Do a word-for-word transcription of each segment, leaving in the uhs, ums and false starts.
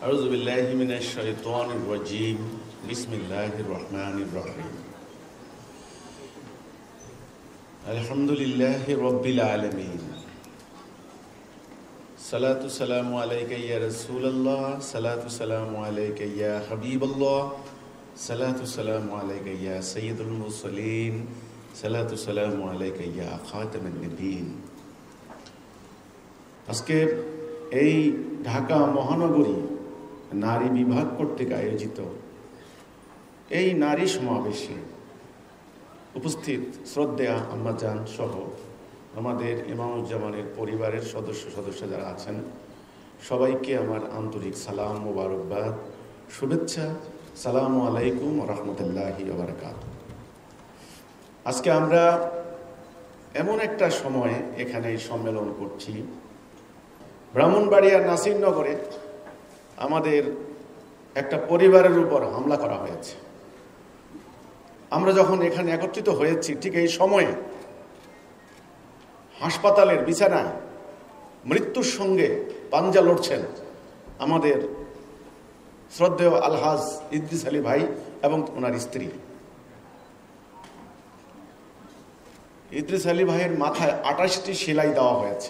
আউযু বিল্লাহি মিনাশ শাইতানির রাজীম। বিসমিল্লাহির রহমানির রহিম। আলহামদুলিল্লাহি রাব্বিল আলামিন। সালাতু সালামু আলাইকা ইয়া রাসূলুল্লাহ, সালাতু সালামু আলাইকা ইয়া হাবিবাল্লাহ, সালাতু সালামু আলাইকা ইয়া সাইয়্যিদুল মুরসালিন, সালাতু সালামু আলাইকা ইয়া খাতামুন নবিয়্যিন। আজকে এই ঢাকা মহানগরী নারী বিভাগ কর্তৃক আয়োজিত এই নারী সমাবেশে উপস্থিত শ্রদ্ধেয়া আম্মাজান সহ আমাদের ইমামুজ্জামানের পরিবারের সদস্য সদস্য যারা আছেন সবাইকে আমার আন্তরিক সালাম মোবারকবাদ, শুভেচ্ছা। সালামু আলাইকুম রহমতুল্লাহি ওয়া বারাকাতুহু। আজকে আমরা এমন একটা সময়ে এখানে সম্মেলন করছি, ব্রাহ্মণবাড়িয়ার নাসিরনগরে আমাদের একটা পরিবারের উপর হামলা করা হয়েছে। আমরা যখন এখানে একত্রিত হয়েছি ঠিক এই সময়ে হাসপাতালের বিছানায় মৃত্যুর সঙ্গে পাঞ্জা লড়ছেন আমাদের শ্রদ্ধেয় আলহাজ ইদ্রিস আলী ভাই এবং ওনার স্ত্রী। ইদ্রিস আলী ভাইয়ের মাথায় আঠাশটি সেলাই দেওয়া হয়েছে,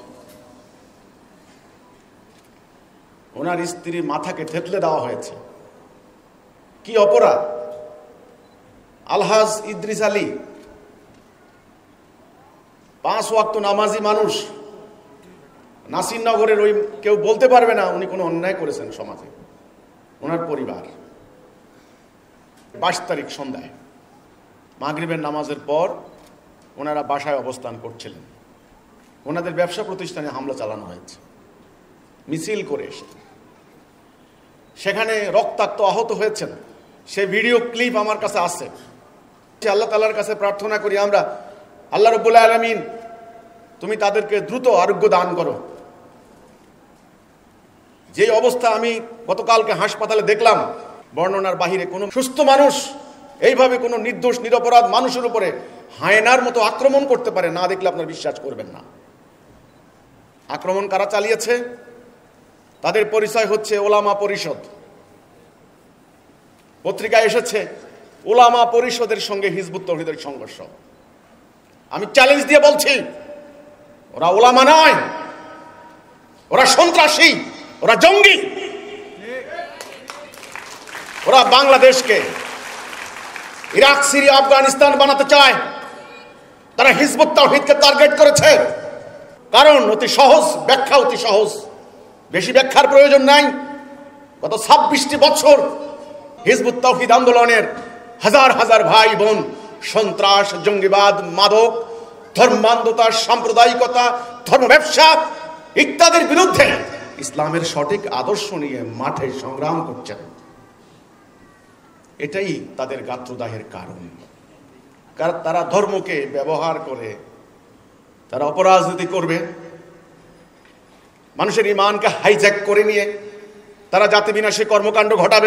ওনার স্ত্রীর মাথাকে থেতলে দেওয়া হয়েছে। কি অপরাধ! আলহাজ ইদ্রিস আলী পাঁচ ওয়াক্ত নামাজি মানুষ, নাসিরনগরের ওই কেউ বলতে পারবে না উনি কোনো অন্যায় করেছেন সমাজে। ওনার পরিবার বাইশ তারিখ সন্ধ্যায় মাগরিবের নামাজের পর ওনারা বাসায় অবস্থান করছিলেন, ওনাদের ব্যবসা প্রতিষ্ঠানে হামলা চালানো হয়েছে মিছিল করে এসে। সেখানে রক্তাক্ত আহত হয়েছেন, সে ভিডিও ক্লিপ আমার কাছে আছে। আল্লাহ তাআলার কাছে প্রার্থনা করি আমরা, আল্লাহ রাব্বুল আলামিন তুমি তাদেরকে দ্রুত আরোগ্য দান করো। যে অবস্থা আমি গতকালকে হাসপাতালে দেখলাম, বর্ণনার বাহিরে কোনো সুস্থ মানুষ এইভাবে কোনো নির্দোষ নিরপরাধ মানুষের উপরে হায়নার মতো আক্রমণ করতে পারে না দেখলে আপনারা বিশ্বাস করবেন না। আক্রমণ কারা চালিয়েছে? তাদের পরিচয় হচ্ছে ওলামা পরিষদ। পত্রিকায় এসেছে ওলামা পরিষদের সঙ্গে হিজবুত তাওহীদের সংঘর্ষ। আমি চ্যালেঞ্জ দিয়ে বলছি, ওরা ওলামা নয়, ওরা সন্ত্রাসী, ওরা জঙ্গি। ওরা বাংলাদেশকে ইরাক, সিরিয়া, আফগানিস্তান বানাতে চায়। তারা হিজবুত তাওহীদকে টার্গেট করেছে। কারণ অতি সহজ ব্যাখ্যা, অতি সহজ, বেশি ব্যাখ্যার প্রয়োজন নাই। গত ছাব্বিশটি বছর হিজবুত তাওহীদ আন্দোলনের হাজার হাজার ভাই বোন সন্ত্রাস, জঙ্গিবাদ, মাদক, ধর্মান্ধতা, সাম্প্রদায়িকতা, ধর্ম ব্যবসা ইত্যাদির বিরুদ্ধে ইসলামের সঠিক আদর্শ নিয়ে মাঠে সংগ্রাম করছেন। এটাই তাদের গাত্রদাহের কারণ। কারণ তারা ধর্মকে ব্যবহার করে তারা অপরাজনীতি করবে, মানুষের ইমানকে হাইজ্যাক করে নিয়ে তারা জাতি বিনাশী কর্মকাণ্ড ঘটাবে।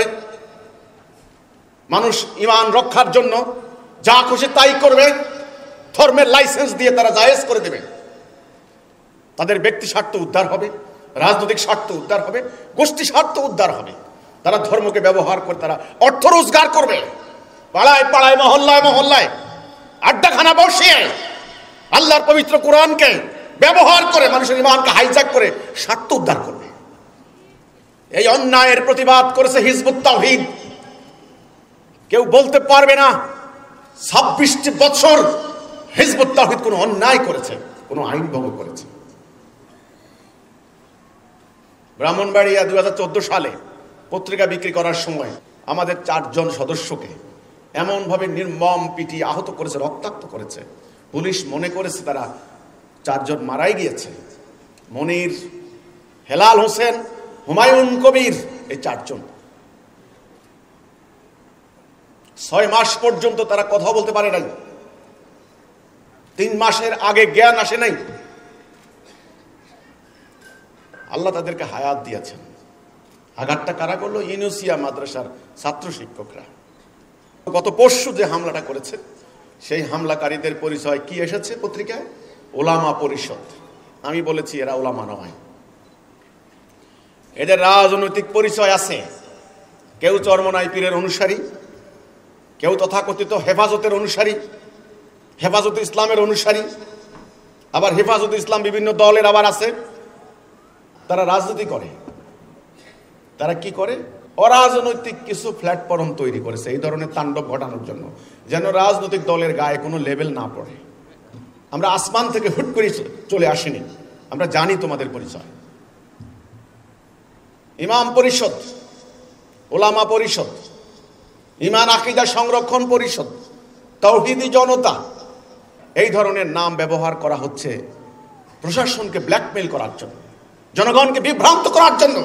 মানুষ ইমান রক্ষার জন্য যা খুশি তাই করবে, ধর্মের লাইসেন্স দিয়ে তারা জায়েজ করে দেবে। তাদের ব্যক্তি স্বার্থ উদ্ধার হবে, রাজনৈতিক স্বার্থ উদ্ধার হবে, গোষ্ঠী স্বার্থ উদ্ধার হবে। তারা ধর্মকে ব্যবহার করে তারা অর্থ রোজগার করবে। পাড়ায় পাড়ায়, মহল্লায় মহল্লায় আড্ডাখানা বসিয়ে আল্লাহর পবিত্র কোরআনকে ব্যবহার করে মানুষের ইমানকে হাইজ্যাক করে স্বার্থ উদ্ধার করবে। এই অন্যায়ের প্রতিবাদ করেছে হিজবুত তাওহীদ। কেউ বলতে পারবে না ছাব্বিশটি বছর হিজবুত তাওহীদ কোনো অন্যায় করেছে, কোনো আইন ভঙ্গ করেছে। ব্রাহ্মণবাড়িয়া দুই হাজার চোদ্দ সালে পত্রিকা বিক্রি করার সময় আমাদের চারজন সদস্যকে এমনভাবে নির্মম পিটিয়ে আহত করেছে, রক্তাক্ত করেছে। পুলিশ মনে করেছে তারা চারজন মারাই গিয়েছে। মনির, হেলাল হোসেন, হুমায়ুন কবির, এই চারজন ছয় মাস পর্যন্ত তারা কথা বলতে পারে নাই। তিন মাসের আগে জ্ঞান আসে নাই। আল্লাহ তাদেরকে হায়াত দিয়েছেন। আঘাতটা কারা করলো? ইউনুসিয়া মাদ্রাসার ছাত্র শিক্ষকরা। গত পরশু যে হামলাটা করেছে সেই হামলাকারীদের পরিচয় কি এসেছে পত্রিকায়? ওলামা পরিষদ। আমি বলেছি এরা ওলামা নয়। এদের রাজনৈতিক পরিচয় আছে। কেউ চরমনাই পীরের অনুসারী, কেউ তথাকথিত হেফাজতের অনুসারী, হেফাজতে ইসলামের অনুসারী, আবার হেফাজতে ইসলাম বিভিন্ন দলের আবার আছে। তারা রাজনীতি করে। তারা কি করে? অরাজনৈতিক কিছু প্ল্যাটফর্ম তৈরি করেছে এই ধরনের তাণ্ডব ঘটানোর জন্য, যেন রাজনৈতিক দলের গায়ে কোনো লেবেল না পড়ে। আমরা আসমান থেকে হুট করে চলে আসিনি, আমরা জানি তোমাদের পরিচয়। ইমাম পরিষদ, ওলামা পরিষদ, ইমান আকীদা সংরক্ষণ পরিষদ, তাওহীদি জনতা, এই ধরনের নাম ব্যবহার করা হচ্ছে প্রশাসনকে ব্ল্যাকমেইল করার জন্য, জনগণকে বিভ্রান্ত করার জন্য।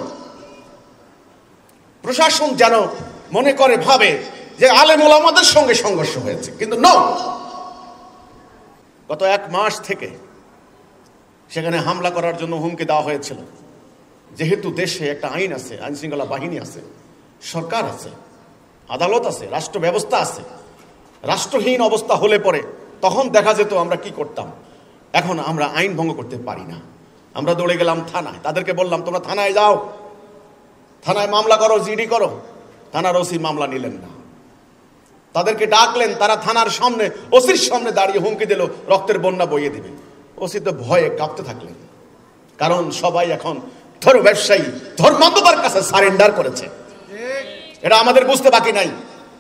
প্রশাসন যেন মনে করে, ভাবে যে আলেম ওলামাদের সঙ্গে সংঘর্ষ হয়েছে, কিন্তু নো। গত এক মাস থেকে সেখানে হামলা করার জন্য হুমকি দেওয়া হয়েছিল। যেহেতু দেশে একটা আইন আছে, আইন শৃঙ্খলা বাহিনী আছে, সরকার আছে, আদালত আছে, রাষ্ট্র ব্যবস্থা আছে। রাষ্ট্রহীন অবস্থা হলে পরে তখন দেখা যেত আমরা কি করতাম। এখন আমরা আইন ভঙ্গ করতে পারি না। আমরা দৌড়ে গেলাম থানায়, তাদেরকে বললাম তোমরা থানায় যাও, থানায় মামলা করো, জিডি করো। থানার ওসি মামলা নিলেন না। তাদেরকে ডাকলেন, তারা থানার সামনে ওসির সামনে দাঁড়িয়ে হুমকি দিল রক্তের বন্যা বইয়ে দিবে। ওসি তো ভয়ে কাঁপতে থাকলেন, কারণ সবাই এখন ধর্ম ব্যবসায়ী ধর্মান্ধতার কাছে সারেন্ডার করেছে। এটা আমাদের বুঝতে বাকি নাই।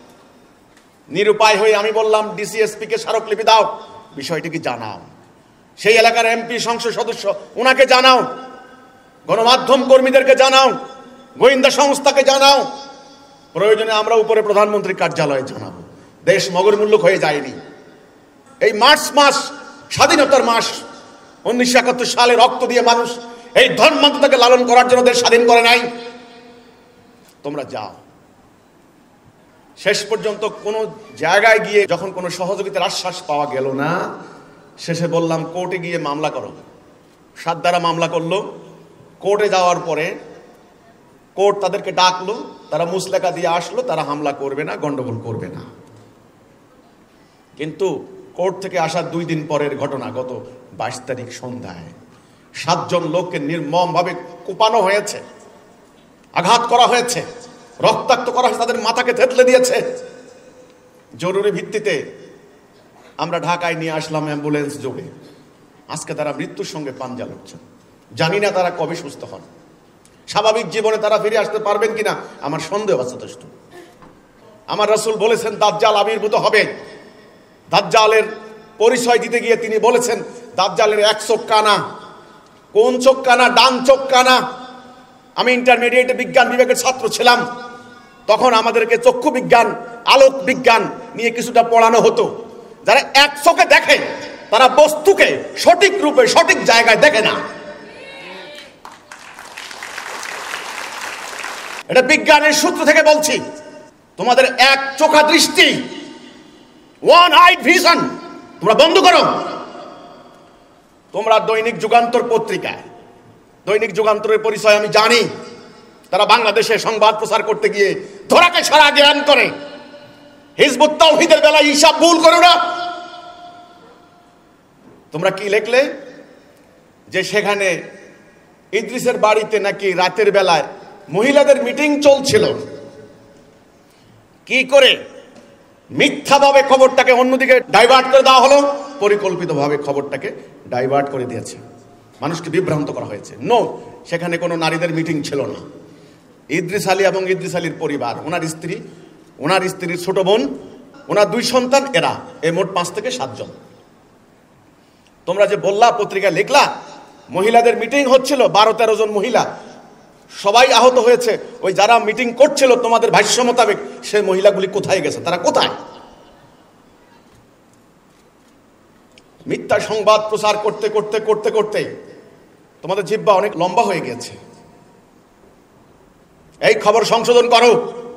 নিরুপায় হয়ে আমি বললাম ডিসিএসপি কে স্মারকলিপি দাও, বিষয়টি কি জানাও, সেই এলাকার এমপি সংসদ সদস্য ওনাকে জানাও, গণমাধ্যম কর্মীদেরকে জানাও, গোয়েন্দা সংস্থাকে জানাও, প্রয়োজনে আমরা উপরে প্রধানমন্ত্রীর কার্যালয়ে জানাবো। দেশ মগরমূল্যক হয়ে যায়নি। এই মার্চ মাস, স্বাধীনতার মাস, উনিশশো একাত্তর সালে রক্ত দিয়ে মানুষ এই ধর্মান্ততাকে লালন করার জন্য দেশ স্বাধীন করে নাই। তোমরা যাও। শেষ পর্যন্ত কোন জায়গায় গিয়ে যখন কোনো সহযোগিতার আশ্বাস পাওয়া গেল না, শেষে বললাম কোর্টে গিয়ে মামলা করো। সাত দ্বারা মামলা করলো। কোর্টে যাওয়ার পরে কোর্ট তাদেরকে ডাকলো, তারা মুসলেকা দিয়ে আসলো, তারা হামলা করবে না, গন্ডগোল করবে না। কিন্তু কোর্ট থেকে আসার দুই দিন পরের ঘটনা, গত বাইশ তারিখ সন্ধ্যায় সাতজন লোককে নির্মমভাবে কোপানো হয়েছে, আঘাত করা হয়েছে, রক্তাক্ত করা হয়েছে, তাদের মাথাকে থেতলে দিয়েছে। জরুরি ভিত্তিতে আমরা ঢাকায় নিয়ে আসলাম অ্যাম্বুলেন্স যোগে। আজকে তারা মৃত্যুর সঙ্গে পাঞ্জা লড়ছে। জানি না তারা কবে সুস্থ হন, স্বাভাবিক জীবনে তারা ফিরে আসতে পারবেন কিনা আমার সন্দেহ আছে যথেষ্ট। আমার রাসূল বলেছেন দাজ্জাল আবির্ভূত হবে। দাজ্জালের পরিচয় দিতে গিয়ে তিনি বলেছেন দাজ্জালের এক চোখ কানা। কোন চোখ কানা? ডান চোখ কানা। আমি ইন্টারমিডিয়েটে বিজ্ঞান বিভাগের ছাত্র ছিলাম, তখন আমাদেরকে চক্ষু বিজ্ঞান, আলোক বিজ্ঞান নিয়ে কিছুটা পড়ানো হতো। যারা এক চোখে দেখে তারা বস্তুকে সঠিক রূপে সঠিক জায়গায় দেখে না। এটা বিজ্ঞানের সূত্র থেকে বলছি। তোমাদের এক চোখা দৃষ্টি, ওয়ান আইড ভিশন, তোমরা বন্ধ করো। তোমরা দৈনিক যুগান্তর পত্রিকায়, দৈনিক যুগান্তরের পরিচয় আমি জানি। তারা বাংলাদেশে সংবাদ প্রচার করতে গিয়ে ধরাকে সারা জ্ঞান করে। হিজবুত তাওহীদের বেলায় হিসাব ভুল করো না। তোমরা কি লিখলে যে সেখানে ইদ্রিসের বাড়িতে নাকি রাতের বেলায় মহিলাদের মিটিং চলছিল। কি করে মিথ্যাভাবে খবরটাকে অন্যদিকে ডাইভার্ট করে দেওয়া হলো, পরিকল্পিতভাবে খবরটাকে ডাইভার্ট করে দিয়েছে, মানুষকে বিভ্রান্ত করা হয়েছে। নো, সেখানে কোনো নারীদের মিটিং ছিল না। ইদ্রিস আলী এবং ইদ্রিস আলীর পরিবার, ওনার স্ত্রী, ওনার স্ত্রীর ছোট বোন, ওনার দুই সন্তান, এরা এই মোট পাঁচ থেকে সাতজন। তোমরা যে বললা, পত্রিকায় লিখলা মহিলাদের মিটিং হচ্ছিল, বারো তেরো জন মহিলা, সবাই আহত হয়েছে। ওই যারা মিটিং করছিল তোমাদের ভাষ্য মোতাবেক, সে মহিলাগুলি কোথায় গেছে? তারা কোথায়? মিথ্যা সংবাদ প্রচার করতে করতে করতে করতে তোমাদের জিহ্বা অনেক লম্বা হয়ে গেছে। এই খবর সংশোধন করো।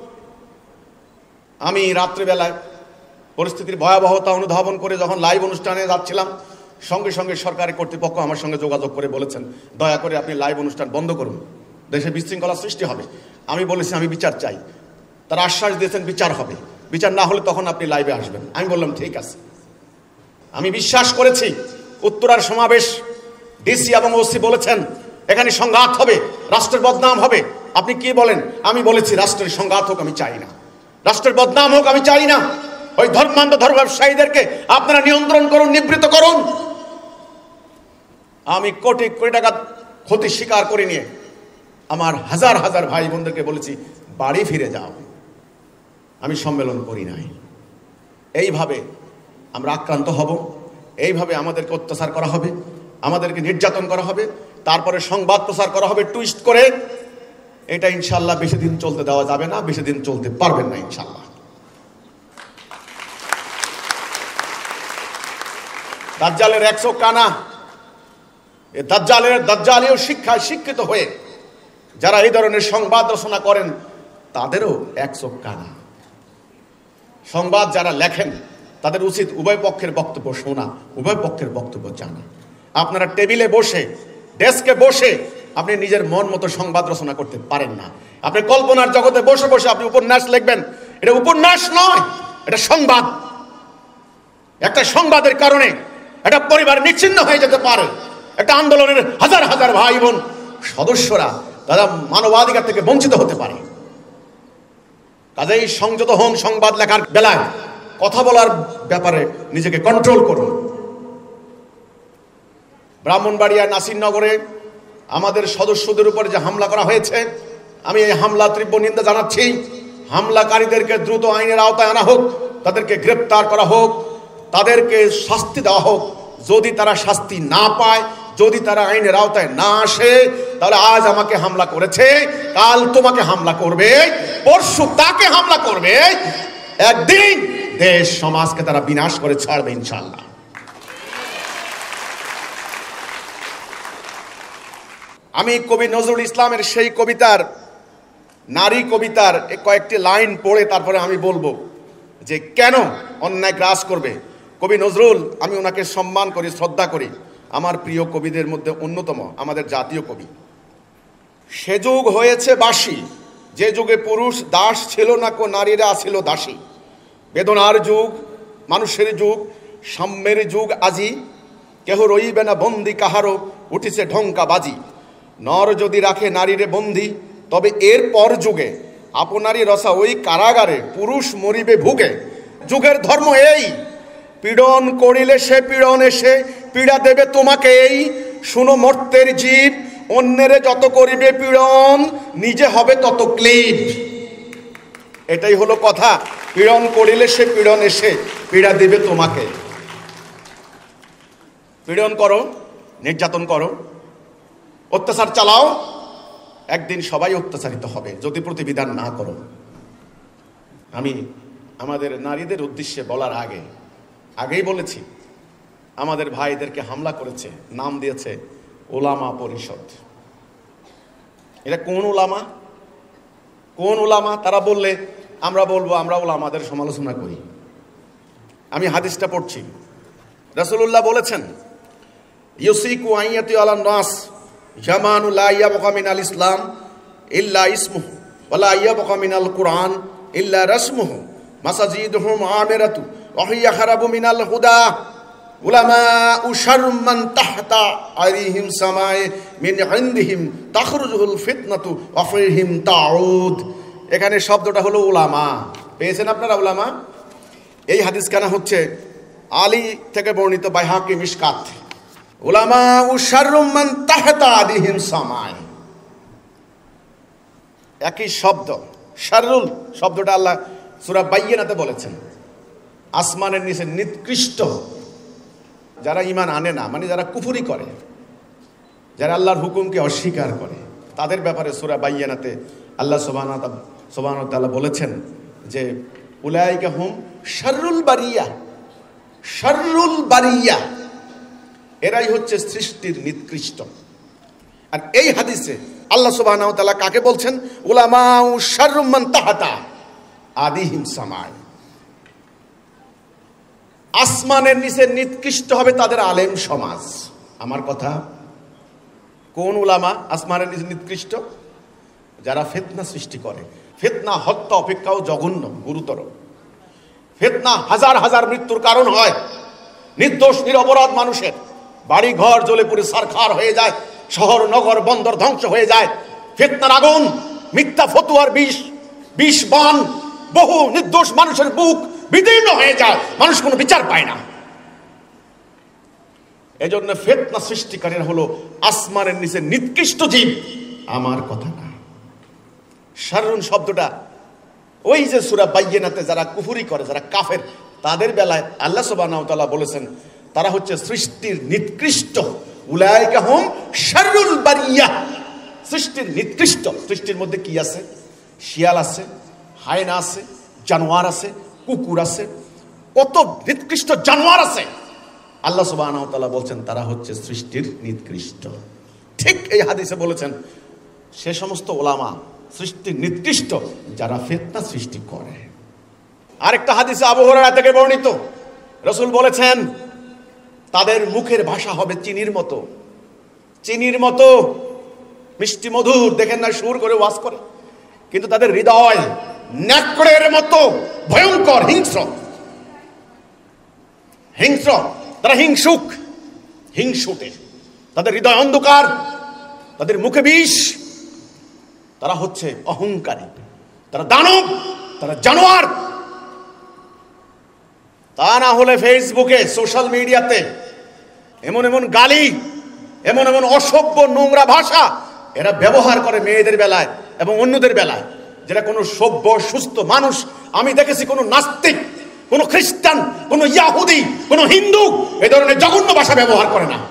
আমি রাত্রিবেলায় পরিস্থিতির ভয়াবহতা অনুধাবন করে যখন লাইভ অনুষ্ঠানে যাচ্ছিলাম, সঙ্গে সঙ্গে সরকারি কর্তৃপক্ষ আমার সঙ্গে যোগাযোগ করে বলেছেন দয়া করে আপনি লাইভ অনুষ্ঠান বন্ধ করুন, দেশে বিশৃঙ্খলা সৃষ্টি হবে। আমি বলেছি আমি বিচার চাই। তারা আশ্বাস দিয়েছেন বিচার হবে, বিচার না হলে তখন আপনি লাইভে আসবেন। আমি বললাম ঠিক আছে। আমি বিশ্বাস করেছি উত্তরার সমাবেশ ডিসি এবং ওসি বলেছেন এখানে সংঘাত হবে, রাষ্ট্রের বদনাম হবে। আপনি কি বলেন? আমি বলেছি রাষ্ট্রের সংঘাত হোক, আমি চাই না। রাষ্ট্রের বদনাম হোক, আমি চাই না। ওই ধর্মান্ধ ধর্ম ব্যবসায়ীদেরকে আপনারা নিয়ন্ত্রণ করুন, নিবৃত্ত করুন। আমি কোটি কোটি টাকা ক্ষতি স্বীকার করে নিয়ে আমার হাজার হাজার ভাই বোনদেরকে বলেছি, বাড়ি ফিরে যাও। আমি সম্মেলন করি নাই। এইভাবে আমরা আক্রান্ত হব, এইভাবে আমাদেরকে অত্যাচার করা হবে, আমাদেরকে নির্যাতন করা হবে, তারপরে সংবাদ প্রচার করা হবে টুইস্ট করে। এটা ইনশাল্লাহ বেশি দিন চলতে দেওয়া যাবে না, বেশি দিন চলতে পারবেন না ইনশাল্লাহ। দাজ্জালের একশো কানা, এ দাজ্জালের দাজ্জালীয় শিক্ষায় শিক্ষিত হয়ে যারা এই ধরনের সংবাদ রচনা করেন তাদেরও একশো কানা। সংবাদ যারা লেখেন তাদের উচিত উভয় পক্ষের বক্তব্য শোনা, উভয় পক্ষের বক্তব্য জানা। আপনারা টেবিলে বসে, ডেস্কে বসে আপনি নিজের মন মতো সংবাদ রচনা করতে পারেন না। আপনি কল্পনার জগতে বসে বসে আপনি উপন্যাস লিখবেন, এটা উপন্যাস নয়, এটা সংবাদ। একটা সংবাদের কারণে একটা পরিবার নিচ্ছিন্ন হয়ে যেতে পারে। একটা আন্দোলনের হাজার হাজার ভাই বোন সদস্যরা তারা মানবাধিকার থেকে বঞ্চিত হতে পারে। কাজেই সংযত হন সংবাদ লেখার বেলায়, কথা বলার ব্যাপারে নিজেকে কন্ট্রোল করুন। ব্রাহ্মণবাড়িয়া নাসিরনগরে আমাদের সদস্যদের উপর যে হামলা করা হয়েছে, আমি এই হামলা তীব্র নিন্দা জানাচ্ছি। হামলাকারীদেরকে দ্রুত আইনের আওতায় আনা হোক, তাদেরকে গ্রেপ্তার করা হোক, তাদেরকে শাস্তি দেওয়া হোক। যদি তারা শাস্তি না পায়, যদি তারা আইনের আওতায় না আসে, তাহলে আজ আমাকে হামলা করেছে, কাল তোমাকে হামলা করবে, পরশু তাকে হামলা করবে, একদিন দেশ সমাজকে তারা বিনাশ করে ছাড়বে ইনশাআল্লাহ। আমি কবি নজরুল ইসলামের সেই কবিতার, নারী কবিতার কয়েকটি লাইন পড়ে তারপরে আমি বলবো যে কেন অন্যায় গ্রাস করবে। কবি নজরুল, আমি ওনাকে সম্মান করি, শ্রদ্ধা করি, আমার প্রিয় কবিদের মধ্যে অন্যতম, আমাদের জাতীয় কবি। সে যুগ হয়েছে বাসি, যে যুগে পুরুষ দাস ছিল না কো, নারীরা ছিল দাসী। বেদনার যুগ, মানুষের যুগ, সাম্যের যুগ আজি, কেহ রইবে না বন্দি কাহারও, উঠিছে ঢঙ্কা বাজি। নর যদি রাখে নারীরে বন্দি, তবে এর পর যুগে আপনারই রসা ওই কারাগারে, পুরুষ মরিবে ভুগে। যুগের ধর্ম এই, পীড়ন করিলে সে পীড়ন এসে পীড়া দেবে তোমাকে এই। শুনো মর্তের জীব, অন্যেরে যত করিবে পীড়ন, নিজে হবে তত ক্লিব। এটাই হলো কথা। পীড়ন করিলে সে পীড়ন এসে পীড়া দেবে তোমাকে। পীড়ন করো, নির্যাতন করো, অত্যাচার চালাও, একদিন সবাই অত্যাচারিত হবে যদি প্রতিবিধান না করো। আমি আমাদের নারীদের উদ্দেশ্যে বলার আগে আগেই বলেছি, আমাদের ভাইদেরকে হামলা করেছে, নাম দিয়েছে ওলামা পরিষদ। এটা কোন ওলামা? কোন ওলামা? তারা বললে আমরা বলবো আমরা ওলামাদের সমালোচনা করি। আমি হাদিসটা পড়ছি। রাসূলুল্লাহ বলেছেন, ইউসিকু আইয়াতি আলান নাস জামানু লা ইয়াবকা মিনাল ইসলাম ইল্লা ইসমুহু ওয়া লা ইয়াবকা মিনাল কুরআন ইল্লা রাসমুহু মাসাজিদুহুম আমিরাতু ওয়া হিয়া খারাবু মিনাল হুদা উলামা উশাররুম মান তাহতা আইরিহিম সামায়ে মিন ইনদিহিম তাখরুজুল ফিতনাতু ওয়া ফিহিম তাউদ। এখানে শব্দটা হলো উলামা। পেয়েছেন আপনারা উলামা? এই হাদিস কানা হচ্ছে আলী থেকে বর্ণিত, বাইহাকি, মিশকাত। উলামা উশাররুম মান তাহতা আইরিহিম সামায়ে, একই শব্দ। শাররুল শব্দটা আল্লাহ সূরা বাইয়িনাতে বলেছেন, আসমানের নিচে নিকৃষ্ট যারা ঈমান আনে না, মানে যারা কুফরি করে, যারা আল্লাহর হুকুমকে অস্বীকার করে, তাদের ব্যাপারে সূরা বাইয়িনাতে আল্লাহ সুবহানাহু ওয়া তাআলা বলেছেন যে উলাইকা হুম শাররুল বারিয়া, শাররুল বারিয়া, এরাই হচ্ছে সৃষ্টির নিকৃষ্ট। আর এই হাদিসে আল্লাহ সুবহানাহু ওয়া তাআলা কাকে বলছেন? উলামা শাররুম মান তাহতা আদিহিম সামায়। আসমানের নিচে নিকৃষ্ট হবে তাদের আলেম সমাজ। আমার কথা, কোন উলামা আসমানের নিচে নিকৃষ্ট? যারা ফিতনা সৃষ্টি করে। ফিতনা হত্যা অপেক্ষাও জঘন্য, গুরুতর। ফিতনা হাজার হাজার মৃত্যুর কারণ হয়। নির্দোষ নিরপরাধ মানুষের বাড়ি ঘর জ্বলে পুড়ে ছারখার হয়ে যায়, শহর নগর বন্দর ধ্বংস হয়ে যায়, ফিতনার আগুন, মিথ্যা ফতুয়ার বিষ, বিষ বান, বহু নির্দোষ মানুষের বুক বিদীর্ণ হয়ে যায়, মানুষ কোনো বিচার পায় না। এজন্য ফিতনা সৃষ্টিকারীরা হলো আসমানের নিচে নিকৃষ্ট জীব, আমার কথা না। শাররুন শব্দটা ওই যে সূরা বাইয়িনাতে যারা কুফরি করে, যারা কাফের, তাদের বেলায় আল্লাহ সুবহানাহু ওয়া তাআলা বলেছেন তারা হচ্ছে সৃষ্টির নিকৃষ্ট। উলাইকা হুম শাররুল বারিয়া, সৃষ্টির নিকৃষ্ট। সৃষ্টির মধ্যে কি আছে? শিয়াল আছে, হায়না আছে, জানোয়ার আছে, কুকুর আছে, কত নিকৃষ্ট জানোয়ার আছে। আল্লাহ সুবহানাহু ওয়া তাআলা বলছেন তারা হচ্ছে সৃষ্টির নিকৃষ্ট। ঠিক এই হাদিসে বলেছেন সে সমস্ত ওলামা সৃষ্টির নিকৃষ্ট যারা ফিতনা সৃষ্টি করে। আরেকটা হাদিসে আবু হুরায়রা থেকে বর্ণিত, রাসূল বলেছেন তাদের মুখের ভাষা হবে চিনির মতো, চিনির মতো মিষ্টি মধুর, দেখেন না সুর করে ওয়াজ করে, কিন্তু তাদের হৃদয় নেকড়ের মতো ভয়ঙ্কর, হিংস্র হিংস্র তারা হিংসুক, হিংসুটে, তাদের হৃদয় অন্ধকার, তাদের মুখে বিষ, তারা হচ্ছে অহংকারী, তারা দানব, তারা জানোয়ার। তা না হলে ফেসবুকে, সোশ্যাল মিডিয়াতে এমন এমন গালি, এমন এমন অসভ্য নোংরা ভাষা এরা ব্যবহার করে মেয়েদের বেলায় এবং অন্যদের বেলায়, যেটা কোনো সভ্য সুস্থ মানুষ, আমি দেখেছি কোনো নাস্তিক, কোনো খ্রিস্টান, কোনো ইয়াহুদি, কোনো হিন্দু এই ধরনের জঘন্য ভাষা ব্যবহার করে না।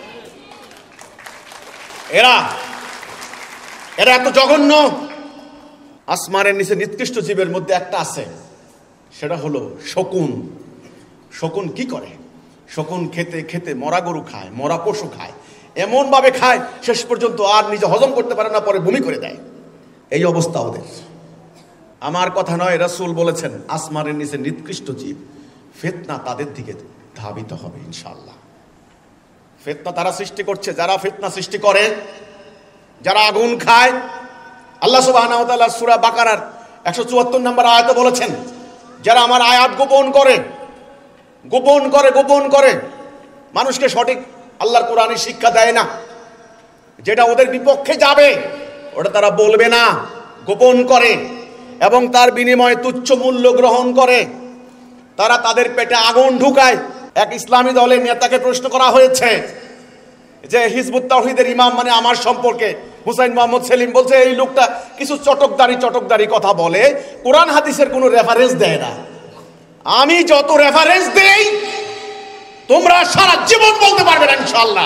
এরা এরা এত জঘন্য। আসমানের নিচে নিকৃষ্ট জীবের মধ্যে একটা আছে, সেটা হলো শকুন। শকুন কি করে? শকুন খেতে খেতে মরা গরু খায়, মরা পশু খায়, এমন ভাবে খায় শেষ পর্যন্ত আর নিজে হজম করতে পারে না, পরে বমি করে দেয়। এই অবস্থা ওদের। আমার কথা নয়, রাসূল বলেছেন আসমানের নিচে নিকৃষ্ট জীব, ফিতনা তাদের দিকে ধাবিত হবে ইনশাআল্লাহ। ফিতনা তারা সৃষ্টি করছে, যারা ফিতনা সৃষ্টি করে, যারা আগুন খায়। আল্লাহ সুবহানাহু ওয়া তাআলা সূরা বাকারার একশো চুয়াত্তর নম্বর আয়াতে বলেছেন যারা আমার আয়াত গোপন করে, গোপন করে গোপন করে মানুষকে সঠিক আল্লাহর কোরআনের শিক্ষা দেয় না, যেটা ওদের বিপক্ষে যাবে ওটা তারা বলবে না, গোপন করে এবং তার বিনিময়ে তুচ্ছ মূল্য গ্রহণ করে, তারা তাদের পেটে আগুন ঢুকায়। এক ইসলামী দলের নেতাকে প্রশ্ন করা হয়েছে যে হিজবুত তাওহীদের ইমাম মানে আমার সম্পর্কে, হুসাইন মোহাম্মদ সেলিম বলছে এই লোকটা কিছু চটকদারি চটকদারি কথা বলে, কোরআন হাদিসের কোনো রেফারেন্স দেয় না। আমি যত রেফারেন্স দেই তোমরা সারা জীবন বলতে পারবে না ইনশাআল্লাহ।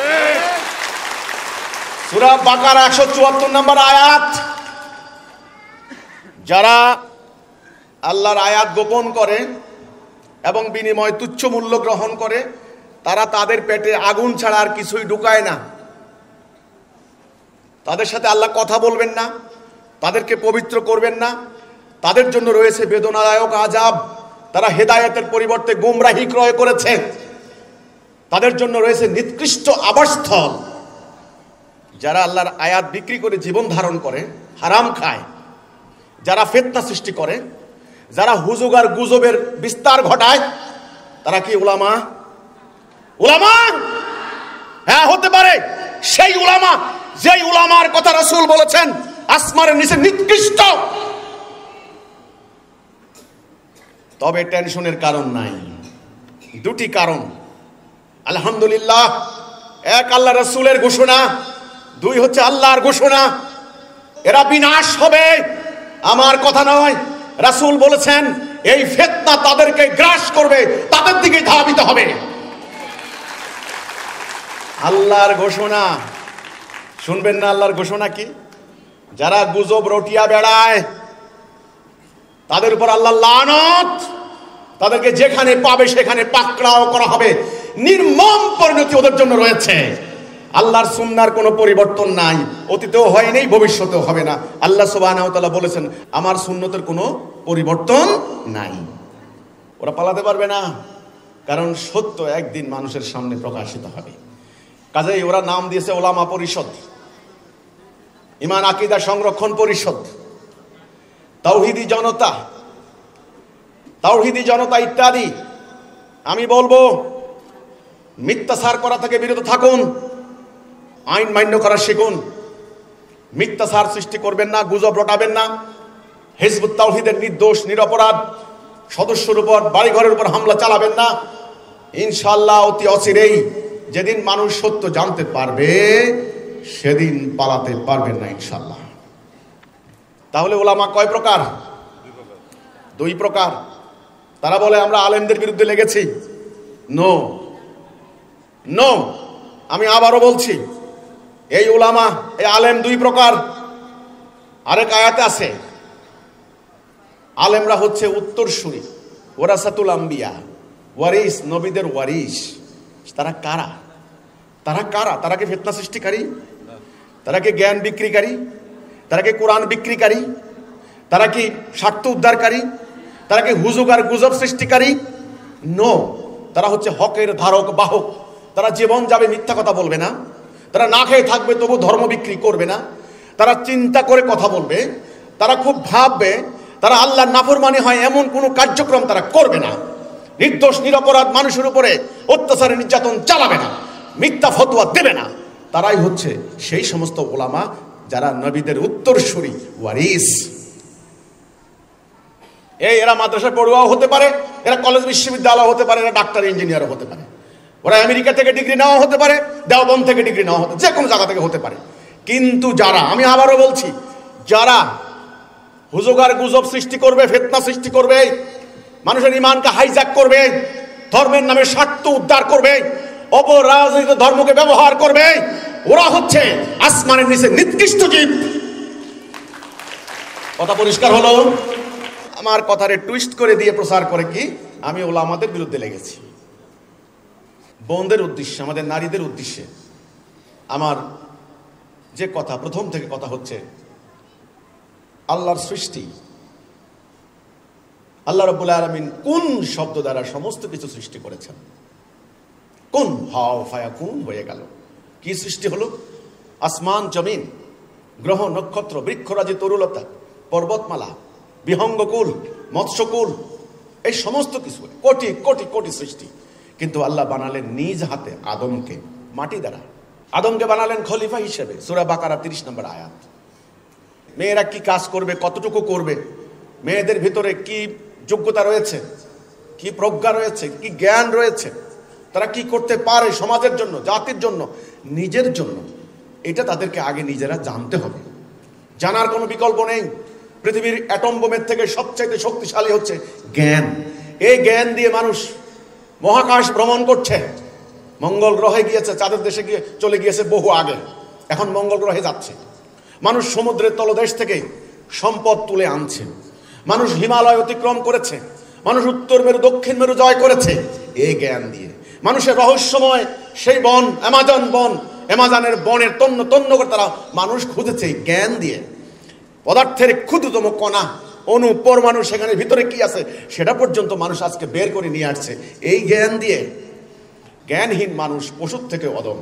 সূরা বাকারা একশো চুয়াত্তর নম্বর আয়াত। যারা আল্লাহর আয়াত গোপন করে এবং বিনিময় তুচ্ছ মূল্য গ্রহণ করে, তারা তাদের পেটে আগুন ছাড়া আর কিছুই ঢুকায় না। তাদের সাথে আল্লাহ কথা বলবেন না, তাদেরকে পবিত্র করবেন না, তাদের জন্য রয়েছে বেদনাদায়ক আযাব। তারা হেদায়েতের পরিবর্তে গোমরাহি ক্রয় করেছে, তাদের জন্য রয়েছে নিকৃষ্ট আবাসস্থল। যারা আল্লাহর আয়াত বিক্রি করে জীবন ধারণ করে, হারাম খায়, যারা ফিতনা সৃষ্টি করে, যারা হুজুগ আর গুজবের বিস্তার ঘটায়, তারা কি উলামা? উলামা? হ্যাঁ হতে পারে সেই উলামা যেই উলামার কথা রাসূল বলেছেন আসমানের নিচে নিকৃষ্ট। তবে টেনশনের কারণ নাই, দুটি কারণ। আলহামদুলিল্লাহ, এক আল্লাহ রাসূলের ঘোষণা, দুই হচ্ছে আল্লাহর ঘোষণা। এরা বিনাশ হবে, আমার কথা নয়, রাসূল বলেছেন এই ফিতনা তাদেরকে গ্রাস করবে, তাদের দিকে ধাবিত হবে। আল্লাহর ঘোষণা শুনবেন না? আল্লাহর ঘোষণা কি? যারা গুজব রটিয়া বেড়ায় তাদের উপর আল্লাহ লানত, তাদেরকে যেখানে পাবে সেখানে পাকড়াও করা হবে, নির্মম পরিণতি ওদের জন্য রয়েছে। আল্লাহর সুন্নাহর কোনো পরিবর্তন নাই, অতীতেও হয়নি, ভবিষ্যতেও হবে না। আল্লাহ সুবহানাহু ওয়া তাআলা বলেছেন আমার সুন্নতের কোনো পরিবর্তন নাই। ওরা পালাতে পারবে না, কারণ সত্য একদিন মানুষের সামনে প্রকাশিত হবে। কাজেই ওরা নাম দিয়েছে ওলামা পরিষদ, ঈমান আকীদা সংরক্ষণ পরিষদ, তাওহীদি জনতা, তাওহীদি জনতা ইত্যাদি। আমি বলবো মিথ্যাচার করা থেকে বিরত থাকুন, আইন মান্য করা শিখুন। মিথ্যাচার সৃষ্টি করবেন না, গুজব রটাবেন না। হিজবুত তাওহীদের নির্দোষ নিরপরাধ সদস্যের উপর, বাড়িঘরের উপর হামলা চালাবেন না। ইনশাআল্লাহ অতি অচিরেই যেদিন মানুষ সত্য জানতে পারবে সেদিন পালাতে পারবেন না ইনশাআল্লাহ। তাহলে ওলামা কয় প্রকার? দুই প্রকার। তারা বলে আমরা আলেমদের বিরুদ্ধে লেগেছি। নো নো, আমি আবারও বলছি, এই ওলামা, এই আলেম দুই প্রকার। আরেক আয়াতে আছে, আলেমরা হচ্ছে উত্তরসূরি, ওয়ারাসাতুল আম্বিয়া, ওয়ারিস, নবীদের ওয়ারিস। তারা কারা? তারা কারা? তারা কি ফিতনা সৃষ্টিকারী? তারা কি জ্ঞান বিক্রিকারী? তারা কি কোরআন বিক্রিকারী? তারা কি স্বার্থ উদ্ধারকারী? তারা কি হুজুগ আর গুজব সৃষ্টিকারী? নো, তারা হচ্ছে হকের ধারক বাহক। তারা জীবন যাবে মিথ্যা কথা বলবে না। তারা না খেয়ে থাকবে তবু ধর্ম বিক্রি করবে না। তারা চিন্তা করে কথা বলবে। তারা খুব ভাববে। তারা আল্লাহর নাফরমানি হয় এমন কোনো কার্যক্রম তারা করবে না। নির্দোষ নিরপরাধ মানুষের উপরে অত্যাচার নির্যাতন চালাবে না, মিথ্যা ফতোয়া দেবে না। তারাই হচ্ছে সেই সমস্ত ওলামা যারা নবীদের উত্তরসূরি, ওয়ারিস। এই এরা মাদ্রাসার পড়ুয়াও হতে পারে, এরা কলেজ বিশ্ববিদ্যালয় হতে পারে, এরা ডাক্তার ইঞ্জিনিয়ারও হতে পারে, ওরা আমেরিকা থেকে ডিগ্রি নেওয়া হতে পারে, দেওবন্দ থেকে ডিগ্রি নেওয়া হতে, যে কোনো জায়গা থেকে হতে পারে। কিন্তু যারা, আমি আবারও বলছি, যারা হুজুগার গুজব সৃষ্টি করবে, ফিতনা সৃষ্টি করবে, মানুষের ইমানকে হাইজ্যাক করবে, ধর্মের নামে স্বার্থ উদ্ধার করবে, অপরাজনীতি ধর্মকে ব্যবহার করবে, ওরা হচ্ছে আসমানের নিচে নিকৃষ্ট জীব। কথা পরিষ্কার হলো? আমার কথারে টুইস্ট করে দিয়ে প্রচার করে কি আমি ওলামাদের বিরুদ্ধে লেগেছি। বোনদের উদ্দেশ্যে, আমাদের নারীদের উদ্দেশ্যে আমার যে কথা, প্রথম থেকে কথা হচ্ছে, আল্লাহর সৃষ্টি, আল্লাহ রাব্বুল আলামিন কোন শব্দ দ্বারা সমস্ত কিছু সৃষ্টি করেছেন? কোন, হাও ফায়াকুন, হয়ে গেল। কি সৃষ্টি হলো? আসমান, জমিন, গ্রহ, নক্ষত্র, বৃক্ষরাজি, তরুলতা, পর্বতমালা, বিহঙ্গকুল, মৎস্যকুল, এই সমস্ত কিছু কোটি কোটি কোটি সৃষ্টি। কিন্তু আল্লাহ বানালেন নিজ হাতে আদমকে, মাটি দ্বারা। আদমকে বানালেন খলিফা হিসেবে। সূরা বাকারা তিরিশ নম্বর আয়াত। মেয়েরা কি কাজ করবে, কতটুকু করবে, মেয়েদের ভিতরে কি যোগ্যতা রয়েছে, কি প্রজ্ঞা রয়েছে, কি জ্ঞান রয়েছে, তারা কি করতে পারে সমাজের জন্য, জাতির জন্য, নিজের জন্য, এটা তাদেরকে আগে নিজেরা জানতে হবে। জানার কোনো বিকল্প নেই। পৃথিবীর অ্যাটম বোমের থেকে সবচাইতে শক্তিশালী হচ্ছে জ্ঞান। এই জ্ঞান দিয়ে মানুষ মহাকাশ ভ্রমণ করছে, মঙ্গল গ্রহে গিয়েছে, চাঁদের দেশে গিয়ে চলে গিয়েছে বহু আগে, এখন মঙ্গল গ্রহে যাচ্ছে। মানুষ সমুদ্রের তলদেশ থেকে সম্পদ তুলে আনছে, মানুষ হিমালয় অতিক্রম করেছে, মানুষ উত্তর মেরু দক্ষিণ মেরু জয় করেছে এই জ্ঞান দিয়ে। মানুষের রহস্যময় সেই বন, অ্যামাজন বন, অ্যামাজনের বনের তন্ন তন্ন করে তারা মানুষ খুঁজেছে জ্ঞান দিয়ে। পদার্থের ক্ষুদ্রতম কণা, অণু, পরমাণু, সেখানে ভিতরে কি আছে সেটা পর্যন্ত মানুষ আজকে বের করে নিয়ে আসছে এই জ্ঞান দিয়ে। জ্ঞানহীন মানুষ পশুর থেকে অদম।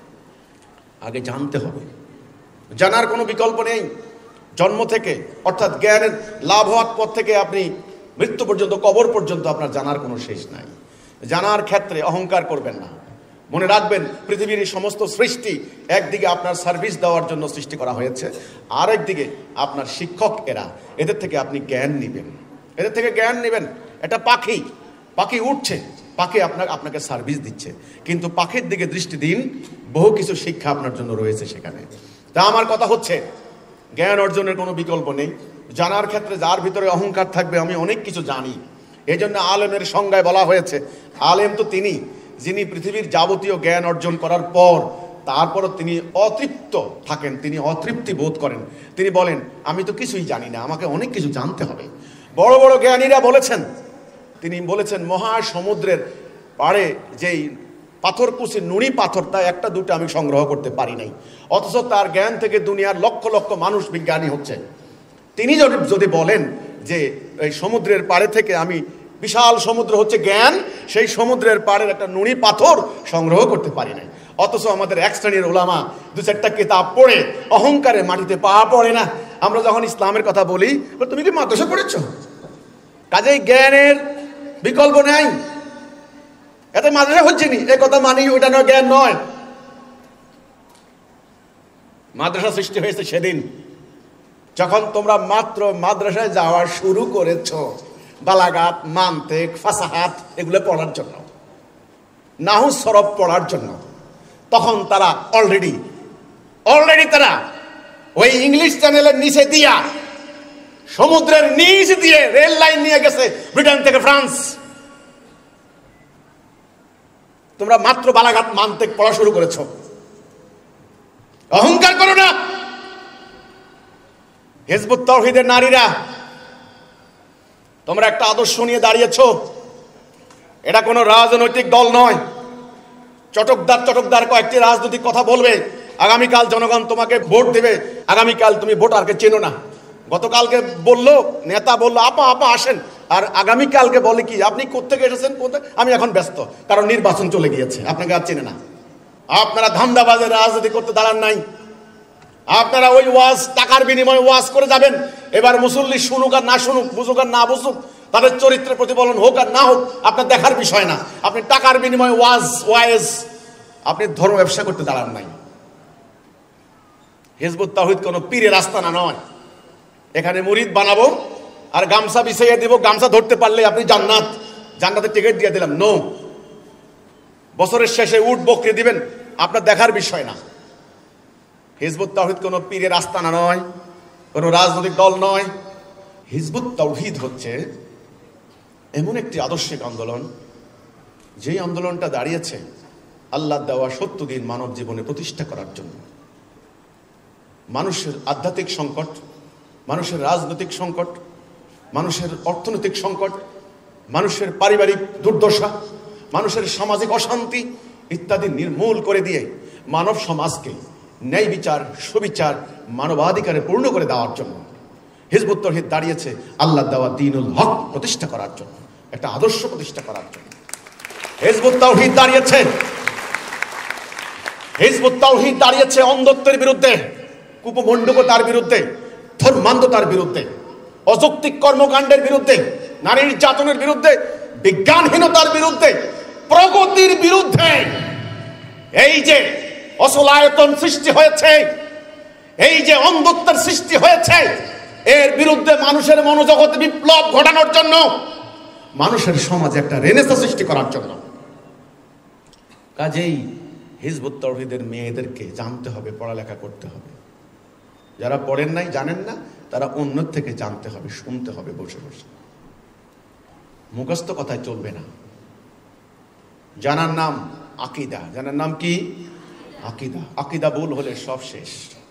আগে জানতে হবে, জানার কোনো বিকল্প নেই। জন্ম থেকে, অর্থাৎ জ্ঞানের লাভ হওয়ার পর থেকে আপনি মৃত্যু পর্যন্ত, কবর পর্যন্ত আপনার জানার কোনো শেষ নাই। জানার ক্ষেত্রে অহংকার করবেন না। মনে রাখবেন, পৃথিবীর এই সমস্ত সৃষ্টি একদিকে আপনার সার্ভিস দেওয়ার জন্য সৃষ্টি করা হয়েছে, আর একদিকে আপনার শিক্ষক এরা, এদের থেকে আপনি জ্ঞান নেবেন, এদের থেকে জ্ঞান নেবেন। এটা পাখি, পাখি উঠছে, পাখি আপনার আপনাকে সার্ভিস দিচ্ছে, কিন্তু পাখির দিকে দৃষ্টি দিন, বহু কিছু শিক্ষা আপনার জন্য রয়েছে সেখানে। তা আমার কথা হচ্ছে, জ্ঞান অর্জনের কোনো বিকল্প নেই। জানার ক্ষেত্রে যার ভিতরে অহংকার থাকবে, আমি অনেক কিছু জানি, এই জন্য আলেমের সংজ্ঞায় বলা হয়েছে, আলেম তো তিনি যিনি পৃথিবীর যাবতীয় জ্ঞান অর্জন করার পর তারপরও তিনি অতৃপ্ত থাকেন, তিনি অতৃপ্তি বোধ করেন। তিনি বলেন, আমি তো কিছুই জানি না, আমাকে অনেক কিছু জানতে হবে। বড় বড় জ্ঞানীরা বলেছেন, তিনি বলেছেন, মহাসমুদ্রের পাড়ে যেই পাথরকুচি নুড়ি পাথর, তা একটা দুটো আমি সংগ্রহ করতে পারি নাই, অথচ তার জ্ঞান থেকে দুনিয়ার লক্ষ লক্ষ মানুষ বিজ্ঞানী হচ্ছে। তিনি যদি যদি বলেন যে এই সমুদ্রের পাড়ে থেকে আমি, বিশাল সমুদ্র হচ্ছে জ্ঞান, সেই সমুদ্রের পাড়ের একটা নুড়ি পাথর সংগ্রহ করতে পারি নাই, অথচ আমাদের এক শ্রেণীর ওলামা দু চারটা কিতাব পড়ে অহংকারে মাটিতে পা পড়ে না। আমরা যখন ইসলামের কথা বলি, তুমি কি মাদ্রাসা পড়েছ? কাজেই জ্ঞানের বিকল্প নেই। এতে মাদ্রাসা হচ্ছে নি, এ কথা মানি, ওইটা নয়, জ্ঞান নয়। মাদ্রাসা সৃষ্টি হয়েছে সেদিন যখন তোমরা মাত্র মাদ্রাসায় যাওয়া শুরু করেছ বালাগাত, মান্তিক, ফাসাহাত এগুলো পড়ার জন্য, নাহু সরফ পড়ার জন্য। তখন তারা অলরেডি অলরেডি তারা ওই ইংলিশ চ্যানেলের নিচে দিয়া, সমুদ্রের নিচ দিয়ে রেল লাইন নিয়ে গেছে ব্রিটেন থেকে ফ্রান্স। তোমরা মাত্র বালাগাত, মান্তিক পড়া শুরু করেছ। অহংকার করো না। হিজবুত তাওহীদের নারীরা, তোমরা একটা আদর্শ নিয়ে দাঁড়িয়েছ। এটা কোনো রাজনৈতিক দল নয়। চটকদার চটকদার কয়েকটি রাজনৈতিক কথা বলবে, আগামীকাল জনগণ তোমাকে ভোট দেবে, আগামীকাল তুমি ভোটারকে চেনো না। গতকালকে বললো নেতা, বললো আপা আপা আসেন, আর আগামীকালকে বলে কি আপনি কোত্থেকে এসেছেন, কোথায়, আমি এখন ব্যস্ত, কারণ নির্বাচন চলে গিয়েছে, আপনাকে আর চেনে না। আপনারা ধান্দাবাজের রাজনীতি করতে দাঁড়ান নাই। আপনারা ওই ওয়াজ, টাকার বিনিময়ে ওয়াজ করে যাবেন। এবার মুসল্লি শুনুক আর না শুনুক, বুঝুক আর না বুঝুক, তাদের চরিত্রের প্রতিফলন হোক আর না হোক, আপনার দেখার বিষয় না। আপনি টাকার বিনিময়ে ওয়াজ ওয়াইজ, আপনি ধর্ম ব্যবসা করতে দাঁড়ান নাই। হিজবুত তাওহীদ কোনো পীরের আস্তানা নয়। এখানে মুরিদ বানাবো আর গামছা বিছাইয়ে দিব, গামছা ধরতে পারলে আপনি জান্নাত, জান্নাতের টিকিট দিয়ে দিলাম, নো। বছরের শেষে উট বকরি দিবেন, আপনার দেখার বিষয় না। হিজবুত তাওহীদ কোনো পীরের আস্তানা নয়, কোনো রাজনৈতিক দল নয়। হিজবুত তাওহীদ হচ্ছে এমন একটি আদর্শিক আন্দোলন, যেই আন্দোলনটা দাঁড়িয়েছে আল্লাহ দেওয়া সত্য দিন মানব জীবনে প্রতিষ্ঠা করার জন্য। মানুষের আধ্যাত্মিক সংকট, মানুষের রাজনৈতিক সংকট, মানুষের অর্থনৈতিক সংকট, মানুষের পারিবারিক দুর্দশা, মানুষের সামাজিক অশান্তি ইত্যাদি নির্মূল করে দিয়ে মানব সমাজকে ন্যায় বিচার, সুবিচার, মানবাধিকারে পূর্ণ করে দেওয়ার জন্য হিজবুত তাওহীদ দাঁড়িয়েছে আল্লাহ দেওয়া দ্বীনুল হক প্রতিষ্ঠা করার জন্য, একটা আদর্শ প্রতিষ্ঠা করার জন্য। হিজবুত তাওহীদ দাঁড়িয়েছে হিজবুত তাওহীদ দাঁড়িয়েছে অন্ধত্বের বিরুদ্ধে, কুপমণ্ডকতার বিরুদ্ধে, ধর্মান্ধতার বিরুদ্ধে, অযৌক্তিক কর্মকাণ্ডের বিরুদ্ধে, নারী নির্যাতনের বিরুদ্ধে, বিজ্ঞানহীনতার বিরুদ্ধে, প্রগতির বিরুদ্ধে। এই যে অসলায়তন সৃষ্টি হয়েছে, এই যে অন্ধত্বের সৃষ্টি হয়েছে, এর বিরুদ্ধে মানুষের মনোজগতে বিপ্লব ঘটানোর জন্য, মানুষের সমাজে একটা রেনেসাঁ সৃষ্টি করার জন্য। কাজেই হিজবুত তাওহীদের মেয়েদেরকে জানতে হবে, পড়ালেখা করতে হবে। যারা পড়েন নাই, জানেন না, তারা অন্য থেকে জানতে হবে, শুনতে হবে বসে বসে। মুখস্থ কথায় চলবে না। জানার নাম আকীদা। জানার নাম কি? আকীদা। আকীদা ভুল হলে সব শেষ।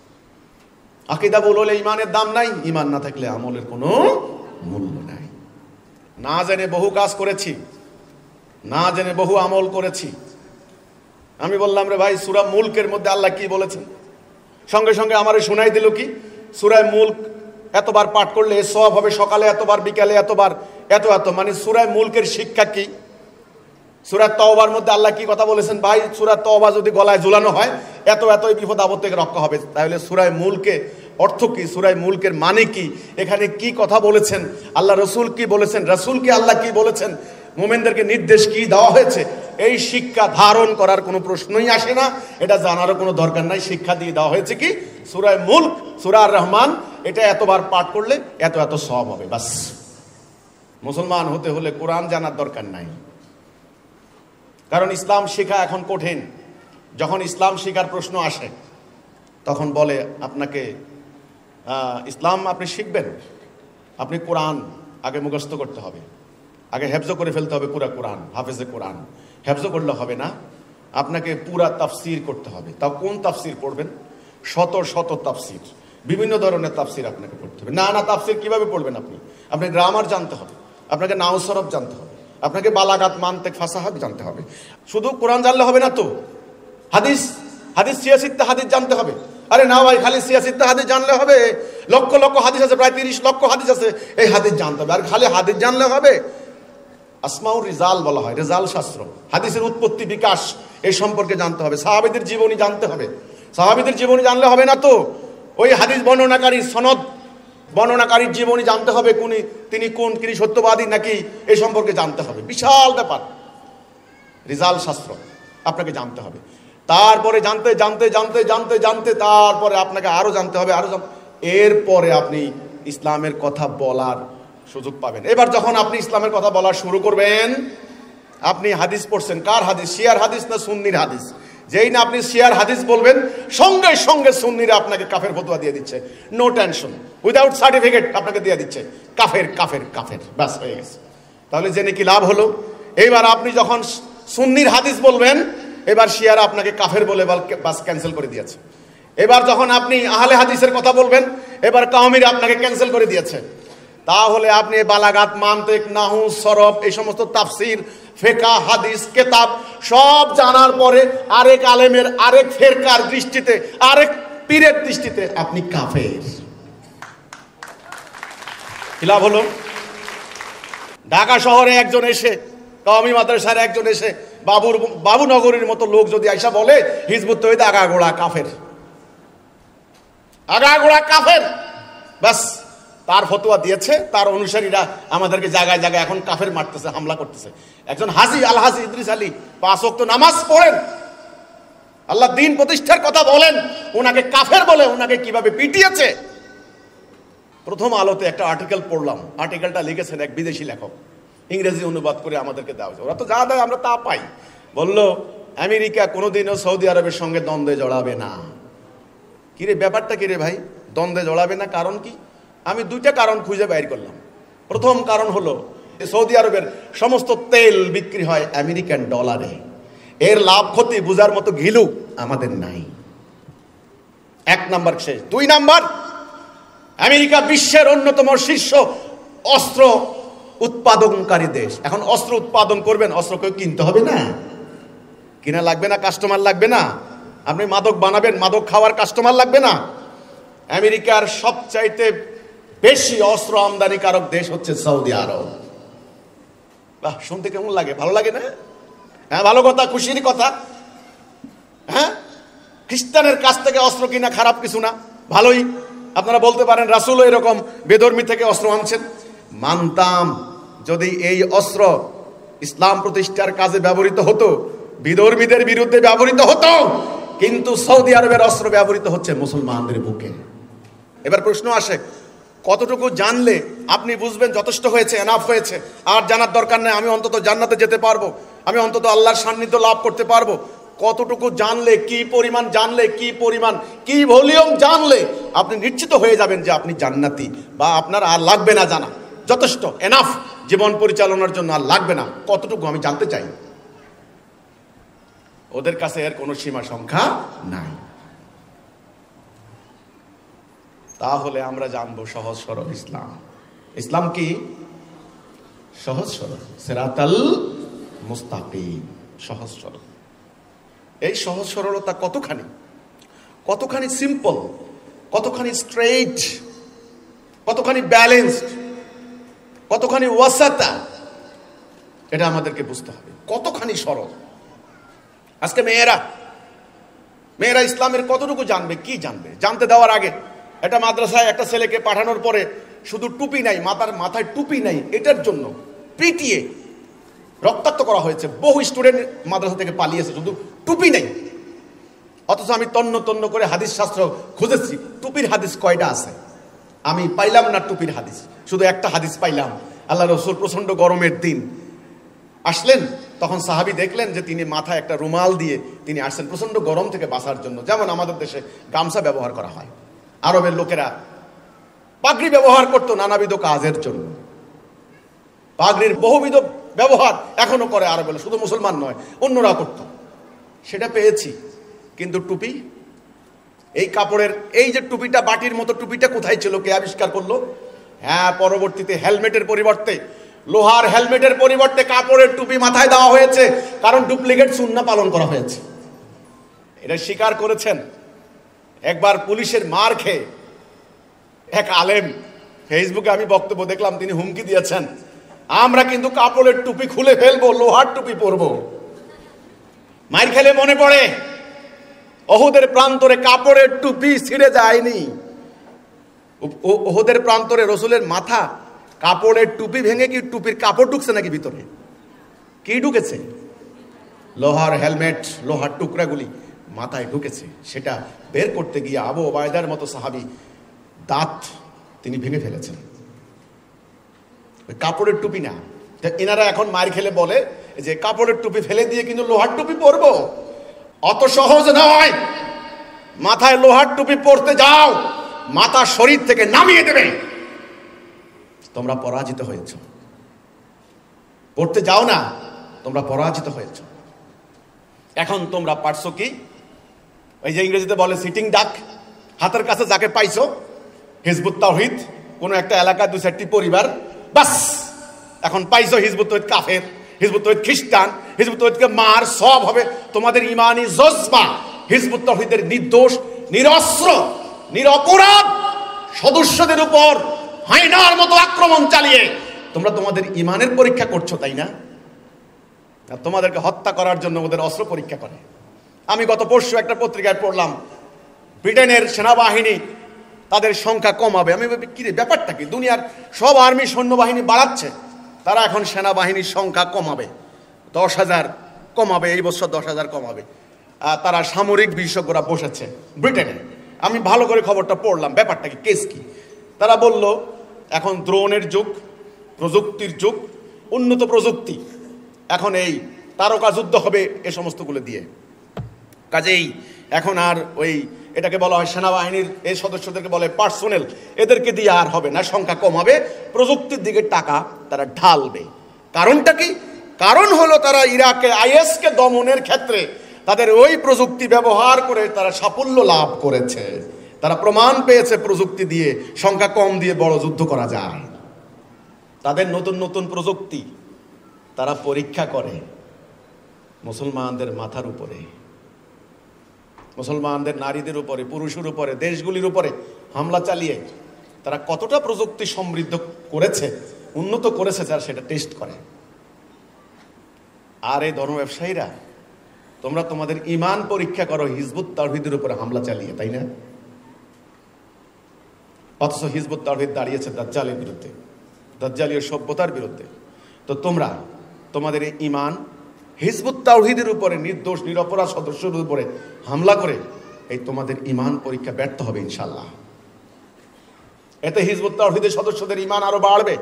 আকীদা ভুল হলে ইমানের দাম নাই, ইমান না থাকলে আমলের কোনো মূল্য নাই। না জেনে বহু কাজ করেছি, না জেনে বহু আমল করেছি। আমি বললাম রে ভাই, সূরা মুলকের মধ্যে আল্লাহ কি বলেছেন? সঙ্গে সঙ্গে আমারে শোনাই দিল কি, সূরা মুলক এতবার পাঠ করলে সওয়াব হবে, সকালে এতবার, বিকালে এতবার, এত এত, মানে সূরা মুলকের শিক্ষা কি? সূরা তওবার মধ্যে আল্লাহ কি কথা বলেছেন? ভাই সূরা তওবা যদি গলায় ঝুলানো হয় এত এতই বিপদ আপদ থেকে রক্ষা হবে। তাহলে সূরা মুলকে অর্থ কি? সূরা মুলকের মানে কি? এখানে কি কথা বলেছেন? আল্লাহ রসুল কি বলেছেন? রসুলকে আল্লাহ কি বলেছেন? মোমেনদেরকে নির্দেশ কি দেওয়া হয়েছে? এই শিক্ষা ধারণ করার কোনো প্রশ্নই আসে না, এটা জানারও কোনো দরকার নাই। শিক্ষা দিয়ে দেওয়া হয়েছে কি? সূরা মুলক, সূরা আর রহমান, এটা এতবার পাঠ করলে এত এত সওয়াব হবে, বাস। মুসলমান হতে হলে কোরআন জানার দরকার নাই, কারণ ইসলাম শেখা এখন কঠিন। যখন ইসলাম শেখার প্রশ্ন আসে তখন বলে আপনাকে ইসলাম আপনি শিখবেন, আপনি কোরআন আগে মুখস্থ করতে হবে, আগে হেফজ করে ফেলতে হবে পুরা কোরআন, হাফেজে কোরআন। হেফজ করলে হবে না, আপনাকে পুরা তাফসির করতে হবে। তাও কোন তাফসির পড়বেন? শত শত তাফসির, বিভিন্ন ধরনের তাফসির আপনাকে পড়তে হবে। না না তাফসির কিভাবে পড়বেন আপনি? আপনাকে গ্রামার জানতে হবে, আপনাকে নাও সরফ জানতে হবে, আপনাকে বালাগাত, মান্তিক, ফাসাহাত জানতে হবে। শুধু কোরআন জানলে হবে না তো, হাদিস হাদিস সিয়াসিত্তা হাদিস জানতে হবে। আরে না ভাই, খালি সিয়াসিত্তা হাদিস জানলে হবে? লক্ষ লক্ষ হাদিস আছে, প্রায় তিরিশ লক্ষ হাদিস আছে, এই হাদিস জানতে হবে। আর খালি হাদিস জানলে হবে? আসমাউর রিজাল বলা হয়, রেজাল শাস্ত্র, হাদিসের উৎপত্তি বিকাশ এই সম্পর্কে জানতে হবে। সাহাবীদের জীবনী জানতে হবে। সাহাবীদের জীবনী জানলে হবে না তো, ওই হাদিস বর্ণনাকারী, সনদ বর্ণনাকারীর জীবনী জানতে হবে, কোনি তিনি কোন, তিনি সত্যবাদী নাকি, এই সম্পর্কে জানতে হবে। বিশাল ব্যাপার, রিজাল শাস্ত্র আপনাকে জানতে হবে। তারপরে জানতে জানতে জানতে জানতে জানতে তারপরে আপনাকে আরো জানতে হবে, আরো জানতে, এরপরে আপনি ইসলামের কথা বলার সুযোগ পাবেন। এবার যখন আপনি ইসলামের কথা বলা শুরু করবেন, আপনি হাদিস পড়ছেন, কার হাদিস? শিয়ার হাদিস না সুন্নির হাদিস? যেই না আপনি শিয়ার হাদিস বলবেন, সঙ্গে সঙ্গে সুন্নিরা আপনাকে কাফের ফতোয়া দিয়ে দিচ্ছে, নো টেনশন, উইদাউট সার্টিফিকেট আপনাকে দিয়ে দিচ্ছে, কাফের কাফের কাফের, ব্যাস হয়ে গেছে। তাহলে জেনে কি লাভ হলো? এইবার আপনি যখন সুন্নির হাদিস বলবেন, এবার শিয়ারা আপনাকে কাফের বলে বাস ক্যান্সেল করে দিয়েছে। এবার যখন আপনি আহলে হাদিসের কথা বলবেন, এবার কাওমিরা আপনাকে ক্যান্সেল করে দিয়েছে। তাহলে আপনি বালাগাত, মান্তিক, নাহু, সরফ, এই সমস্ত তাফসির, ফিকহ, হাদিস, কিতাব সব জানার পরে আরেক আলেমের, আরেক ফেরকার দৃষ্টিতে, আরেক পীরের দৃষ্টিতে আপনি কাফের। কি লাভ হলো? ঢাকা শহরে একজন এসে, কওমি মাদ্রাসার একজন এসে, বাবুর বাবুনগরীর মতো লোক যদি আইসা বলে হিজবুত তৌহিদ আগাগোড়া কাফের, আগাগোড়া কাফের, বাস তার ফতোয়া দিয়েছে, তার অনুসারীরা আমাদেরকে জায়গায় জায়গায় এখন কাফের মারতেছে, হামলা করতেছে। একজন হাজি, আল হাজি ইদ্রিস আলী, পাঁচ ওয়াক্ত নামাজ পড়েন, আল্লাহ দ্বীন প্রতিষ্ঠার কথা বলেন, ওনাকে কাফের বলে ওনাকে কিভাবে পিটিয়েছে। প্রথম আলোতে একটা আর্টিকেল পড়লাম, আর্টিকেলটা লিখেছেন এক বিদেশি লেখক, ইংরেজি অনুবাদ করে আমাদেরকে দেওয়া হয়েছে। ওরা তো যা দেয় আমরা তা পাই। বলল আমেরিকা কোনোদিনও সৌদি আরবের সঙ্গে দ্বন্দ্বে জড়াবে না। কিরে ব্যাপারটা কিরে ভাই, দ্বন্দ্বে জড়াবে না, কারণ কি? আমি দুইটা কারণ খুঁজে বাইর করলাম। প্রথম কারণ হলো সৌদি আরবের সমস্ত তেল বিক্রি হয় আমেরিকান ডলারে, এর লাভ ক্ষতি বুঝার মতো ঘিলু আমাদের নাই। এক নাম্বার শেষ। দুই নাম্বার, আমেরিকা বিশ্বের অন্যতম শীর্ষ অস্ত্র উৎপাদনকারী দেশ। এখন অস্ত্র উৎপাদন করবেন, অস্ত্র কেউ কিনতে হবে না, কিনা লাগবে না, কাস্টমার লাগবে না। আপনি মাদক বানাবেন, মাদক খাওয়ার কাস্টমার লাগবে না। আমেরিকার সবচাইতে বেশি অস্ত্র আমদানিকারক দেশ হচ্ছে সৌদি আরব। বাহ, শুনতে কেমন লাগে? ভালো লাগে না? হ্যাঁ, ভালো কথা, খুশির কথা। হ্যাঁ, খ্রিস্টানের কাছ থেকে অস্ত্র কিনা খারাপ কিছু না, ভালোই। আপনারা বলতে পারেন রাসূলও এরকম বেধর্মী থেকে অস্ত্র আনছেন। মানতাম যদি এই অস্ত্র ইসলাম প্রতিষ্ঠার কাজে ব্যবহৃত হতো, বিধর্মীদের বিরুদ্ধে ব্যবহৃত হতো, কিন্তু সৌদি আরবের অস্ত্র ব্যবহৃত হচ্ছে মুসলমানদের বুকে। এবার প্রশ্ন আসে, কতটুকু জানলে আপনি বুঝবেন যথেষ্ট হয়েছে, এনাফ হয়েছে, আর জানার দরকার নেই, আমি অন্তত জান্নাতে যেতে পারবো, আমি অন্তত আল্লাহর সান্নিধ্য লাভ করতে পারবো? কতটুকু জানলে, কি পরিমাণ জানলে, কি পরিমাণ, কি ভলিউম জানলে আপনি নিশ্চিত হয়ে যাবেন যে আপনি জান্নাতি, বা আপনার আর লাগবে না জানা, যথেষ্ট, এনাফ জীবন পরিচালনার জন্য, আর লাগবে না? কতটুকু আমি জানতে চাই। ওদের কাছে এর কোনো সীমা সংখ্যা নাই। তাহলে আমরা জানবো সহজ সরল ইসলাম। ইসলাম কি? সহজ সরল, সিরাতাল মুস্তাকিম, সহজ সরল। এই সহজ সরলতা কতখানি, কতখানি সিম্পল, কতখানি স্ট্রেইট, কতখানি ব্যালেন্সড, কতখানি ওয়াসাতা, এটা আমাদেরকে বুঝতে হবে। কতখানি সরল। আজকে মেয়েরা মেয়েরা ইসলামের কতটুকু জানবে, কি জানবে? জানতে দেওয়ার আগে একটা মাদ্রাসায় একটা ছেলেকে পাঠানোর পরে শুধু টুপি নাই, মাথার মাথায় টুপি নাই, এটার জন্য পিটিয়ে রক্তাক্ত করা হয়েছে। বহু স্টুডেন্ট মাদ্রাসা থেকে পালিয়েছে, শুধু টুপি নাই। অথচ আমি তন্ন তন্ন করে হাদিস শাস্ত্র খুঁজেছি, টুপির হাদিস কয়টা আছে আমি পাইলাম না। টুপির হাদিস শুধু একটা হাদিস পাইলাম। আল্লাহ রসুল প্রচন্ড গরমের দিন আসলেন, তখন সাহাবী দেখলেন যে তিনি মাথায় একটা রুমাল দিয়ে তিনি আসছেন প্রচন্ড গরম থেকে বাঁচার জন্য। যেমন আমাদের দেশে গামছা ব্যবহার করা হয়, আরবের লোকেরা পাগড়ি ব্যবহার করতো নানাবিধ কাজের জন্য। পাগড়ির বহুবিধ ব্যবহার এখনো করে আরবের, শুধু মুসলমান নয়, অন্যরা করত। সেটা পেয়েছি, কিন্তু টুপি, এই কাপড়ের এই যে টুপিটা, বাটির মতো টুপিটা কোথায় ছিল? কে আবিষ্কার করলো? হ্যাঁ, পরবর্তীতে হেলমেটের পরিবর্তে, লোহার হেলমেটের পরিবর্তে কাপড়ের টুপি মাথায় দেওয়া হয়েছে, কারণ ডুপ্লিকেট সুন্নাহ পালন করা হয়েছে। এটা স্বীকার করেছেন। একবার পুলিশের মার খেয়ে এক আলেম, ফেসবুকে আমি বক্তব্য দেখলাম, তিনি হুমকি দিয়েছেন, আমরা কিন্তু কাপড়ের টুপি খুলে ফেলবো, লোহার টুপি পরবো। মার খেলে মনে পড়ে ওহুদের প্রান্তরে কাপড়ের টুপি ছিঁড়ে যায়নি। ওহুদের প্রান্তরে রসুলের মাথা কাপড়ের টুপি ভেঙে কি টুপির কাপড় ঢুকছে নাকি ভিতরে? কি ঢুকেছে? লোহার হেলমেট, লোহার টুকরাগুলি মাথায় ঢুকেছে, সেটা বের করতে গিয়ে আবু ওবায়দার মতো সাহাবী দাঁত তিনি ভেঙে ফেলেছেন। ওই কাপড়ের টুপি না, এনারা এখন মার খেলে বলে যে কাপড়ের টুপি ফেলে দিয়ে কিন্তু লোহার টুপি পরবো। অত সহজ নয়। মাথায় লোহার টুপি পরতে যাও, মাথা শরীর থেকে নামিয়ে দেবে। তোমরা পরাজিত হয়েছ। পড়তে যাও না, তোমরা পরাজিত হয়েছ। এখন তোমরা পারছো কি? ওই যে ইংরেজিতে বলে সিটিং ডাক, হাতের কাছে যাকে পাইছো, হিজবুত তাওহীদ, কোন একটা এলাকা দু চারটি পরিবার, বাস এখন পাইছো হিজবুত তাওহীদ কাফের, হিজবুত তাওহীদ খ্রিস্টান, হিজবুত তাওহীদকে মার, সব হবে। তোমাদের ইমানি জজবা হিজবুত তাওহীদের নির্দোষ, নিরস্ত্র, নিরপরাধ সদস্যদের উপর হায়নার মতো আক্রমণ চালিয়ে তোমরা তোমাদের ইমানের পরীক্ষা করছো, তাই না? আর তোমাদেরকে হত্যা করার জন্য ওদের অস্ত্র পরীক্ষা করে। আমি গত পরশু একটা পত্রিকায় পড়লাম, ব্রিটেনের সেনাবাহিনী তাদের সংখ্যা কমাবে। আমি ভাবি কি রে, ব্যাপারটা কি? দুনিয়ার সব আর্মি সৈন্যবাহিনী বাড়াচ্ছে, তারা এখন সেনাবাহিনীর সংখ্যা কমাবে, দশ হাজার কমাবে, এই বছর দশ হাজার কমাবে। তারা সামরিক বিশেষজ্ঞরা বসেছে ব্রিটেনে। আমি ভালো করে খবরটা পড়লাম, ব্যাপারটা কি, কেস কি? তারা বলল এখন দ্রোণের যুগ, প্রযুক্তির যুগ, উন্নত প্রযুক্তি, এখন এই তারকা যুদ্ধ হবে এ সমস্তগুলো দিয়ে। কাজেই এখন আর ওই এটাকে বলা হয় সেনাবাহিনীর এই সদস্যদেরকে বলে পার্সোনেল, এদেরকে দিয়ে আর হবে না, সংখ্যা কমাবে, প্রযুক্তির দিকে টাকা তারা ঢালবে। কারণটা কি? কারণ হলো তারা ইরাকে আইএসকে দমনের ক্ষেত্রে তাদের ওই প্রযুক্তি ব্যবহার করে তারা সাফল্য লাভ করেছে। তারা প্রমাণ পেয়েছে প্রযুক্তি দিয়ে, সংখ্যা কম দিয়ে বড় যুদ্ধ করা যায়। তাদের নতুন নতুন প্রযুক্তি তারা পরীক্ষা করে মুসলমানদের মাথার উপরে, মুসলমানদের নারীদের উপরে, পুরুষের উপরে, দেশগুলির উপরে হামলা চালিয়ে তারা কতটা প্রযুক্তি সমৃদ্ধ করেছে, উন্নত করেছে, যারা সেটা টেস্ট করে। আর এই ধর্ম ব্যবসায়ীরা, তোমরা তোমাদের ইমান পরীক্ষা করো হিজবুত তাওহীদের উপরে হামলা চালিয়ে, তাই না? অথচ হিজবুত তাওহীদ দাঁড়িয়েছে দাজ্জালের বিরুদ্ধে, দাজ্জালীয় সভ্যতার বিরুদ্ধে। তো তোমরা তোমাদের এই ইমান হিজবুত তাওহীদের উপরে, নির্দোষ নিরপরাধ সদস্যদের উপরে হামলা করে এই তোমাদের ইমান পরীক্ষা ব্যর্থ হবে ইনশাল্লাহ। এতে হিজবুত তাওহীদের সদস্যদের ইমান আরো বাড়বে।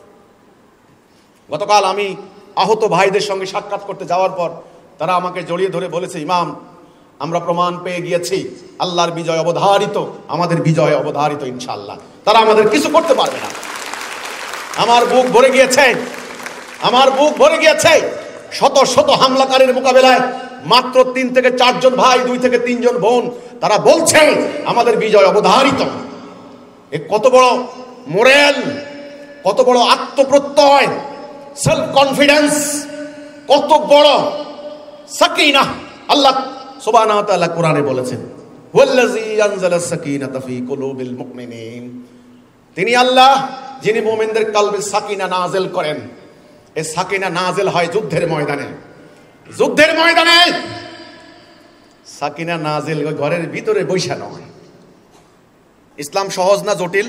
গতকাল আমি আহত ভাইদের সঙ্গে সাক্ষাৎ করতে যাওয়ার পর তারা আমাকে জড়িয়ে ধরে বলেছে, ইমাম আমরা প্রমাণ পেয়ে গিয়েছি আল্লাহর বিজয় অবধারিত, আমাদের বিজয় অবধারিত ইনশাআল্লাহ, তারা আমাদের কিছু করতে পারবে না। আমার বুক ভরে গিয়েছে, আমার বুক ভরে গিয়েছে। শত শত হামলাকারীর মোকাবেলায় মাত্র তিন থেকে চারজন ভাই, দুই থেকে তিনজন বোন, তারা বলছে আমাদের বিজয় অবধারিত। এ কত বড় মোরাল, কত বড় আত্মপ্রত্যয়, সেলফ কনফিডেন্স, কত বড় সাকিনা। আল্লাহ সুবহানাহু ওয়া তাআলা কোরআনে বলেছেন, ওয়াল্লাযী আনজালাস সাকিনাতা ফী কুলুবিল মুমিনিন, তিনি আল্লাহ যিনি মুমিনদের কলবে সাকিনা নাযিল করেন। এই সাকিনা নাযিল হয় যুদ্ধের ময়দানে, যুদ্ধের ময়দানে সাকিনা নাযিল ঘরের ভিতরে বৈশা নয়। ইসলাম সহজ না জটিল?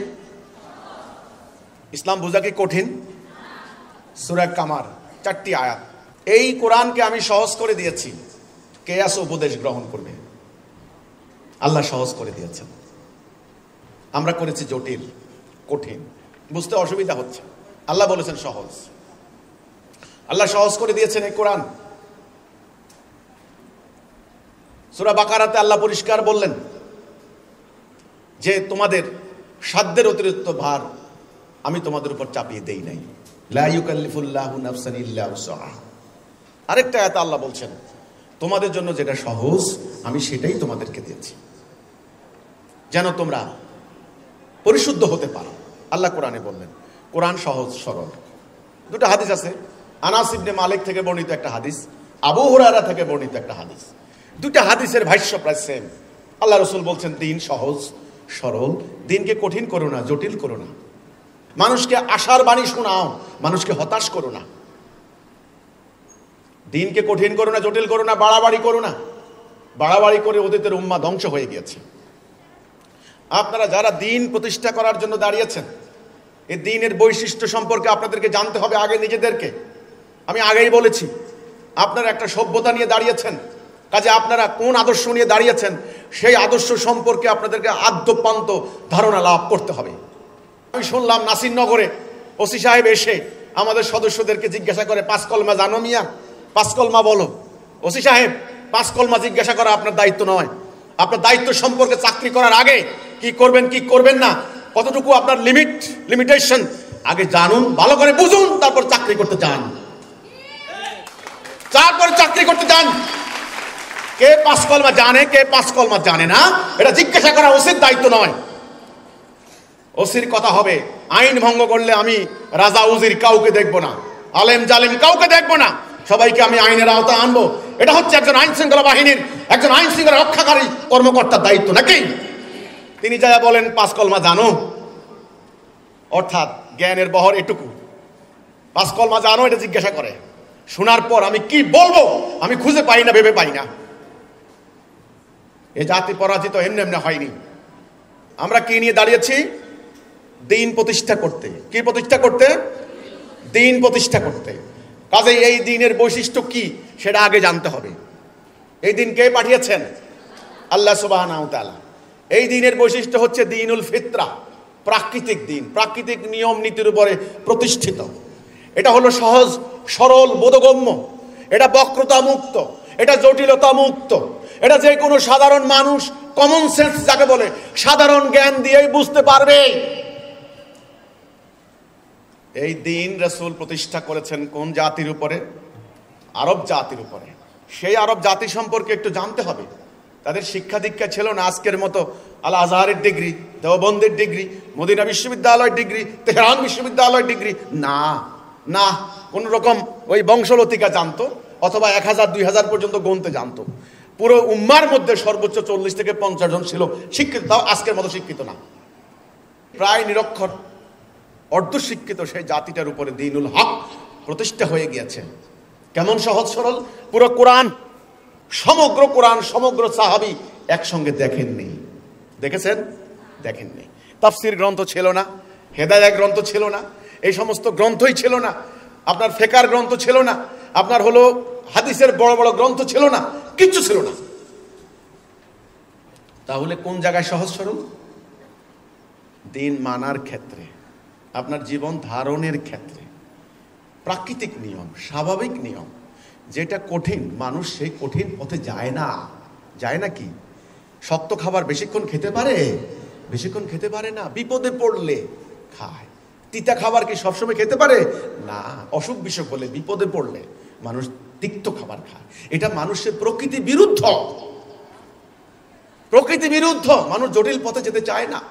ইসলাম বোঝা কি কঠিন? সূরা কামার চারটি আয়াত। এই কোরআনকে আমি সহজ করে দিয়েছি, কে আছে উপদেশ গ্রহণ করবে? আল্লাহ সহজ করে দিয়েছেন, আমরা করেছি জটিল, কঠিন, বুঝতে অসুবিধা হচ্ছে। আল্লাহ বলেছেন সহজ, আল্লাহ সহজ করে দিয়েছেন এই কোরআন। সূরা বাকারাতে আল্লাহ পরিষ্কার বললেন যে তোমাদের সাধ্যের অতিরিক্ত ভার আমি তোমাদের উপর চাপিয়ে দেই নাই, লা ইউকাল্লিফুল্লাহু নাফসান ইল্লা উসআহা। আরেকটা আয়াতে আল্লাহ বলছেন তোমাদের জন্য যেটা সহজ আমি সেটাই তোমাদেরকে দিয়েছি, যেন তোমরা পরিশুদ্ধ হতে পারো। আল্লাহ কোরআনে বললেন কোরআন সহজ সরল। দুটো হাদিস আছে, আনাস ইবনে মালিক থেকে বর্ণিত একটা হাদিস, আবু হুরায়রা থেকে বর্ণিত একটা হাদিস। দুটো হাদিসের ভাষ্য প্রায় সেম। আল্লাহ রাসূল বলছেন দিন সহজ সরল, দিনকে কঠিন করো না, জটিল করো না। মানুষকে আশার বাণী শোনাও, মানুষকে হতাশ করো না। দিনকে কঠিন করো না, জটিল করো না, বাড়াবাড়ি করো না। বাড়াবাড়ি করে অতীতের উম্মাহ ধ্বংস হয়ে গিয়েছে। আপনারা যারা দিন প্রতিষ্ঠা করার জন্য দাঁড়িয়েছেন, এই দিনের বৈশিষ্ট্য সম্পর্কে আপনাদেরকে জানতে হবে আগে নিজেদেরকে। আমি আগেই বলেছি, আপনারা একটা সভ্যতা নিয়ে দাঁড়িয়েছেন, কাজে আপনারা কোন আদর্শ নিয়ে দাঁড়িয়েছেন সেই আদর্শ সম্পর্কে আপনাদেরকে আদ্যপান্ত ধারণা লাভ করতে হবে। আমি শুনলাম নাসিরনগরে ওসি সাহেব এসে আমাদের সদস্যদেরকে জিজ্ঞাসা করে, পাঁচ কলমা জানো মিয়া? পাঁচ কলমা বলো। ওসি সাহেব, পাঁচ কলমা জিজ্ঞাসা করা আপনার দায়িত্ব নয়। আপনার দায়িত্ব সম্পর্কে চাকরি করার আগে কি করবেন কি করবেন না, কতটুকু আপনার লিমিট লিমিটেশন আগে জানুন, ভালো করে বুঝুন, তারপর চাকরি করতে চান, তারপর চাকরি করতে চান। কে পাঁচ কলমা জানে কে পাঁচ কলমা জানে না এটা জিজ্ঞাসা করা ওসির দায়িত্ব নয়। ওসির কথা হবে আইন ভঙ্গ করলে আমি রাজা উজির কাউকে দেখবো না, আলেম জালেম কাউকে দেখবো না, সবাইকে আমি আইনের আওতায় আনবো। এটা হচ্ছে একজন আইন শৃঙ্খলা বাহিনীর, একজন আইন শৃঙ্খলা রক্ষাকারী কর্মকর্তার দায়িত্ব, নাকি? তিনি যা বলেন পাঁচ কলমা জানো, অর্থাৎ জ্ঞানের বহর এটুকু। পাঁচ কলমা জানো এটা জিজ্ঞাসা করে, শোনার পর আমি কি বলবো আমি খুঁজে পাই না, ভেবে পাই না। এ জাতি পরাজিত এমনি এমনি হয়নি। আমরা কি নিয়ে দাঁড়িয়েছি? দিন প্রতিষ্ঠা করতে। কি প্রতিষ্ঠা করতে? দিন প্রতিষ্ঠা করতে। কাজেই এই দিনের বৈশিষ্ট্য কি সেটা আগে জানতে হবে। এই দিন কে পাঠিয়েছেন? আল্লাহ সুবহানাহু ওয়া তাআলা। এই দিনের বৈশিষ্ট্য হচ্ছে দিনুল ফিতরা, প্রাকৃতিক দিন, প্রাকৃতিক নিয়ম নীতির উপরে প্রতিষ্ঠিত। এটা হলো সহজ সরল বোধগম্য, এটা বক্রতা মুক্ত, এটা জটিলতা মুক্ত, এটা যে কোনো সাধারণ মানুষ কমন সেন্স যাকে বলে সাধারণ জ্ঞান দিয়েই বুঝতে পারবে। এই দিন রাসূল প্রতিষ্ঠা করেছেন কোন জাতির উপরে? আরব জাতির উপরে। সেই আরব জাতি সম্পর্কে একটু জানতে হবে। তাদের শিক্ষা দীক্ষা ছিল না আজকের মতো আল আজহারের ডিগ্রি, দেওবন্দের ডিগ্রি, মদিনা বিশ্ববিদ্যালয়ের ডিগ্রি, তেহরান বিশ্ববিদ্যালয়ের ডিগ্রি। না না, কোন রকম ওই বংশলতিকা জানতো, অথবা এক হাজার দুই হাজার পর্যন্ত গণতে জানতো। পুরো উম্মার মধ্যে সর্বোচ্চ চল্লিশ থেকে পঞ্চাশ জন ছিল শিক্ষিত, তাও আজকের মতো শিক্ষিত না, প্রায় নিরক্ষর অর্ধশিক্ষিত সেই জাতিটার উপরে দ্বীনুল হক প্রতিষ্ঠা হয়ে গিয়েছে। কেমন সহজ সরল! পুরো কোরআন, সমগ্র কোরআন, সমগ্র সাহাবী একসঙ্গে দেখেননি। দেখেছেন? দেখেননি। তাফসীর গ্রন্থ ছিল না, হেদায়া গ্রন্থ ছিল না, এই সমস্ত গ্রন্থই ছিল না। আপনার ফিকহ গ্রন্থ ছিল না, আপনার হলো হাদিসের বড় বড় গ্রন্থ ছিল না, কিচ্ছু ছিল না। তাহলে কোন জায়গায় সহজ সরল? দিন মানার ক্ষেত্রে, আপনার জীবন ধারণের ক্ষেত্রে প্রাকৃতিক নিয়ম, স্বাভাবিক নিয়ম। যেটা কঠিন, মানুষ সেই কঠিন পথে যায় না। যায় না কি? শক্ত খাবার বেশিক্ষণ খেতে পারে? বেশিক্ষণ খেতে পারে না, বিপদে পড়লে খায়। তিতা খাবার কি সবসময় খেতে পারে? না, অসুখ বিসুখ হলে, বিপদে পড়লে মানুষ তিক্ত খাবার খায়। এটা মানুষের প্রকৃতি বিরুদ্ধ, প্রকৃতি বিরুদ্ধ। মানুষ জটিল পথে যেতে চায় না,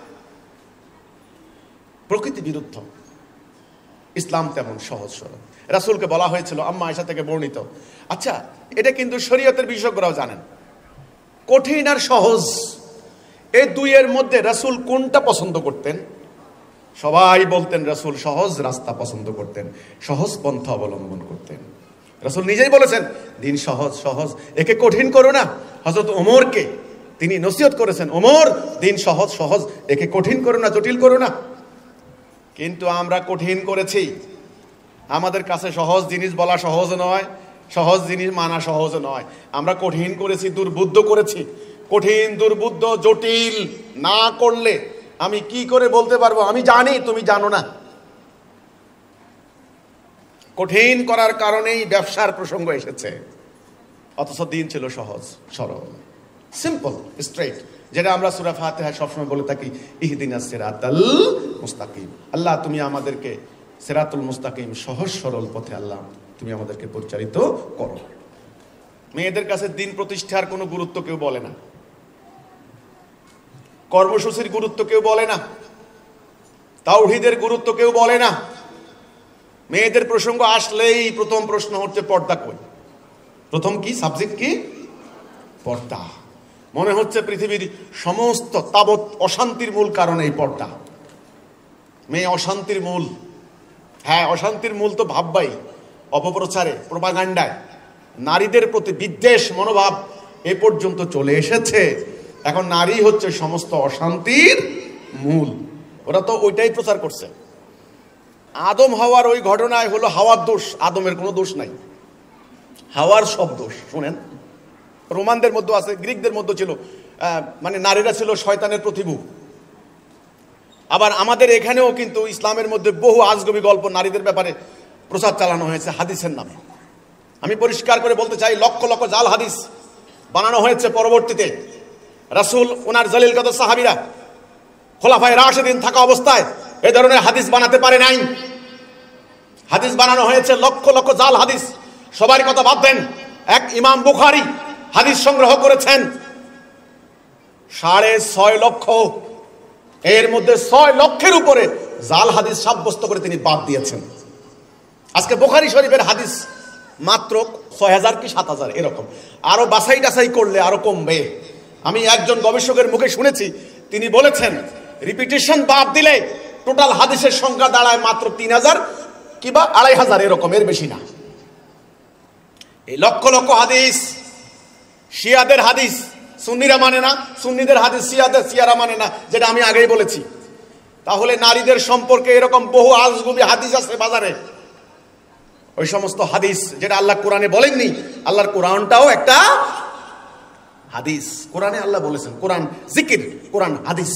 প্রকৃতি বিরুদ্ধ। ইসলাম তেমন সহজ সরল। রাসূলকে বলা হয়েছিল, আম্মা আয়েশা থেকে বর্ণিত। আচ্ছা, এটা কিন্তু শরীয়তের বিশেষজ্ঞরাও জানেন, কঠিন আর সহজ এই দুইয়ের মধ্যে রাসূল কোনটা পছন্দ করতেন? সবাই বলতেন রাসূল সহজ রাস্তা পছন্দ করতেন, সহজ পন্থা অবলম্বন করতেন। রাসূল নিজেই বলেছেন, দিন সহজ সহজ, একে কঠিন করো না। হযরত ওমরকে তিনি নসিহত করেছেন, ওমর দিন সহজ সহজ, একে কঠিন করো না, জটিল করো না। কিন্তু আমরা কঠিন করেছি। আমাদের কাছে সহজ জিনিস বলা সহজ নয়, সহজ জিনিস মানা সহজ নয়। আমরা কঠিন করেছি, দুর্বুদ্ধ করেছি। কঠিন, দুর্বুদ্ধ, জটিল না করলে আমি কি করে বলতে পারবো আমি জানি তুমি জানো না? কঠিন করার কারণেই ব্যবসার প্রসঙ্গ এসেছে, অথচ দিন ছিল সহজ সরল, সিম্পল, স্ট্রেট, যেটা আমরা সূরা ফাতিহা সবসময় বলে থাকি, ইহদিনাস সিরাতাল মুস্তাকিম। আল্লাহ তুমি আমাদেরকে সিরাতুল মুস্তাকিম, সহজ সরল পথে আল্লাহ তুমি আমাদেরকে পরিচালিত করো। মেয়েদের কাছে দিন প্রতিষ্ঠার কোনো গুরুত্ব কেউ বলে না, কর্মসূচির গুরুত্ব কেউ বলে না, তাওহীদের গুরুত্ব কেউ বলে না। মেয়েদের প্রসঙ্গ আসলেই প্রথম প্রশ্ন হচ্ছে পর্দা কই? প্রথম কি সাবজেক্ট কি? পর্দা। মনে হচ্ছে পৃথিবীর সমস্ত তাবৎ অশান্তির মূল কারণ এই পর্দা। মেয়ে অশান্তির মূল। হ্যাঁ, অশান্তির মূল তো ভাববাই, অপপ্রচারে, প্রোপাগান্ডায় নারীদের প্রতি বিদ্বেষ মনোভাব এ পর্যন্ত চলে এসেছে। এখন নারী হচ্ছে সমস্ত অশান্তির মূল। ওরা তো ওইটাই প্রচার করছে। আদম হাওয়ার ওই ঘটনায় হলো হাওয়ার দোষ, আদমের কোনো দোষ নাই, হাওয়ার সব দোষ। শুনেন, রোমানদের মধ্যে আছে, গ্রিকদের মধ্যে ছিল, মানে নারীরা ছিল শয়তানের প্রতিভূ। আবার আমাদের এখানেও কিন্তু ইসলামের মধ্যে বহু আজগবি গল্প নারীদের ব্যাপারে প্রচার চালানো হয়েছে হাদিসের নামে। আমি পরিষ্কার করে বলতে চাই, লক্ষ লক্ষ জাল হাদিস বানানো হয়েছে পরবর্তীতে। রাসূল ওনার জলিল কদর সাহাবীরা খোলাফায়ে রাশিদিন থাকা অবস্থায় এই ধরনের হাদিস বানাতে পারে নাই। হাদিস বানানো হয়েছে লক্ষ লক্ষ জাল হাদিস। সবার কথা বাদ দেন, এক ইমাম বুখারী হাদিস সংগ্রহ করেছেন সাড়ে ছয় লক্ষ, এর মধ্যে ছয় লক্ষের উপরে জাল হাদিস সাব্যস্ত করে তিনি বাদ দিয়েছেন। আজকে বুখারী শরীফের হাদিস মাত্র ছয় হাজার কি সাত হাজার এরকম, আরো বাছাই টাছাই করলে আরো কমবে। আমি একজন গবেষকের মুখে শুনেছি, তিনি বলেছেন রিপিটেশন বাদ দিলে টোটাল হাদিসের সংখ্যা দাঁড়ায় মাত্র তিন হাজার কিংবা আড়াই হাজার এরকম, এর বেশি না। এই লক্ষ লক্ষ হাদিস শিয়াদের হাদিস সুন্নিরা মানে না, সুন্নিদের হাদিস শিয়াদের শিয়ারা মানে না, যেটা আমি আগেই বলেছি। তাহলে নারীদের সম্পর্কে এরকম বহু আজগুবি হাদিস আছে বাজারে। ওই সমস্ত হাদিস যেটা আল্লাহ কোরআনে বলেননি, আল্লাহর কোরআনটাও একটা হাদিস। কোরআনে আল্লাহ বলেছেন কোরআন জিকির, কোরআন হাদিস।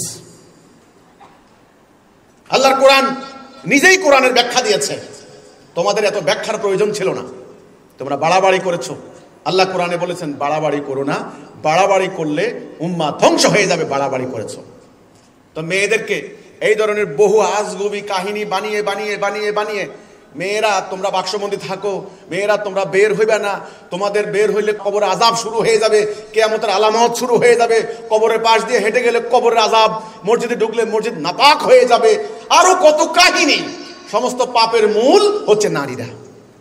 আল্লাহর কোরআন নিজেই কোরআনের ব্যাখ্যা দিয়েছে, তোমাদের এত ব্যাখ্যার প্রয়োজন ছিল না, তোমরা বাড়াবাড়ি করেছো। আল্লাহ কোরআনে বলেছেন বাড়াবাড়ি করো না, বাড়াবাড়ি করলে উম্মাহ ধ্বংস হয়ে যাবে, বাড়াবাড়ি করেছো। তো মেয়েদেরকে এই ধরনের বহু আজগুবি কাহিনী বানিয়ে বানিয়ে বানিয়ে বানিয়ে মেয়েরা তোমরা বাক্সবন্দী থাকো, মেয়েরা তোমরা বের হইবে না, তোমাদের বের হইলে কবরে আযাব শুরু হয়ে যাবে, কিয়ামতের আলামত শুরু হয়ে যাবে, কবরের পাশ দিয়ে হেঁটে গেলে কবরের আযাব, মসজিদে ঢুকলে মসজিদ নাপাক হয়ে যাবে, আরো কত কাহিনী। সমস্ত পাপের মূল হচ্ছে নারীরা।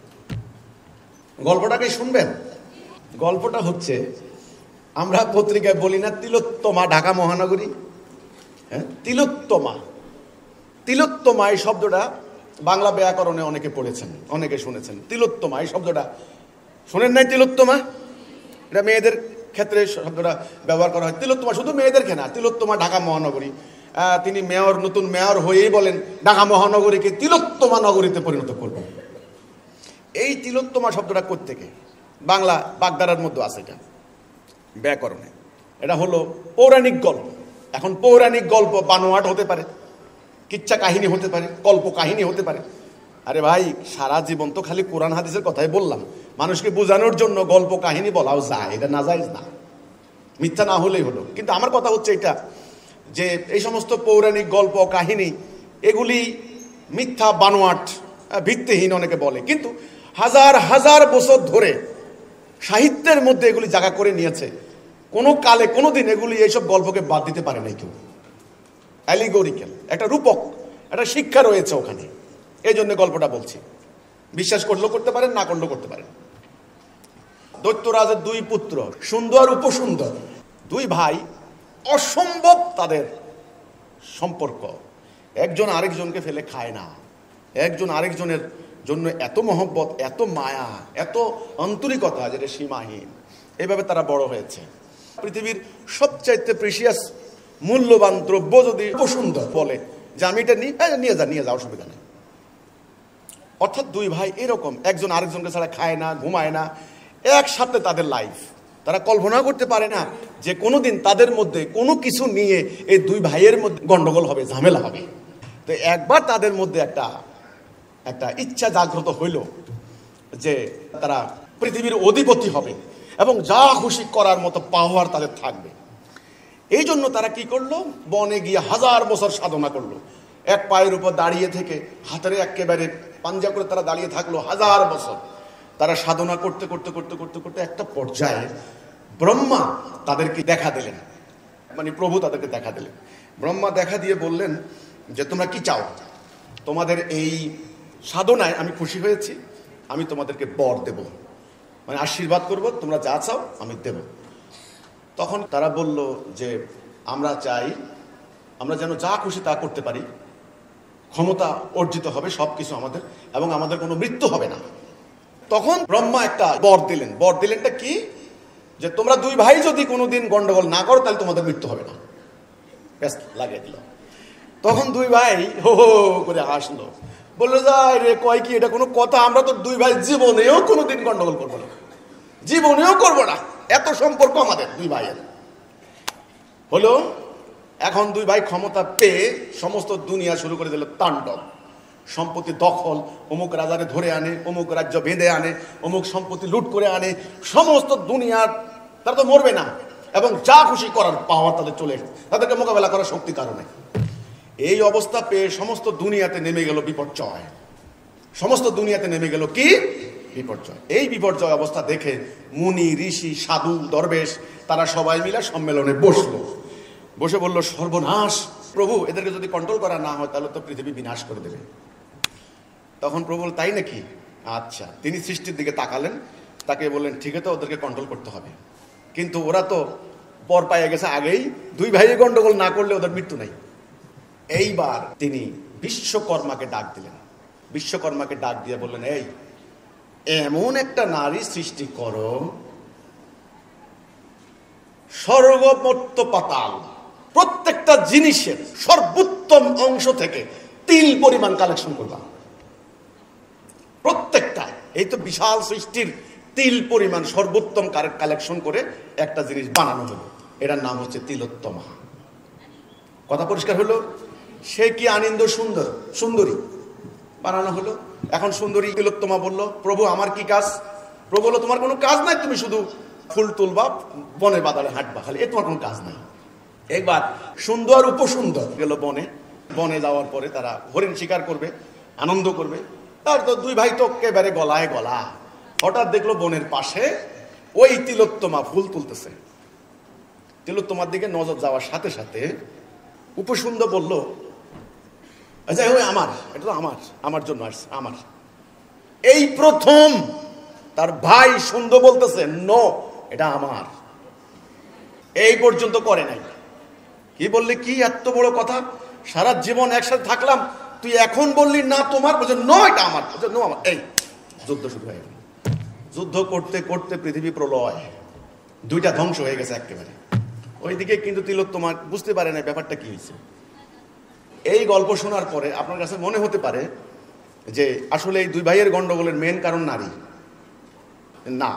গল্পটাকে শুনবেন। গল্পটা হচ্ছে, আমরা পত্রিকায় বলি না তিলোত্তমা ঢাকা মহানগরী, হ্যাঁ তিলোত্তমা। তিলোত্তমা এই শব্দটা বাংলা ব্যাকরণে অনেকে পড়েছেন, অনেকে শুনেছেন। তিলোত্তমা এই শব্দটা শোনেন নাই? তিলোত্তমা এটা মেয়েদের ক্ষেত্রে শব্দটা ব্যবহার করা হয়। তিলোত্তমা শুধু মেয়েদের কেনা, তিলোত্তমা ঢাকা মহানগরী। তিনি মেয়র, নতুন মেয়র হয়েই বলেন ঢাকা মহানগরীকে তিলোত্তমা নগরীতে পরিণত করবেন। এই তিলোত্তমা শব্দটা কোত্থেকে? বাংলা বাগধারার মধ্যে আছে এটা ব্যাকরণে। এটা হলো পৌরাণিক গল্প। এখন পৌরাণিক গল্প বানোয়াট হতে পারে, কিচ্ছা কাহিনী হতে পারে, কল্প কাহিনী হতে পারে। আরে ভাই, সারা জীবন তো খালি কোরআন হাদিসের কথাই বললাম, মানুষকে বোঝানোর জন্য গল্প কাহিনী বলাও যায়, এটা না যায় না, মিথ্যা না হলেই হলো। কিন্তু আমার কথা হচ্ছে এটা যে এই সমস্ত পৌরাণিক গল্প কাহিনী এগুলি মিথ্যা, বানোয়াট, ভিত্তিহীন অনেকে বলে, কিন্তু হাজার হাজার বছর ধরে সাহিত্যের মধ্যে এগুলি জায়গা করে নিয়েছে। কোনো কালে কোনো দিন এগুলি এইসব গল্পকে বাদ দিতে পারে নাই কেউ। অ্যালিগোরিক্যাল একটা রূপক, একটা শিক্ষা রয়েছে ওখানে, এই জন্য গল্পটা বলছি। বিশ্বাস করলেও করতে পারেন, না করলেও করতে পারেন। দৈত্যরাজের দুই পুত্র, সুন্দর উপসুন্দর, দুই ভাই, অসম্ভব তাদের সম্পর্ক। একজন আরেকজনকে ফেলে খায় না, একজন আরেকজনের জন্য এত মহব্বত, এত মায়া, এত আন্তরিকতা যেটা সীমাহীন। এইভাবে তারা বড় হয়েছে। পৃথিবীর সবচাইতে প্রিসিয়াস মূল্যবান দ্রব্য যদি উপসুন্দর বলে যে আমি এটা নিয়ে নিয়ে যা নিয়ে যা অসুবিধা নেই। অর্থাৎ দুই ভাই এরকম, একজন আরেকজনকে ছাড়া খায় না, ঘুমায় না, একসাথে তাদের লাইফ। তারা কল্পনা করতে পারে না যে কোনোদিন তাদের মধ্যে কোনো কিছু নিয়ে এই দুই ভাইয়ের মধ্যে গন্ডগোল হবে, ঝামেলা হবে। তো একবার তাদের মধ্যে একটা একটা ইচ্ছা জাগ্রত হইল যে তারা পৃথিবীর অধিপতি হবে এবং যা খুশি করার মতো পাওয়ার তাদের থাকবে। এই জন্য তারা কি করলো, বনে গিয়ে হাজার বছর সাধনা করলো। এক পায়ের উপর দাঁড়িয়ে থেকে হাতের একেবারে পাঞ্জা করে তারা দাঁড়িয়ে থাকলো হাজার বছর। তারা সাধনা করতে করতে করতে করতে করতে একটা পর্যায়ে ব্রহ্মা তাদেরকে দেখা দিলেন, মানে প্রভু তাদেরকে দেখা দিলেন। ব্রহ্মা দেখা দিয়ে বললেন যে তোমরা কি চাও? তোমাদের এই সাধনায় আমি খুশি হয়েছি, আমি তোমাদেরকে বর দেব, মানে আশীর্বাদ করব, তোমরা যা চাও আমি দেব। তখন তারা বলল যে আমরা চাই আমরা যেন যা খুশি তা করতে পারি, ক্ষমতা অর্জিত হবে সব কিছু আমাদের, এবং আমাদের কোনো মৃত্যু হবে না। তখন ব্রহ্মা একটা বর দিলেন। বর দিলেনটা কি? যে তোমরা দুই ভাই যদি কোনোদিন গন্ডগোল না করো তাহলে তোমাদের মৃত্যু হবে না। ব্যাস, লাগিয়ে দিল। তখন দুই ভাই হো হো করে হাসলো, বললো যাই রে, কয় কি এটা কোনো কথা? আমরা তো দুই ভাই জীবনেও কোনোদিন গন্ডগোল করবো না, জীবনেও করবো না। এত সম্পর্ক আমাদের দুই ভাইয়ের হলো। এখন দুই ভাই ক্ষমতা পেয়ে সমস্ত দুনিয়া শুরু করে দিল তাণ্ডব। সম্পত্তি দখল, অমুক রাজারে ধরে আনে, অমুক রাজ্য বেঁধে আনে, অমুক সম্পত্তি লুট করে আনে, সমস্ত দুনিয়ার, তারা তো মরবে না এবং যা খুশি করার পাওয়ার তাদের চলে এসেছে, তাদেরকে মোকাবেলা করার শক্তি কারণে। এই অবস্থা পেয়ে সমস্ত দুনিয়াতে নেমে গেল বিপর্যয়। সমস্ত দুনিয়াতে নেমে গেল কি বিপর্যয়। এই বিপর্যয় অবস্থা দেখে মুনি, ঋষি, সাধু, দরবেশ তারা সবাই মিলে সম্মেলনে বসলো। বসে বলল, সর্বনাশ প্রভু, এদেরকে যদি কন্ট্রোল করা না হয় তাহলে তো পৃথিবী বিনাশ করে দেবে। তখন প্রভু বলল, তাই নাকি? আচ্ছা। তিনি সৃষ্টির দিকে তাকালেন, তাকে বললেন, ঠিক আছে, ওদেরকে কন্ট্রোল করতে হবে, কিন্তু ওরা তো পর পাইয়ে গেছে আগেই, দুই ভাই গন্ডগোল না করলে ওদের মৃত্যু নাই। এইবার তিনি বিশ্বকর্মাকে ডাক দিলেন। বিশ্বকর্মাকে ডাক দিয়ে বললেন, এই এমন একটা নারী সৃষ্টি করো, স্বর্গমর্ত্য পাতাল প্রত্যেকটা জিনিসের সর্বোত্তম অংশ থেকে তিল পরিমাণ কালেকশন করবা। প্রত্যেকটা, এই তো বিশাল সৃষ্টির তিল পরিমাণ সর্বোত্তম কালেকশন করে একটা জিনিস বানানো হলো, এটার নাম হচ্ছে তিলোত্তমা। কথা পরিষ্কার হলো? সে কি আনন্দ সুন্দর সুন্দরী বানানো হলো। এখন সুন্দরী তিলোত্তমা বলল, প্রভু আমার কি কাজ? প্রভু বলল, তোমার কোনো কাজ নাই, তুমি শুধু ফুল তুলবা, বনে বাদালে হাঁটবা, খালি এ তোমার কোনো কাজ নাই। একবার সুন্দর উপসুন্দর গেল বনে। বনে যাওয়ার পরে তারা হরিণ শিকার করবে, আনন্দ করবে। তার তো দুই ভাই তো একেবারে গলায় গলা। হঠাৎ দেখলো বনের পাশে ওই তিলোত্তমা ফুল তুলতেছে। তিলোত্তমার দিকে নজর যাওয়ার সাথে সাথে উপসুন্দর বলল, আচ্ছা ওই আমার, এটা তো আমার, আমার জন্য আসছে, আমার। এই প্রথম তার ভাই সুন্দর বলতেছে, নো, এটা আমার। এই পর্যন্ত করে নাই। কি বললি? কি এত বড় কথা, সারা জীবন একসাথে থাকলাম, তুই এখন বললি না তোমার, বলছে নো, এটা আমার, নো আমার। এই যুদ্ধ শুরু হয়ে গেল। যুদ্ধ করতে করতে পৃথিবী প্রলয়, দুইটা ধ্বংস হয়ে গেছে একেবারে। ওইদিকে কিন্তু তিলোত্তমা বুঝতে পারে না ব্যাপারটা কি হয়েছে। এই গল্প শোনার পরে আপনার কাছে মনে হতে পারে যে আসলে এই দুই ভাইয়ের গন্ডগোলের মেন কারণ নারী। না,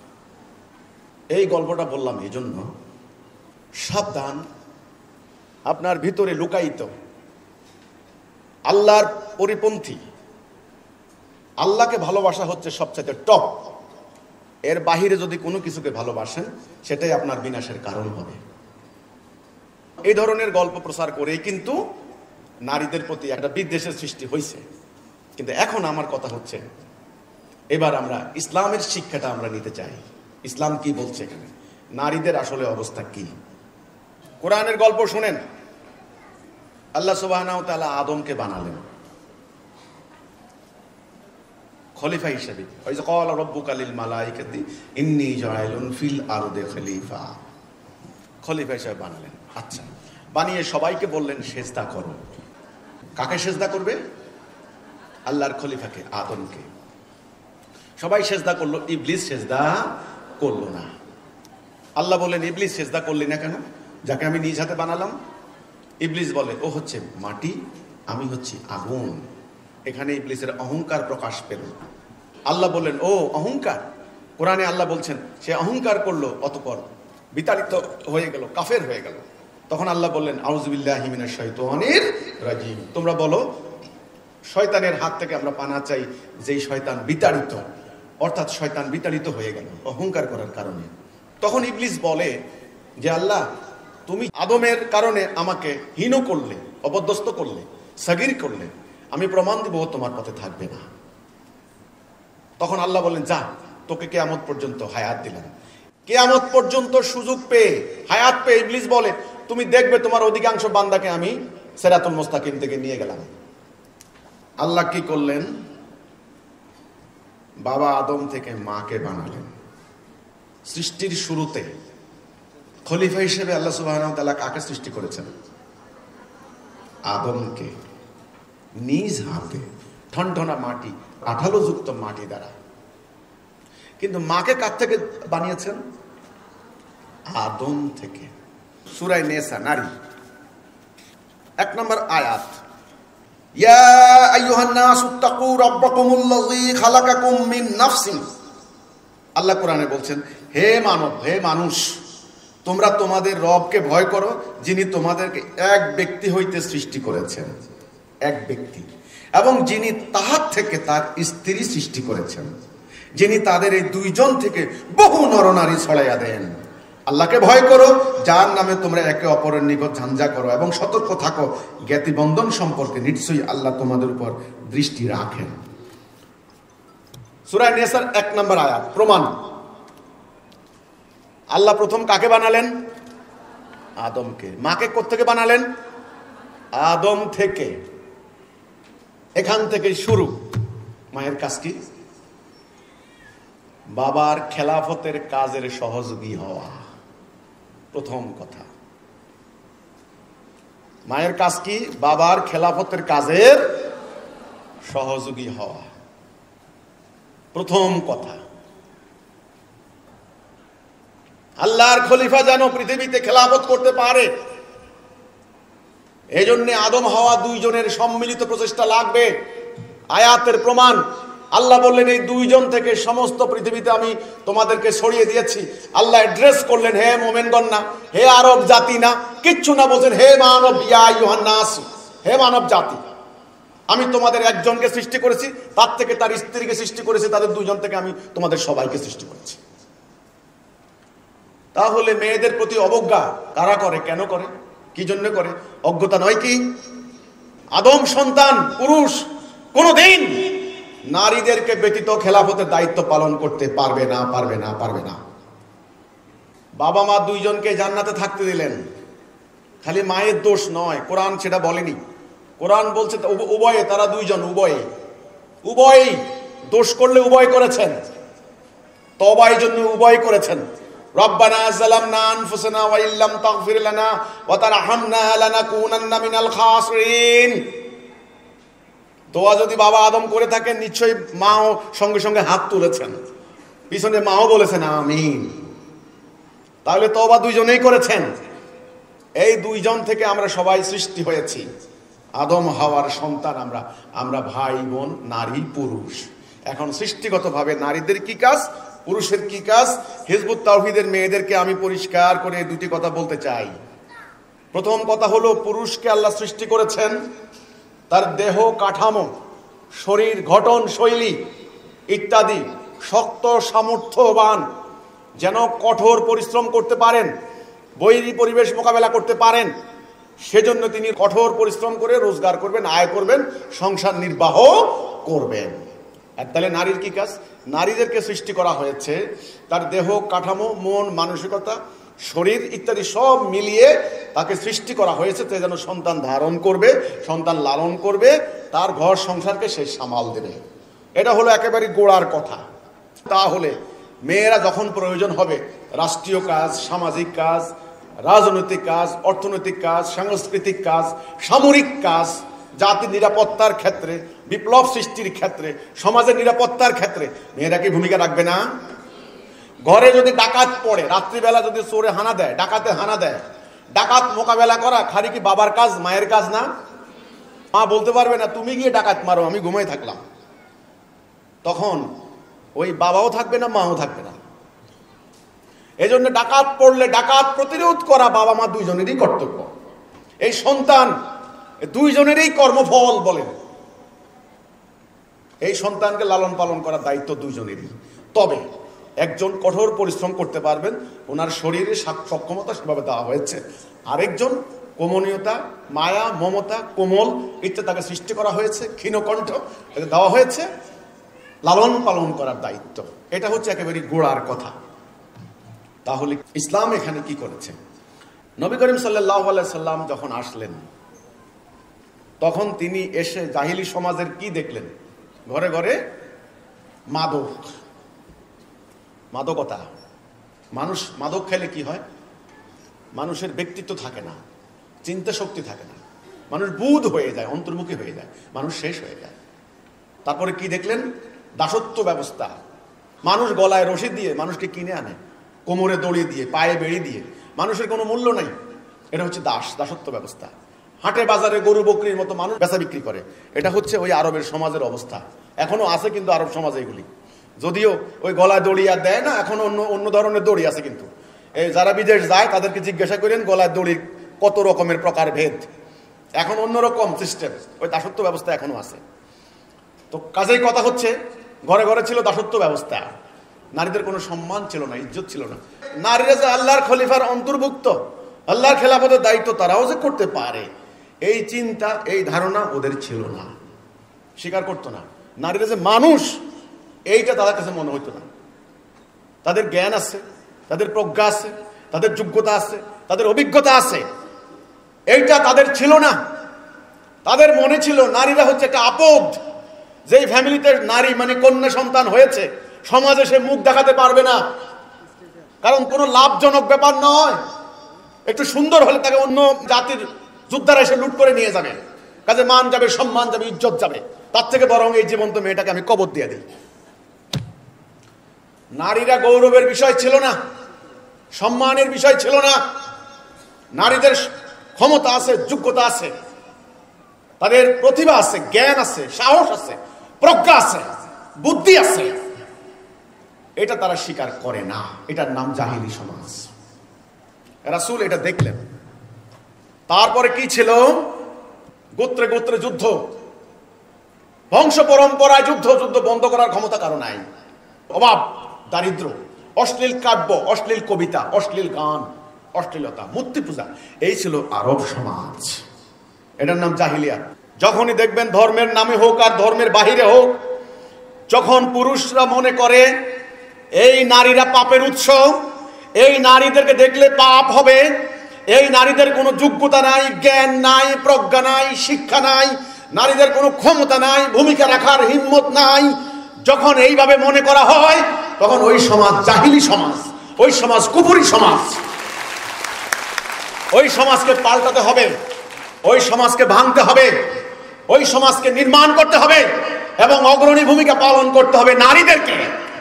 এই গল্পটা বললাম এই জন্য, সাবধান, আপনার ভিতরে লুকায়িত আল্লাহর পরিপন্থী, আল্লাহকে ভালোবাসা হচ্ছে সবচেয়ে টপ। এর বাহিরে যদি কোনো কিছুকে ভালোবাসেন, সেটাই আপনার বিনাশের কারণ হবে। এই ধরনের গল্প প্রচার করেই কিন্তু নারীদের প্রতি একটা বিদ্বেষের সৃষ্টি হয়েছে। কিন্তু এখন আমার কথা হচ্ছে, এবার আমরা ইসলামের শিক্ষাটা আমরা নিতে চাই। ইসলাম কি বলছে এখানে, নারীদের আসলে অবস্থা কি। কোরআনের গল্প শুনেন। আল্লাহ সুবহানাহু ওয়া তাআলা আদমকে বানালেন খলিফা হিসেবে। ওই যে ক্বালা রাব্বুকা লিল মালাইকাতি ইন্নী জাইলুন ফিল আরদি খলিফা, খলিফা হিসেবে বানালেন। আচ্ছা, বানিয়ে সবাইকে বললেন সেজদা করো। কাকে সেজদা করবে? আল্লাহর খলিফাকে, আদমকে। সবাই সেজদা করলো, ইবলিস সেজদা করলো না। আল্লাহ বললেন, ইবলিস সেজদা করলি না কেন, যাকে আমি নিজ হাতে বানালাম? ইবলিস বলে, ও হচ্ছে মাটি, আমি হচ্ছি আগুন। এখানে ইবলিসের অহংকার প্রকাশ পেল। আল্লাহ বললেন, ও অহংকার। কোরআনে আল্লাহ বলছেন সে অহংকার করলো, অতঃপর বিতাড়িত হয়ে গেল, কাফের হয়ে গেল। তখন আল্লাহ বললেন, আউযু বিল্লাহি মিনাশ শাইতানির রাজিম, তোমরা বলো শয়তানের হাত থেকে আমরা পানা চাই, যেই শয়তান বিতাড়িত, অর্থাৎ শয়তান বিতাড়িত হয়ে গেল অহংকার করার কারণে। তখন ইবলিস বলে যে আল্লাহ, তুমি আদমের কারণে আমাকে হীন করলে, অপদস্থ করলে, সাগীর করলে, আমি প্রমাণ দিব তোমার পথে থাকবে না। তখন আল্লাহ বললেন, যা, তোকে কিয়ামত পর্যন্ত হায়াত দিলাম। কিয়ামত পর্যন্ত সুযোগ পেয়ে, হায়াত পেয়ে ইবলিস বলে, তুমি দেখবে তোমার অধিকাংশ বান্দাকে আমি সিরাতুল মুস্তাকিম থেকে নিয়ে গেলাম। আল্লাহ কি করলেন? বাবা আদম থেকে মাকে বানালেন। সৃষ্টির শুরুতে খলিফা হিসেবে আল্লাহ সুবহানাহু ওয়া তাআলা কাকে সৃষ্টি করেছেন? আদমকে, নিজ হাতে ঠনঠনা মাটি, কাঠালো যুক্ত মাটি দ্বারা। কিন্তু মাকে কার থেকে বানিয়েছেন? আদম থেকে। সূরা নিসা, নারী, এক নম্বর আয়াত, ইয়া আইয়ুহান নাসু তাকু রাব্বাকুমুল্লাযী খালাকাকুম মিন নাফসিন। আল্লাহ কোরআনে বলছেন, হে মানব, হে মানুষ, তোমরা তোমাদের রবকে ভয় করো, যিনি তোমাদেরকে এক ব্যক্তি হইতে সৃষ্টি করেছেন, এক ব্যক্তি, এবং যিনি তাহার থেকে তার স্ত্রী সৃষ্টি করেছেন, যিনি তাদের এই দুইজন থেকে বহু নরনারী ছড়াইয়া দেন। আল্লাহকে ভয় করো, যার নামে তোমরা একে অপরের নিকট ঝাঞ্ঝা করো, এবং সতর্ক থাকো জ্ঞাতিবন্ধন সম্পর্কে, নিশ্চয়ই আল্লাহ তোমাদের উপর দৃষ্টি রাখেন। সূরা নিসার এক নম্বর আয়াত। প্রমাণ, আল্লাহ প্রথম কাকে বানালেন? আদমকে। মাকে কোত্থেকে বানালেন? আদম থেকে। এখান থেকে শুরু। মায়ের কাজ কি? বাবার খেলাফতের কাজের সহযোগী হওয়া, প্রথম কথা। মায়ের কাজ কি? বাবার খেলাফতের কাজের সহযোগী হওয়া, প্রথম কথা। আল্লাহর খলিফা যেন পৃথিবীতে খেলাফত করতে পারে, এই জন্য আদম হাওয়া দুইজনের সম্মিলিত প্রচেষ্টা লাগবে। আয়াতের প্রমাণ, আল্লাহ বললেন এই দুইজন থেকে সমস্ত পৃথিবীতে আমি তোমাদেরকে ছড়িয়ে দিয়েছি। আল্লাহ অ্যাড্রেস করলেন হে মোমেনগণ না, হে আরব জাতি না, কিচ্ছু না, বলছেন হে মানব, ইয়া আইয়ুহান নাস, হে মানব জাতি, আমি তোমাদের একজনকে সৃষ্টি করেছি, তার থেকে তার স্ত্রীকে সৃষ্টি করেছি, তাদের দুইজন থেকে আমি তোমাদের সবাইকে সৃষ্টি করেছি। তাহলে মেয়েদের প্রতি অবজ্ঞা কারা করে? কেন করে? কি জন্য করে? অজ্ঞতা নয় কি? আদম সন্তান পুরুষ কোনদিন নারীদেরকে ব্যতীত খেলাফতের দায়িত্ব পালন করতে পারবে না, পারবে না, পারবে না। বাবা মা দুইজনকে জান্নাতে থাকতে দিলেন, খালি মায়ের দোষ নয়, কোরআন সেটা বলেনি। কোরআন বলছে উভয়ে, তারা দুইজন উভয়ে, উভয় দোষ করলে উভয় করেছেন, তওবার জন্য উভয় করেছেন। রব্বানা যালামনা আনফুসানা ওয়া ইল্লাম তাগফির লানা ওয়া তারহামনা লানাকুনান্না মিনাল খাসিরিন। দোয়া যদি বাবা আদম করে থাকেন, নিশ্চয়ই মাও সঙ্গে সঙ্গে হাত তুলেছেন, পিছনে মাও বলেছেন আমিন। তাহলে তওবা দুইজনেই করেছেন। এই দুইজন থেকে আমরা সবাই সৃষ্টি হয়েছি, আদম হাওয়ার সন্তান আমরা, আমরা ভাই বোন, নারী পুরুষ। এখন সৃষ্টিগতভাবে নারীদের কি কাজ, পুরুষের কি কাজ? হিজবুত তাওহীদের মেয়েদেরকে আমি পরিষ্কার করে দুটি কথা বলতে চাই। প্রথম কথা হলো, পুরুষকে আল্লাহ সৃষ্টি করেছেন তার দেহ কাঠামো, শরীর গঠন শৈলী ইত্যাদি শক্ত সামর্থ্যবান, যেন কঠোর পরিশ্রম করতে পারেন, বৈরী পরিবেশ মোকাবেলা করতে পারেন। সেজন্য তিনি কঠোর পরিশ্রম করে রোজগার করবেন, আয় করবেন, সংসার নির্বাহ করবেন। আর তাহলে নারীর কি কাজ? নারীদেরকে সৃষ্টি করা হয়েছে তার দেহ কাঠামো, মন, মানসিকতা, শরীর ইত্যাদি সব মিলিয়ে তাকে সৃষ্টি করা হয়েছে, সে যেন সন্তান ধারণ করবে, সন্তান লালন করবে, তার ঘর সংসারকে সে সামাল দেবে। এটা হলো একেবারে গোড়ার কথা। তাহলে মেয়েরা যখন প্রয়োজন হবে রাষ্ট্রীয় কাজ, সামাজিক কাজ, রাজনৈতিক কাজ, অর্থনৈতিক কাজ, সাংস্কৃতিক কাজ, সামরিক কাজ, জাতির নিরাপত্তার ক্ষেত্রে, বিপ্লব সৃষ্টির ক্ষেত্রে, সমাজের নিরাপত্তার ক্ষেত্রে মেয়েরা কি ভূমিকা রাখবে না? ঘরে যদি ডাকাত পড়ে, রাত্রিবেলা যদি চোরে হানা দেয়, ডাকাতে হানা দেয়, ডাকাত মোকাবেলা করা খালি কি বাবার কাজ, মায়ের কাজ না? মা বলতে পারবে না তুমি গিয়ে ডাকাত মারো, আমি ঘুমাই থাকলাম। তখন ওই বাবাও থাকবে না, মাও থাকবে না। এই জন্য ডাকাত পড়লে ডাকাত প্রতিরোধ করা বাবা মা দুইজনেরই কর্তব্য। এই সন্তান দুইজনেরই কর্মফল বলেন। এই সন্তানকে লালন পালন করার দায়িত্ব দুইজনেরই। তবে একজন কঠোর পরিশ্রম করতে পারবেন, ওনার শরীরে সক্ষমতা সেভাবে দেওয়া হয়েছে। আরেকজন কোমনীয়তা, মায়া, মমতা, কোমল ইত্যাদি তাকে সৃষ্টি করা হয়েছে, ক্ষীণকণ্ঠ তাকে দেওয়া হয়েছে, লালন পালন করার দায়িত্ব। এটা হচ্ছে একেবারে গোড়ার কথা। তাহলে ইসলাম এখানে কি করেছে? নবী করিম সাল্লাল্লাহু আলাইহি সাল্লাম যখন আসলেন, তখন তিনি এসে জাহিলি সমাজের কি দেখলেন? ঘরে ঘরে মাদক, মাদকতা। মানুষ মাদক খেলে কি হয়? মানুষের ব্যক্তিত্ব থাকে না, চিন্তা শক্তি থাকে না, মানুষ বুধ হয়ে যায়, অন্তর্মুখী হয়ে যায়, মানুষ শেষ হয়ে যায়। তারপরে কি দেখলেন? দাসত্ব ব্যবস্থা। মানুষ গলায় রশি দিয়ে মানুষকে কিনে আনে, কোমরে দড়ি দিয়ে, পায়ে বেড়ি দিয়ে, মানুষের কোনো মূল্য নাই। এটা হচ্ছে দাস, দাসত্ব ব্যবস্থা। হাটে বাজারে গরু বকরির মতো মানুষ বেচা বিক্রি করে। এটা হচ্ছে ওই আরবের সমাজের অবস্থা। এখনো আছে কিন্তু আরব সমাজে এগুলি। যদিও ওই গলায় দড়ি আর দেয় না, এখন অন্য অন্য ধরনের দড়ি আছে। কিন্তু এই যারা বিদেশ যায় তাদেরকে জিজ্ঞাসা করেন গলায় দড়ির কত রকমের প্রকার ভেদ, এখন অন্যরকম সিস্টেম, ওই দাসত্ব ব্যবস্থা এখনো আছে। তো কাজেই কথা হচ্ছে, ঘরে ঘরে ছিল দাসত্ব ব্যবস্থা, নারীদের কোনো সম্মান ছিল না, ইজ্জত ছিল না। নারীরা যে আল্লাহর খলিফার অন্তর্ভুক্ত, আল্লাহর খেলাফতের দায়িত্ব তারাও যে করতে পারে, এই চিন্তা এই ধারণা ওদের ছিল না, স্বীকার করতো না। নারীরা যে মানুষ এইটা তাদের কাছে মনে হইতো না। তাদের জ্ঞান আছে, তাদের প্রজ্ঞা আছে, তাদের যোগ্যতা আছে, তাদের অভিজ্ঞতা আছে, এইটা তাদের ছিল না। তাদের মনে ছিল নারীরা হচ্ছে একটা আপদ, যেই ফ্যামিলিতে নারী মানে কন্যা সন্তান হয়েছে সমাজে সে মুখ দেখাতে পারবে না, কারণ কোনো লাভজনক ব্যাপার নয়। একটু সুন্দর হলে তাকে অন্য জাতির যোদ্ধারা এসে লুট করে নিয়ে যাবে, কাজে মান যাবে, সম্মান যাবে, ইজ্জত যাবে। তার থেকে বরং এই জীবন্ত মেয়েটাকে আমি কবর দিয়ে দিই। নারীরা গৌরবের বিষয় ছিল না, সম্মানের বিষয় ছিল না। নারীদের ক্ষমতা আছে, যোগ্যতা আছে, তাদের প্রতিভা আছে, জ্ঞান আছে, সাহস আছে, প্রজ্ঞা আছে, বুদ্ধি আছে, এটা তারা স্বীকার করে না। এটার নাম জাহিলি সমাজ। রাসূল এটা দেখলেন। তারপরে কি ছিল? গোত্রে গোত্রে যুদ্ধ, বংশ পরম্পরায় যুদ্ধ। যুদ্ধ বন্ধ করার ক্ষমতা কারো নাই। অভাব, দারিদ্র, অশ্লীল কাব্য, অশ্লীল কবিতা, অশ্লীল গান, অশ্লীলতা, মূর্তি পূজা, এই ছিল আরব সমাজ। এটার নাম জাহিলিয়াত। যখনই দেখবেন ধর্মের নামে হোক আর ধর্মের বাহিরে হোক, যখন পুরুষরা মনে করে এই নারীরা পাপের উৎস, এই নারীদেরকে দেখলে পাপ হবে, এই নারীদের কোনো যোগ্যতা নাই, জ্ঞান নাই, প্রজ্ঞা নাই, শিক্ষা নাই, নারীদের কোনো ক্ষমতা নাই, ভূমিকা রাখার হিম্মত নাই, যখন এইভাবে মনে করা হয়, তখন ওই সমাজ জাহিলি সমাজ, ওই সমাজ কুফরি সমাজ। ওই সমাজকে পাল্টাতে হবে, ওই সমাজকে ভাঙতে হবে, ওই সমাজকে নির্মাণ করতে হবে এবং অগ্রণী ভূমিকা পালন করতে হবে নারীদেরকে।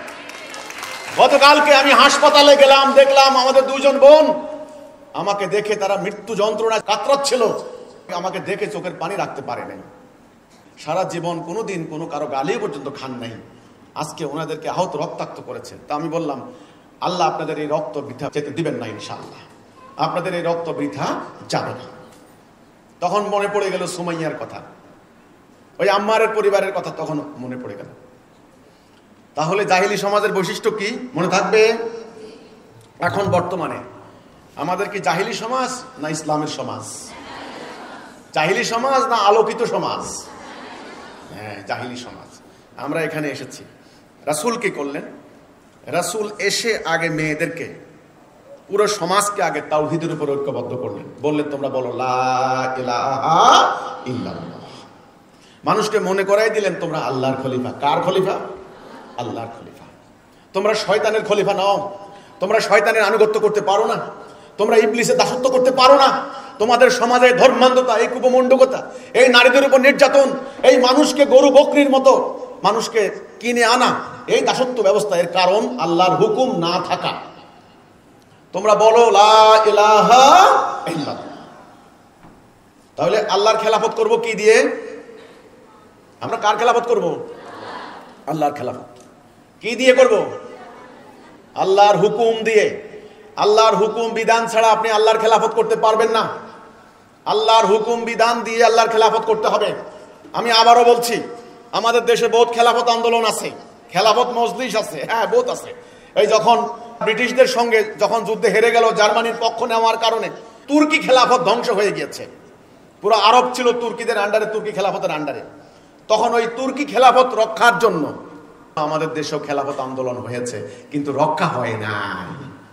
গতকালকে আমি হাসপাতালে গেলাম, দেখলাম আমাদের দুজন বোন, আমাকে দেখে তারা মৃত্যু যন্ত্রণায় কাতরাচ্ছিল। আমাকে দেখে চোখের পানি রাখতে পারে নাই। সারা জীবন কোনোদিন কোনো কারো গালি পর্যন্ত খান নাই, আজকে ওনাদেরকে আহত রক্তাক্ত করেছে। তা আমি বললাম, আল্লাহ আপনাদের এই রক্ত বৃথা যেতে দিবেন না, ইনশাআল্লাহ আপনাদের এই রক্ত বৃথা যাবে না। তখন মনে পড়ে গেল সুমাইয়ার কথা, ওই আম্মারের পরিবারের কথা তখন মনে পড়ে গেল। তাহলে জাহিলি সমাজের বৈশিষ্ট্য কি মনে থাকবে? এখন বর্তমানে আমাদের কি জাহিলি সমাজ না ইসলামের সমাজ? জাহিলি সমাজ না আলোকিত সমাজ? হ্যাঁ, জাহিলি সমাজ। আমরা এখানে এসেছি, রাসূল কি করলেন? রাসূল এসে আগে মেয়েদেরকে, পুরো সমাজকে আগে তাওহীদের উপর ঐক্যবদ্ধ করলেন। বললেন, তোমরা বলো লা ইলাহা ইল্লাল্লাহ। মানুষকে মনে করাই দিলেন তোমরা আল্লাহর খলিফা। কার খলিফা? আল্লাহর খলিফা। তোমরা শয়তানের খলিফা নও। তোমরা শয়তানের আনুগত্য করতে পারো না, তোমরা ইবলিসের দাসত্ব করতে পারো না। তোমাদের সমাজে ধর্মান্ধতা, এই কুপমণ্ডকতা, এই নারীদের উপর নির্যাতন, এই মানুষকে গরু বকরির মতো মানুষকে কিনে আনা, এই দাসত্ব ব্যবস্থা, এর কারণ আল্লাহর হুকুম না থাকা। তোমরা বলো লা ইলাহা ইল্লাল্লাহ। তাহলে আল্লাহর খেলাফত করব কি দিয়ে? আমরা কার খেলাফত করব? আল্লাহর খেলাফত। কি দিয়ে করব? আল্লাহর হুকুম দিয়ে। আল্লাহর হুকুম বিধান ছাড়া আপনি আল্লাহর খেলাফত করতে পারবেন না। আল্লাহর হুকুম বিধান দিয়ে আল্লাহর খেলাফত করতে হবে। আমি আবারও বলছি, আমাদের দেশে বহুত খেলাফত আন্দোলন আছে, খেলাফত মজলিস আছে, হ্যাঁ বহুত আছে। এই যখন ব্রিটিশদের সঙ্গে যখন যুদ্ধে হেরে গেল, জার্মানির পক্ষ নেওয়ার কারণে তুর্কি খেলাফত ধ্বংস হয়ে গিয়েছে। পুরো আরব ছিল তুর্কিদের আন্ডারে, তুর্কি খেলাফতের আন্ডারে। তখন ওই তুর্কি খেলাফত রক্ষার জন্য আমাদের দেশেও খেলাফত আন্দোলন হয়েছে, কিন্তু রক্ষা হয় নাই।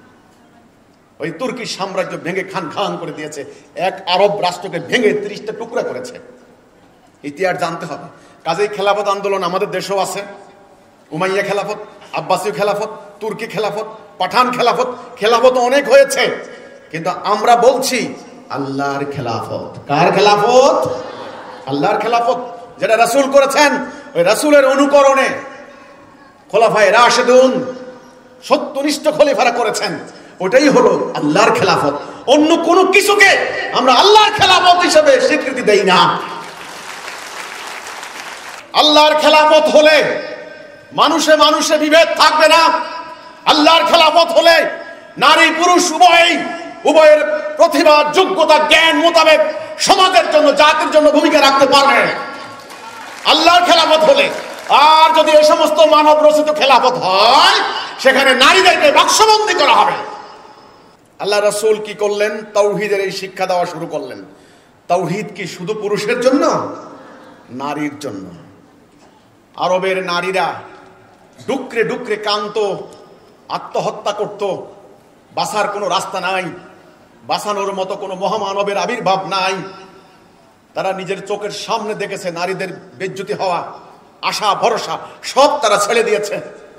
ওই তুর্কি সাম্রাজ্য ভেঙে খান খান করে দিয়েছে, এক আরব রাষ্ট্রকে ভেঙে ত্রিশটা টুকরা করেছে। ইতিহাস জানতে হবে। কাজেই খেলাফত আন্দোলন আমাদের দেশেও আছে। উমাইয়া খেলাফত, আব্বাসীয় খেলাফত, তুর্কি খেলাফত, পাঠান খেলাফত, খেলাফত অনেক হয়েছে, কিন্তু আমরা বলছি আল্লাহর খেলাফত। কার খেলাফত? আল্লাহর খেলাফত, যেটা রাসূল করেছেন। ওই রাসূলের অনুকরণে খোলাফায়ে রাশেদুন, সত্যনিষ্ঠ খলিফারা করেছেন, ওটাই হলো আল্লাহর খেলাফত। অন্য কোনো কিছুকে আমরা আল্লাহর খেলাফত হিসেবে স্বীকৃতি দেই না। আল্লাহর খেলাফত হলে মানুষে মানুষে বিভেদ থাকবে না। আল্লাহর খেলাফত হলে নারী পুরুষ উভয়ই উভয়ের প্রতিভা যোগ্যতা জ্ঞান মোতাবেক সমাজের জন্য জাতির জন্য ভূমিকা রাখতে পারবে আল্লাহর খেলাফত হলে। আর যদি এই সমস্ত মানব রচিত খেলাফত হয় সেখানে নারীদেরকে বাক্সবন্দী করা হবে। আল্লাহ রাসূল কি করলেন? তাওহীদের এই শিক্ষা দেওয়া শুরু করলেন। তাওহীদ কি শুধু পুরুষের জন্য? নারীর জন্য। আরবের নারীরা ডুকরে ডুকরে কান্ত, আত্মহত্যা করত, বাঁচার কোনো রাস্তা নাই, বাঁচানোর মতো কোনো মহামানবের আবির্ভাব নাই। তারা নিজের চোখের সামনে দেখেছে নারীদের বেজ্জতি হওয়া, আশা ভরসা সব তারা ছেড়ে দিয়েছে।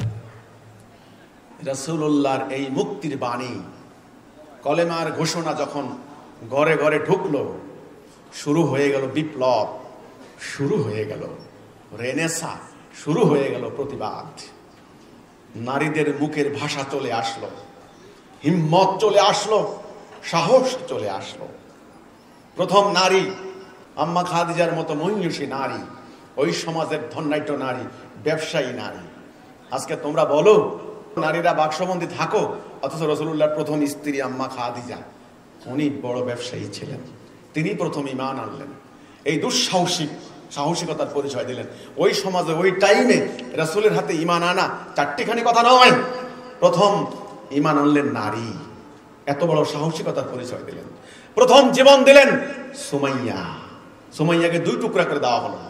রাসূলুল্লাহর এই মুক্তির বাণী, কলেমার ঘোষণা যখন ঘরে ঘরে ঢুকলো, শুরু হয়ে গেল বিপ্লব, শুরু হয়ে গেল রেনেসা, শুরু হয়ে গেল প্রতিবাদ। নারীদের মুখের ভাষা চলে আসলো, হিম্মত চলে আসলো, সাহস চলে আসলো। প্রথম নারী আম্মা খাদিজার মতো মহিষী নারী, ওই সমাজের ধন্যাঢ্য নারী, ব্যবসায়ী নারী। আজকে তোমরা বলো নারীরা বাক্সবন্দী থাকো, অথচ রাসূলুল্লাহর প্রথম স্ত্রী আম্মা খাদিজা উনি বড় ব্যবসায়ী ছিলেন, তিনি প্রথম ঈমান আনলেন। এই দুঃসাহসিক সাহসিকতার পরিচয় দিলেন। ওই সমাজে ওই টাইমে রাসূলের হাতে ঈমান আনা চারটিখানি কথা নয়, প্রথম ঈমান আনলেন নারী, এত বড় সাহসিকতার পরিচয় দিলেন। প্রথম জীবন দিলেন সুমাইয়া, সুমাইয়াকে দুই টুকরা করে দেওয়া হলো।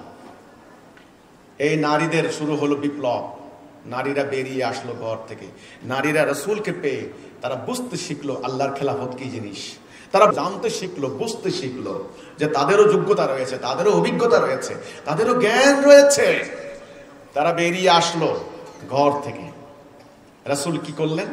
এই নারীদের শুরু হলো বিপ্লব। নারীরা বেরিয়ে আসলো ঘর থেকে, নারীরা রাসূলকে পেয়ে তারা বুঝতে শিখলো আল্লাহর খেলাফত কি জিনিস। তারা জানতে শিখলো, বুঝতে শিখলো যে তাদেরও যোগ্যতা রয়েছে, তাদেরও অভিজ্ঞতা রয়েছে, তাদেরও জ্ঞান রয়েছে। তারা বেরিয়ে আসলো ঘর থেকে। রাসূল কি করলেন?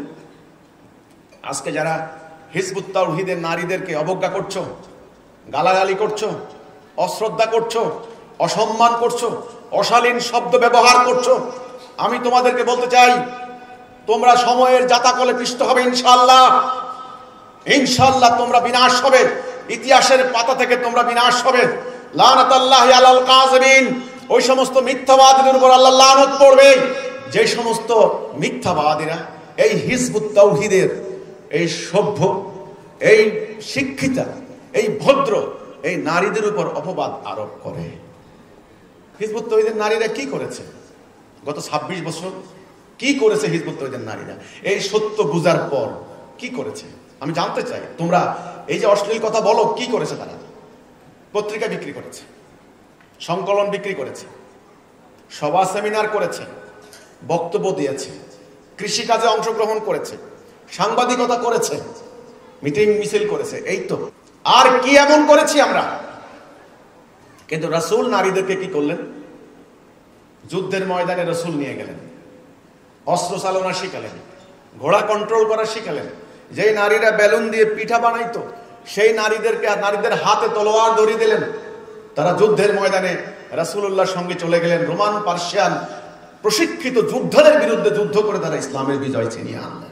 আজকে যারা হিজবুত তাওহীদের নারীদেরকে অবজ্ঞা করছো, গালাগালি করছো, অশ্রদ্ধা করছো, অসম্মান করছো, অশালীন শব্দ ব্যবহার করছো, আমি তোমাদেরকে বলতে চাই তোমরা সময়ের জাতাকলে পিষ্ট হবে ইনশাআল্লাহ। ইনশাআল্লাহ তোমরা বিনাশ হবে, ইতিহাসের পাতা থেকে তোমরা বিনাশ হবে। লানাতাল্লাহি আলাল কাযিবিন, ওই সমস্ত মিথ্যাবাদীদের উপর আল্লাহ লানত পড়বে যে সমস্ত মিথ্যাবাদীরা এই হিজবুত তাওহীদের এই সভ্য, এই শিক্ষিতা, এই ভদ্র এই নারীদের উপর অপবাদ আরোপ করে। হিজবুত তাওহীদের নারীরা কি করেছে গত ছাব্বিশ বছর? কি করেছে হিজবুত তাওহীদের নারীরা এই সত্য বুঝার পর? কি করেছে আমি জানতে চাই। তোমরা এই যে অশ্লীল কথা বলো, কি করেছে তারা? পত্রিকা বিক্রি করেছে, সংকলন বিক্রি করেছে, সভা সেমিনার করেছে, বক্তব্য দিয়েছে, কৃষিকাজে অংশগ্রহণ করেছে, সাংবাদিকতা করেছে, মিটিং মিছিল করেছে। এই তো, আর কি এমন করেছি আমরা? কিন্তু রাসূল নারীদেরকে কি করলেন? যুদ্ধের ময়দানে রাসূল নিয়ে গেলেন, অস্ত্র চালনা শিখালেন, ঘোড়া কন্ট্রোল করা শিখালেন। যেই নারীরা বেলুন দিয়ে পিঠা বানাইতো সেই নারীদেরকে আর নারীদের হাতে তলোয়ার ধরিয়ে দিলেন। তারা যুদ্ধের ময়দানে রাসূলুল্লাহর সঙ্গে চলে গেলেন। রোমান পার্সিয়ান প্রশিক্ষিত যোদ্ধাদের বিরুদ্ধে যুদ্ধ করে তারা ইসলামের বিজয় ছিনিয়ে আনলেন।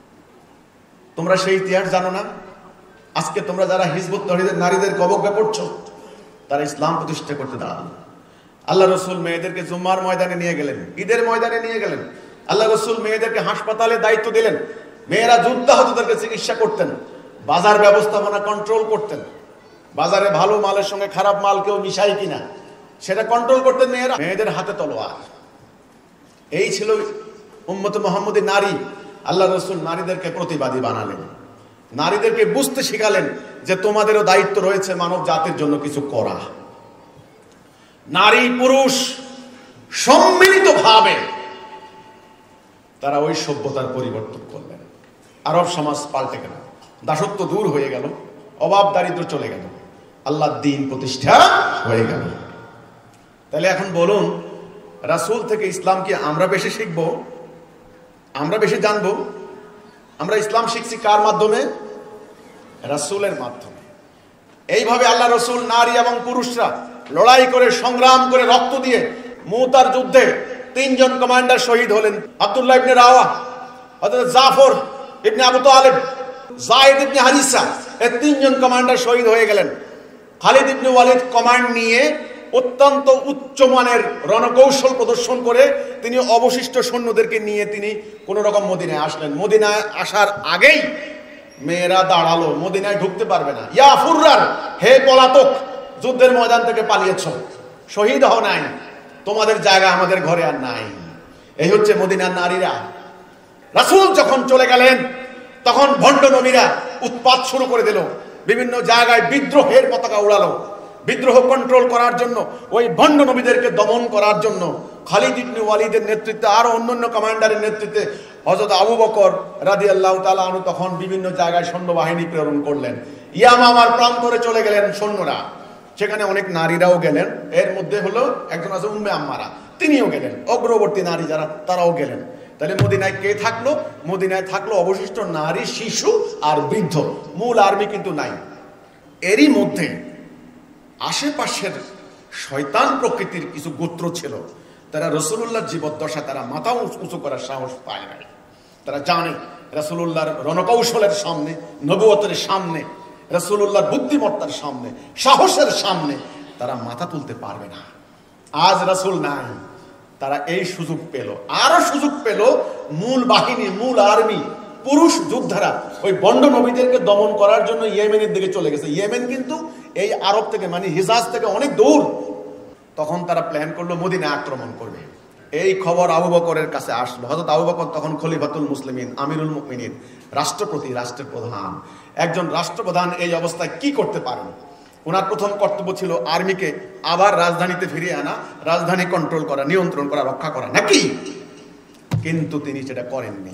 তোমরা সেই ইতিহাস জানো না? আজকে তোমরা যারা হিজবুত তাওহীদের নারীদেরকে অবজ্ঞা করছো, তারা ইসলাম প্রতিষ্ঠা করতে দাঁড়ালো। আল্লাহ রাসূল মেয়েদেরকে জুম্মার ময়দানে নিয়ে গেলেন, ঈদের ময়দানে নিয়ে গেলেন। আল্লাহ রাসূল মেয়েদেরকে হাসপাতালে দায়িত্ব দিলেন, মেয়েরা যোদ্ধাহতদেরকে চিকিৎসা করতেন, বাজার ব্যবস্থাপনা কন্ট্রোল করতেন, বাজারে ভালো মালের সঙ্গে খারাপ মাল কেউ মিশায় কিনা সেটা কন্ট্রোল করতেন মেয়েরা। মেয়েদের হাতে তলোয়ার। এই ছিল উম্মত মুহাম্মদী নারী। আল্লাহ রাসূল নারীদেরকে প্রতিবাদী বানালেন, নারীদেরকে বুঝতে শিখালেন যে তোমাদেরও দায়িত্ব রয়েছে মানব জাতির জন্য কিছু করা। নারী পুরুষ সম্মিলিত ভাবে তারা ওই সভ্যতার পরিবর্তন করলেন। আরব সমাজ পাল্টে গেল, দাসত্ব দূর হয়ে গেল, অভাব দারিদ্র চলে গেল, আল্লাহর দ্বীন প্রতিষ্ঠা হয়ে গেল। তাহলে এখন বলুন, রাসূল থেকে ইসলাম কি আমরা বেশি শিখবো, আমরা বেশি জানবো? আমরা ইসলাম শিখছি কার মাধ্যমে? রাসূলের মাধ্যমে। এইভাবে আল্লাহ রাসূল নারী এবং পুরুষরা লড়াই করে, সংগ্রাম করে, রক্ত দিয়ে মুতার যুদ্ধে তিনজন কমান্ডার শহীদ হলেন। আব্দুল্লাহ ইবনে রাওয়া, হযরত জাফর ইবনে আবু তালেব, যায়েদ ইবনে হারিসা, এই তিনজন কমান্ডার শহীদ হয়ে গেলেন। খালিদ ইবনে ওয়ালিদ কমান্ড নিয়ে অত্যন্ত উচ্চমানের রণকৌশল প্রদর্শন করে তিনি অবশিষ্ট সৈন্যদেরকে নিয়ে তিনি কোনো রকম মদিনায় আসলেন। মদিনায় আসার আগেই মেয়েরা দাঁড়ালো, মদিনায় ঢুকতে পারবে না। ইয়া ফুররার, হে পলাতক, যুদ্ধের ময়দান থেকে পালিয়েছ, শহীদ হও নাই, তোমাদের জায়গা আমাদের ঘরে আর নাই। এই হচ্ছে মদিনার নারীরা। রাসূল যখন চলে গেলেন তখন ভণ্ড নবীরা উৎপাত শুরু করে দিল, বিভিন্ন জায়গায় বিদ্রোহের পতাকা উড়ালো। বিদ্রোহ কন্ট্রোল করার জন্য, ওই ভণ্ড নবীদেরকে দমন করার জন্য খালিদ ইবনে ওয়ালিদের নেতৃত্বে আরো অন্যান্য কমান্ডারের নেতৃত্বে হযরত আবু বকর রাদিয়াল্লাহু তাআলা আনহু তখন বিভিন্ন জায়গায় সৈন্যবাহিনী প্রেরণ করলেন। ইয়ামামার প্রান্তরে চলে গেলেন সৈন্যরা, সেখানে অনেক নারীরাও গেলেন। এর মধ্যে হলো একজন আছে উম্মে আম্মারা, তিনিও গেলেন। অগ্রবর্তী নারী যারা তারাও গেলেন। তাহলে মদিনায় কে থাকলো? মদিনায় থাকলো অবশিষ্ট নারী, শিশু আর বৃদ্ধ। মূল আর্মি কিন্তু নাই। এরই মধ্যে আশেপাশের শয়তান প্রকৃতির কিছু গোত্র ছিল, তারা রাসূলুল্লাহর জীবদ্দশা তারা মাথা উঁচু করার সাহস পায় না। তারা জানে রাসূলুল্লাহর রণকৌশলের সামনে, নবুয়তের সামনে, রাসূলুল্লাহর বুদ্ধিমত্তার সামনে, সাহসের সামনে তারা মাথা তুলতে পারবে না। আজ রাসূল নাই, তারা এই সুযোগ পেল। আরো সুযোগ পেল মূল বাহিনী, মূল আর্মি, পুরুষ যোদ্ধারা ওই বন্ড নবীদেরকে দমন করার জন্য ইয়েমেনের দিকে চলে গেছে। ইয়েমেন কিন্তু এই আরব থেকে, মানে হিজাজ থেকে অনেক দূর। তখন তারা প্ল্যান করলো মদিনা আক্রমণ করবে। এই খবর আবু বকরের কাছে আসলো। হযরত আবু বকর তখন খলিফাতুল মুসলিমিন, আমিরুল মুমিনিন, রাষ্ট্রপতি, রাষ্ট্রের প্রধান। একজন রাষ্ট্রপ্রধান এই অবস্থায় কি করতে পারেন? ওনার প্রথম কর্তব্য ছিল আর্মিকে আবার রাজধানীতে ফিরিয়ে আনা, রাজধানী কন্ট্রোল করা, নিয়ন্ত্রণ করা, রক্ষা করা, নাকি? কিন্তু তিনি সেটা করেননি।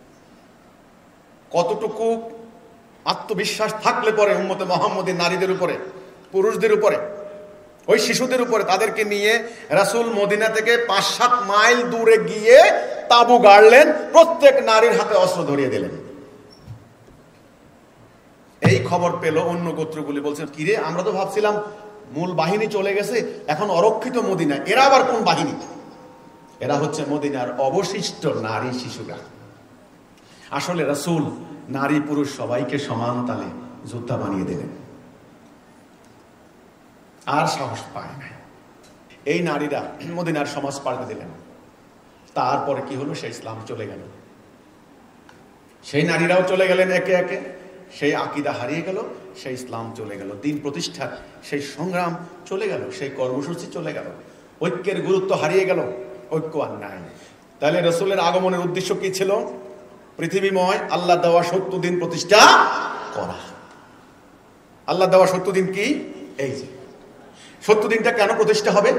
কতটুকু আত্মবিশ্বাস থাকলে পরে উম্মতে মুহাম্মদী নারীদের উপরে, পুরুষদের উপরে, ওই শিশুদের উপরে, তাদেরকে নিয়ে রাসূল মদিনা থেকে পাঁচ সাত মাইল দূরে গিয়ে তাঁবু গাড়লেন, প্রত্যেক নারীর হাতে অস্ত্র ধরিয়ে দিলেন। এই খবর পেল অন্য গোত্রগুলি, বলছেন কিরে, আমরা তো ভাবছিলাম মূল বাহিনী চলে গেছে, এখন অরক্ষিত মদিনা, এরা আবার কোন বাহিনী? এরা হচ্ছে মদিনার অবশিষ্ট নারী, শিশুরা। আসলে রাসূল নারী পুরুষ সবাইকে সমান তালে যোদ্ধা বানিয়ে দিলেন, আর সাহস পায় না। এই নারীরা মদিনার সমাজ পাল্টে দিলেন। তারপরে কি হলো? সেই ইসলাম চলে গেল। সেই নারীরাও চলে গেলেন একে একে। সেই আকীদা হারিয়ে গেল, সেই ইসলাম চলে গেল, দিন প্রতিষ্ঠার সেই সংগ্রাম চলে গেল, সেই কর্মসূচি চলে গেল, ঐক্যের গুরুত্ব হারিয়ে গেল, ঐক্য আর নাই। তাহলে রাসূলের আগমনের উদ্দেশ্য কি ছিল? পৃথিবীময় আল্লাহ দেওয়া সত্য দিন প্রতিষ্ঠা করা। আল্লাহ দেওয়া সত্য দিন কি? এই যে সত্য দিনটা কেন প্রতিষ্ঠা হবে?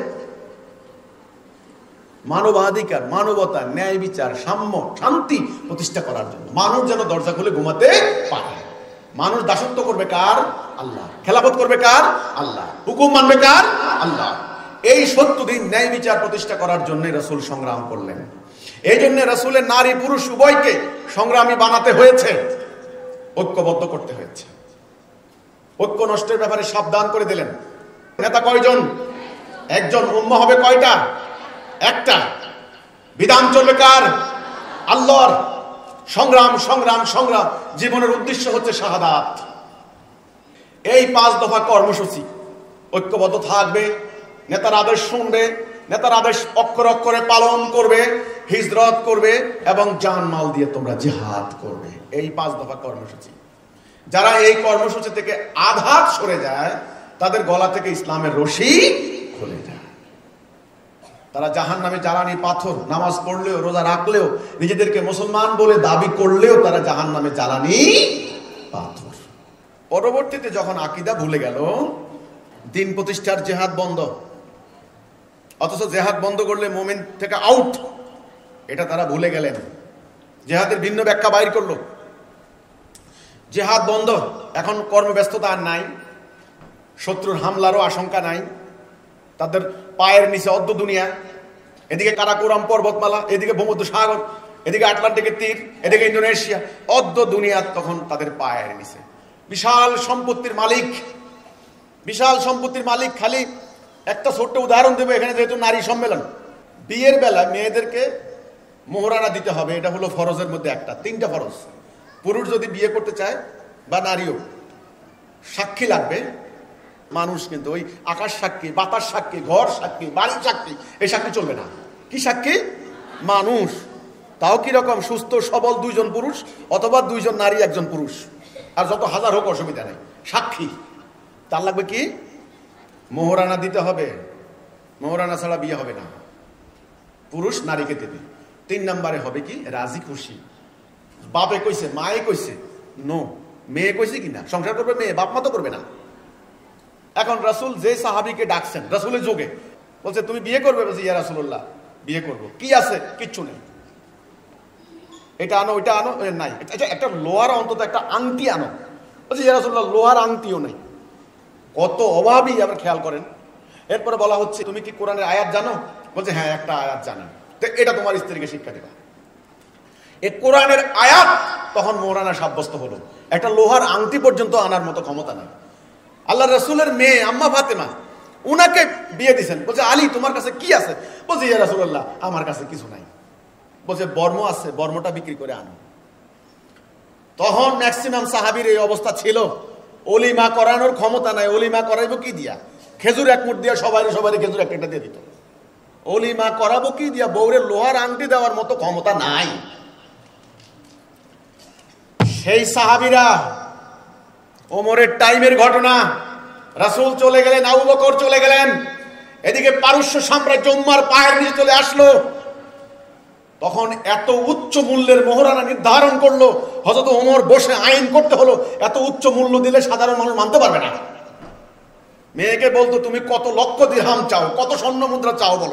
মানবাধিকার, মানবতা, ন্যায় বিচার, সাম্য, শান্তি প্রতিষ্ঠা করার জন্য। মানুষ যেন দরজা খুলে ঘুমাতে পারে। মানুষ দাসত্ব করবে কার? আল্লাহ। খেলাফত করবে কার? আল্লাহ। হুকুম মানবে কার? আল্লাহ। এই সত্য দিন, ন্যায় বিচার প্রতিষ্ঠা করার জন্য রাসূল সংগ্রাম করলেন। এই জন্য রাসূলের নারী পুরুষ উভয়কে সংগ্রামী বানাতে হয়েছে, ঐক্যবদ্ধ করতে হয়েছে। ঐক্য নষ্টের ব্যাপারে সাবধান করে দিলেন। নেতা কয়জন? একজন। উম্মাহ হবে কয়টা? একটা। বিধান চলবে কার? আল্লাহর। সংগ্রাম, সংগ্রাম, সংগ্রাম। জীবনের উদ্দেশ্য হচ্ছে শাহাদাত। এই পাঁচ দফা কর্মসূচি। ঐক্যবদ্ধ থাকবে, নেতার আদেশ শুনবে, নেতার আদেশ অক্ষর অক্ষরে পালন করবে, হিজরত করবে এবং জানমাল দিয়ে তোমরা জিহাদ করবে। এই পাঁচ দফা কর্মসূচি। যারা এই কর্মসূচি থেকে আধাত সরে যায়, তাদের গলা থেকে ইসলামের রশি খুলে যায়। তারা জাহান্নামে জ্বালানি পাথর, নামাজ পড়লেও, রোজা রাখলেও, নিজেদেরকে মুসলমান বলে দাবি করলেও তারা জাহান্নামে জ্বালানি পাথর। পরবর্তীতে যখন আকীদা ভুলে গেল, দিন প্রতিষ্ঠার জিহাদ বন্ধ। অথচ জিহাদ বন্ধ করলে মুমিন থেকে আউট, এটা তারা ভুলে গেলেন। জিহাদের ভিন্ন ব্যাখ্যা বাইর করলো। জিহাদ বন্ধ, এখন কর্মব্যস্ততা আর নাই, শত্রুর হামলারও আশঙ্কা নাই, তাদের পায়ের নিচে অর্ধ দুনিয়া, এদিকে কারাকোরাম পর্বতমালা, এদিকে ভূমধ্য সাগর, এদিকে আটলান্টিকের তীর, এদিকে ইন্দোনেশিয়া, অর্ধ দুনিয়া তখন তাদের পায়ের নিচে। বিশাল সম্পত্তির মালিক, বিশাল সম্পত্তির মালিক। খালি একটা ছোট্ট উদাহরণ দেবো, এখানে যেহেতু নারী সম্মেলন, বিয়ের বেলা মেয়েদেরকে মোহরানা দিতে হবে, এটা হলো ফরজের মধ্যে একটা। তিনটা ফরজ। পুরুষ যদি বিয়ে করতে চায় বা নারীও, সাক্ষী লাগবে, মানুষ, কিন্তু ওই আকাশ সাক্ষী, বাতাস সাক্ষী, ঘর সাক্ষী, বাড়ি সাক্ষী, এই সাক্ষী চলবে না। কি সাক্ষী? মানুষ। তাও কিরকম? সুস্থ সবল দুইজন পুরুষ অথবা দুইজন নারী একজন পুরুষ, আর যত হাজার হোক অসুবিধা নেই, সাক্ষী। তার লাগবে কি? মোহরানা দিতে হবে। মোহরানা ছাড়া বিয়ে হবে না। পুরুষ নারীকে দেবে। তিন নম্বরে হবে কি? রাজি খুশি। বাপে কইছে, মায়ে কইছে, নো, মেয়ে কইছে কিনা, সংসার করবে মেয়ে, বাপ মা তো করবে না। এখন রাসূল যে সাহাবীকে ডাকছেন রাসূলের যুগে, বলছে তুমি বিয়ে করবে? বলছে ইয়া রাসূলুল্লাহ বিয়ে করব। কি আছে? কিচ্ছু নেই। এটা আনো, ওইটা আনো, নাই। এটা একটা লোহার, অন্তত একটা আংটি আনো। বলছে ইয়া রাসূলুল্লাহ লোহার আংটিও নেই। কত অভাবী আবার খেয়াল করেন। এরপরে বলা হচ্ছে তুমি কি কোরআনের আয়াত জানো? বলছে হ্যাঁ একটা আয়াত জানি। তো এটা তোমার স্ত্রীকে শিক্ষা দেবা। এই কোরআনের আয়াত তখন মোহরানা সাব্যস্ত হলো। একটা লোহার আংটি পর্যন্ত আনার মতো ক্ষমতা নাই। আল্লাহ রাসূলের মেয়ে আম্মা ফাতেমা, উনাকে বিয়ে দিয়েছেন। বলছে আলী তোমার কাছে কি আছে? বলছে ইয়া রাসূলুল্লাহ আমার কাছে কিছু নাই। বলছে বর্ম আছে, বর্মটা বিক্রি করে আনো। তখন ম্যাক্সিমাম সাহাবীর এই অবস্থা ছিল। অলিমা করানোর ক্ষমতা নাই। অলিমা করাইবো কি দিয়া? খেজুর এক মুঠ দিয়া সবাই সবাই খেজুর একটা দিয়ে দিত। অলিমা করাবো কি দিয়া? বউরে লোহার আংটি দেওয়ার মতো ক্ষমতা নাই। সেই সাহাবীরা, ওমরের টাইমের ঘটনা, রাসূল চলে গেলেন, আবু বকর চলে গেলেন, এদিকে পারস্য সাম্রাজ্য উম্মার পায়ের নিচে চলে আসলো। তখন এত উচ্চ মূল্যের মোহরানা নির্ধারণ করলো, হযরত ওমর বসে আইন করতে হলো। এত উচ্চ মূল্য দিলে সাধারণ মানুষ মানতে পারবে না। মেয়েকে বলতো তুমি কত লক্ষ দিরহাম চাও, কত স্বর্ণ মুদ্রা চাও বলো।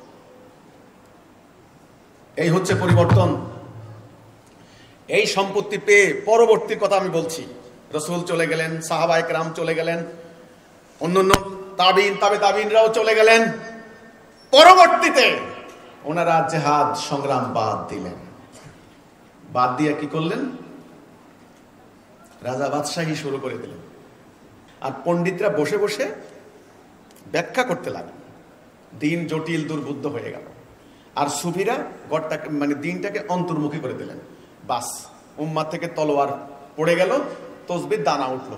এই হচ্ছে পরিবর্তন। এই সম্পত্তি পেয়ে পরবর্তীর কথা আমি বলছি। রাসূল চলে গেলেন, সাহাবায়ে কেরাম চলে গেলেন, অন্যান্য তাবিন তাবে তাবিনরাও চলে গেলেন। পরবর্তীতে ওনারা জিহাদ সংগ্রাম বাদ দিলেন। বাদ দিয়ে কি করলেন? রাজা বাদশাহী শুরু করে দিলেন। আর পণ্ডিতরা বসে বসে ব্যাখ্যা করতে লাগলেন। দিন জটিল দুর্বুদ্ধ হয়ে গেল। আর সুফিরা গড়টাকে মানে দিনটাকে অন্তর্মুখী করে দিলেন। বাস, উম্মার থেকে তলোয়ার পড়ে গেল, তসবির দানা উঠল।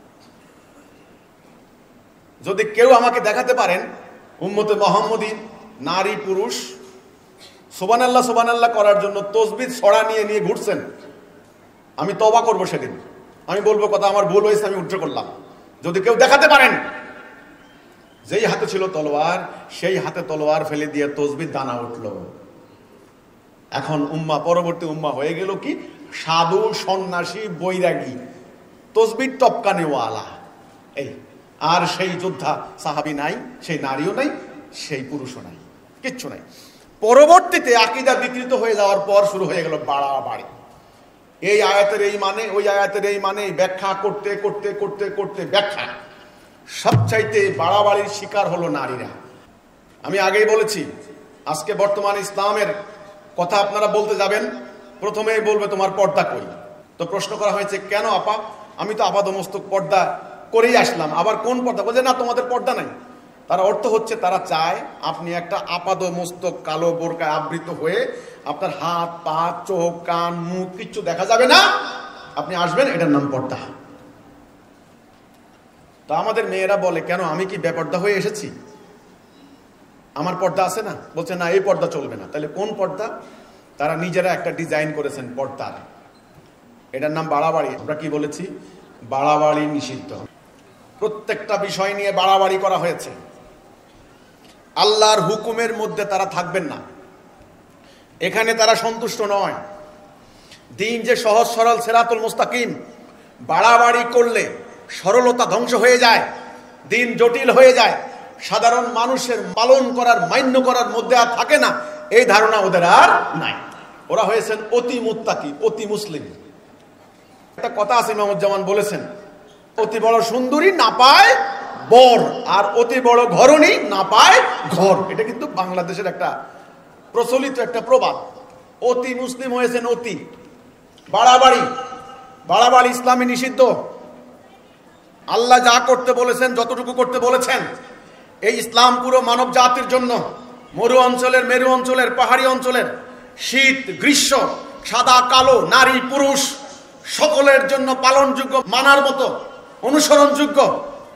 যদি কেউ আমাকে দেখাতে পারেন উম্মতে মুহাম্মদী নারী পুরুষ সুবহানাল্লাহ সুবহানাল্লাহ করার জন্য তসবির ছড়া নিয়ে নিয়ে ঘুরছেন, আমি তওবা করব সেদিন। আমি বলবো কথা আমার ভুল হয়েছে, আমি উদ্ধার করলাম। যদি কেউ দেখাতে পারেন যেই হাতে ছিল তলোয়ার, সেই হাতে তলোয়ার ফেলে দিয়ে তসবির দানা উঠল। এখন উম্মা, পরবর্তী উম্মা হয়ে গেল কি? সাধু, সন্ন্যাসী, বৈরাগী, তসবির টপকানেওয়ালা। এই আর সেই যোদ্ধা সাহাবী নাই, সেই নারীও নাই, সেই পুরুষও নাই, কিচ্ছু নাই। পরবর্তীতে আকীদা বিকৃত হয়ে যাওয়ার পর শুরু হয়ে গেল বাড়াবাড়ি। এই আয়াতের এই মানে, ওই আয়াতের এই মানে, ব্যাখ্যা করতে করতে করতে করতে ব্যাখ্যা। সবচাইতে বাড়াবাড়ির শিকার হলো নারীরা। আমি আগেই বলেছি, আজকে বর্তমান ইসলামের কথা আপনারা বলতে যাবেন, প্রথমেই বলবে তোমার পর্দা কই। তো প্রশ্ন করা হয়েছে কেন আপা? আমি তো আপাদমস্তক পর্দা করেই আসলাম, আবার কোন পর্দা? বলছে না তোমাদের পর্দা নাই। তার অর্থ হচ্ছে তারা চায় আপনি একটা আপাদমস্তক কালো বোরকায় আবৃত হয়ে আপনার হাত, পা, চোখ, কান, মুখ কিচ্ছু দেখা যাবে না, আপনি আসবেন, এটার নাম পর্দা। তো আমাদের মেয়েরা বলে কেন আমি কি বেপর্দা হয়ে এসেছি? আমার পর্দা আছে না? বলছে না এই পর্দা চলবে না। তাহলে কোন পর্দা? তারা নিজেরা একটা ডিজাইন করেছেন পর্দার, এটার নাম বাড়াবাড়ি। আমরা কি বলেছি? বাড়াবাড়ি নিষিদ্ধ। প্রত্যেকটা বিষয় নিয়ে বাড়াবাড়ি করা হয়েছে। আল্লাহর হুকুমের মধ্যে তারা থাকবেন না, এখানে তারা সন্তুষ্ট নয়। দিন যে সহজ সরল সিরাতুল মুস্তাকিম, বাড়াবাড়ি করলে সরলতা ধ্বংস হয়ে যায়, দিন জটিল হয়ে যায়, সাধারণ মানুষের পালন করার, মান্য করার মধ্যে আর থাকে না, এই ধারণা ওদের আর নাই। ওরা হয়েছেন অতি মুত্তাকি, অতি মুসলিম। একটা কথা আছে, ইমামুজ্জামান বলেছেন, অতি বড় সুন্দরী না পায় বর, আর অতি বড় ঘরণী না পায় ঘর। এটা কিন্তু বাংলাদেশের একটা প্রচলিত একটা প্রবাদ। অতি মুসলিম হয়েছেন অতি। বাড়াবাড়ি, বাড়াবাড়ি ইসলামে নিষিদ্ধ। আল্লাহ যা করতে বলেছেন, যতটুকু করতে বলেছেন, এই ইসলাম পুরো মানব জাতির জন্য। মরু অঞ্চলের, মেরু অঞ্চলের, পাহাড়ি অঞ্চলের, শীত গ্রীষ্ম, সাদা কালো, নারী পুরুষ, সকলের জন্য পালনযোগ্য, মানার মতো, অনুসরণযোগ্য।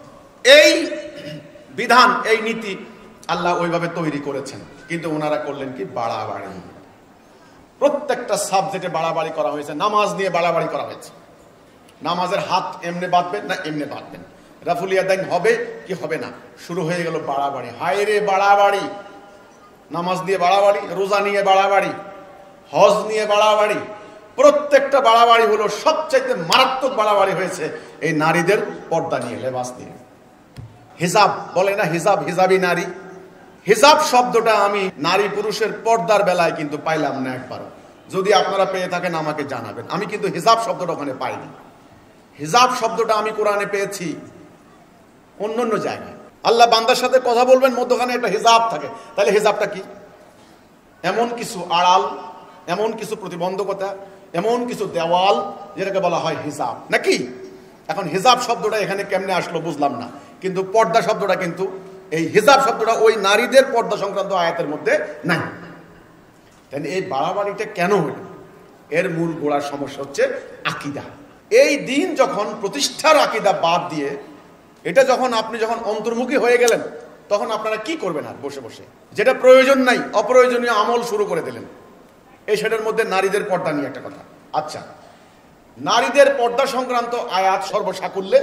এই বিধান, এই নীতি আল্লাহ ওইভাবে তৈরি করেছেন, কিন্তু ওনারা করলেন কি বাড়াবাড়ি। প্রত্যেকটা সাবজেক্টে বাড়াবাড়ি করা হয়েছে। নামাজ নিয়ে বাড়াবাড়ি করা হয়েছে। নামাজের হাত এমনি বাঁধবেন না এমনি বাঁধবেন, রাফুলিয়া দাইন হবে কি হবে না, শুরু হয়ে গেল বাড়াবাড়ি। হায় রে বাড়াবাড়ি! নামাজ নিয়ে বাড়াবাড়ি, রোজা নিয়ে বাড়াবাড়ি, হজ নিয়ে বাড়াবাড়ি। প্রত্যেকটা বাড়াবাড়ি হলো, সবচাইতে মারাত্মক বাড়াবাড়ি হয়েছে এই নারীদের পর্দা নিয়ে, লেবাস নিয়ে। হিজাব বলে না, হিজাব, হিজাবি নারী। হিজাব শব্দটা আমি নারী পুরুষের পর্দার বেলায় কিন্তু পাইলাম না একবারও। যদি আপনারা পেয়ে থাকেন আমাকে জানাবেন। আমি কিন্তু হিজাব শব্দটা ওখানে পাইনি। হিজাব শব্দটা আমি কোরআনে পেয়েছি অন্য অন্য জায়গায়। আল্লাহ বান্দার সাথে কথা বলবেন, মধ্যখানে একটা হিজাব থাকে। তাহলে হিজাবটা কি? এমন কিছু আড়াল, এমন কিছু প্রতিবন্ধকতা, এমন কিছু দেওয়াল, যেটাকে বলা হয় হিজাব, নাকি? এখন হিজাব শব্দটা এখানে কেমনে আসলো বুঝলাম না, কিন্তু পর্দা শব্দটা কিন্তু, এই হিজাব শব্দটা ওই নারীদের পর্দা সংক্রান্ত আয়াতের মধ্যে নাই। তাহলে এই বাড়াবাড়িটা কেন হইল? এর মূল গোড়ার সমস্যা হচ্ছে আকীদা। এই দিন যখন প্রতিষ্ঠার আকীদা বাদ দিয়ে, এটা যখন আপনি যখন অন্তর্মুখী হয়ে গেলেন, তখন আপনারা কি করবেন? আর বসে বসে যেটা প্রয়োজন নাই, অপ্রয়োজনীয় আমল শুরু করে দিলেন। এই সেটার মধ্যে নারীদের পর্দা নিয়ে একটা কথা। আচ্ছা, নারীদের পর্দা সংক্রান্ত আয়াত সর্বসাকুল্যে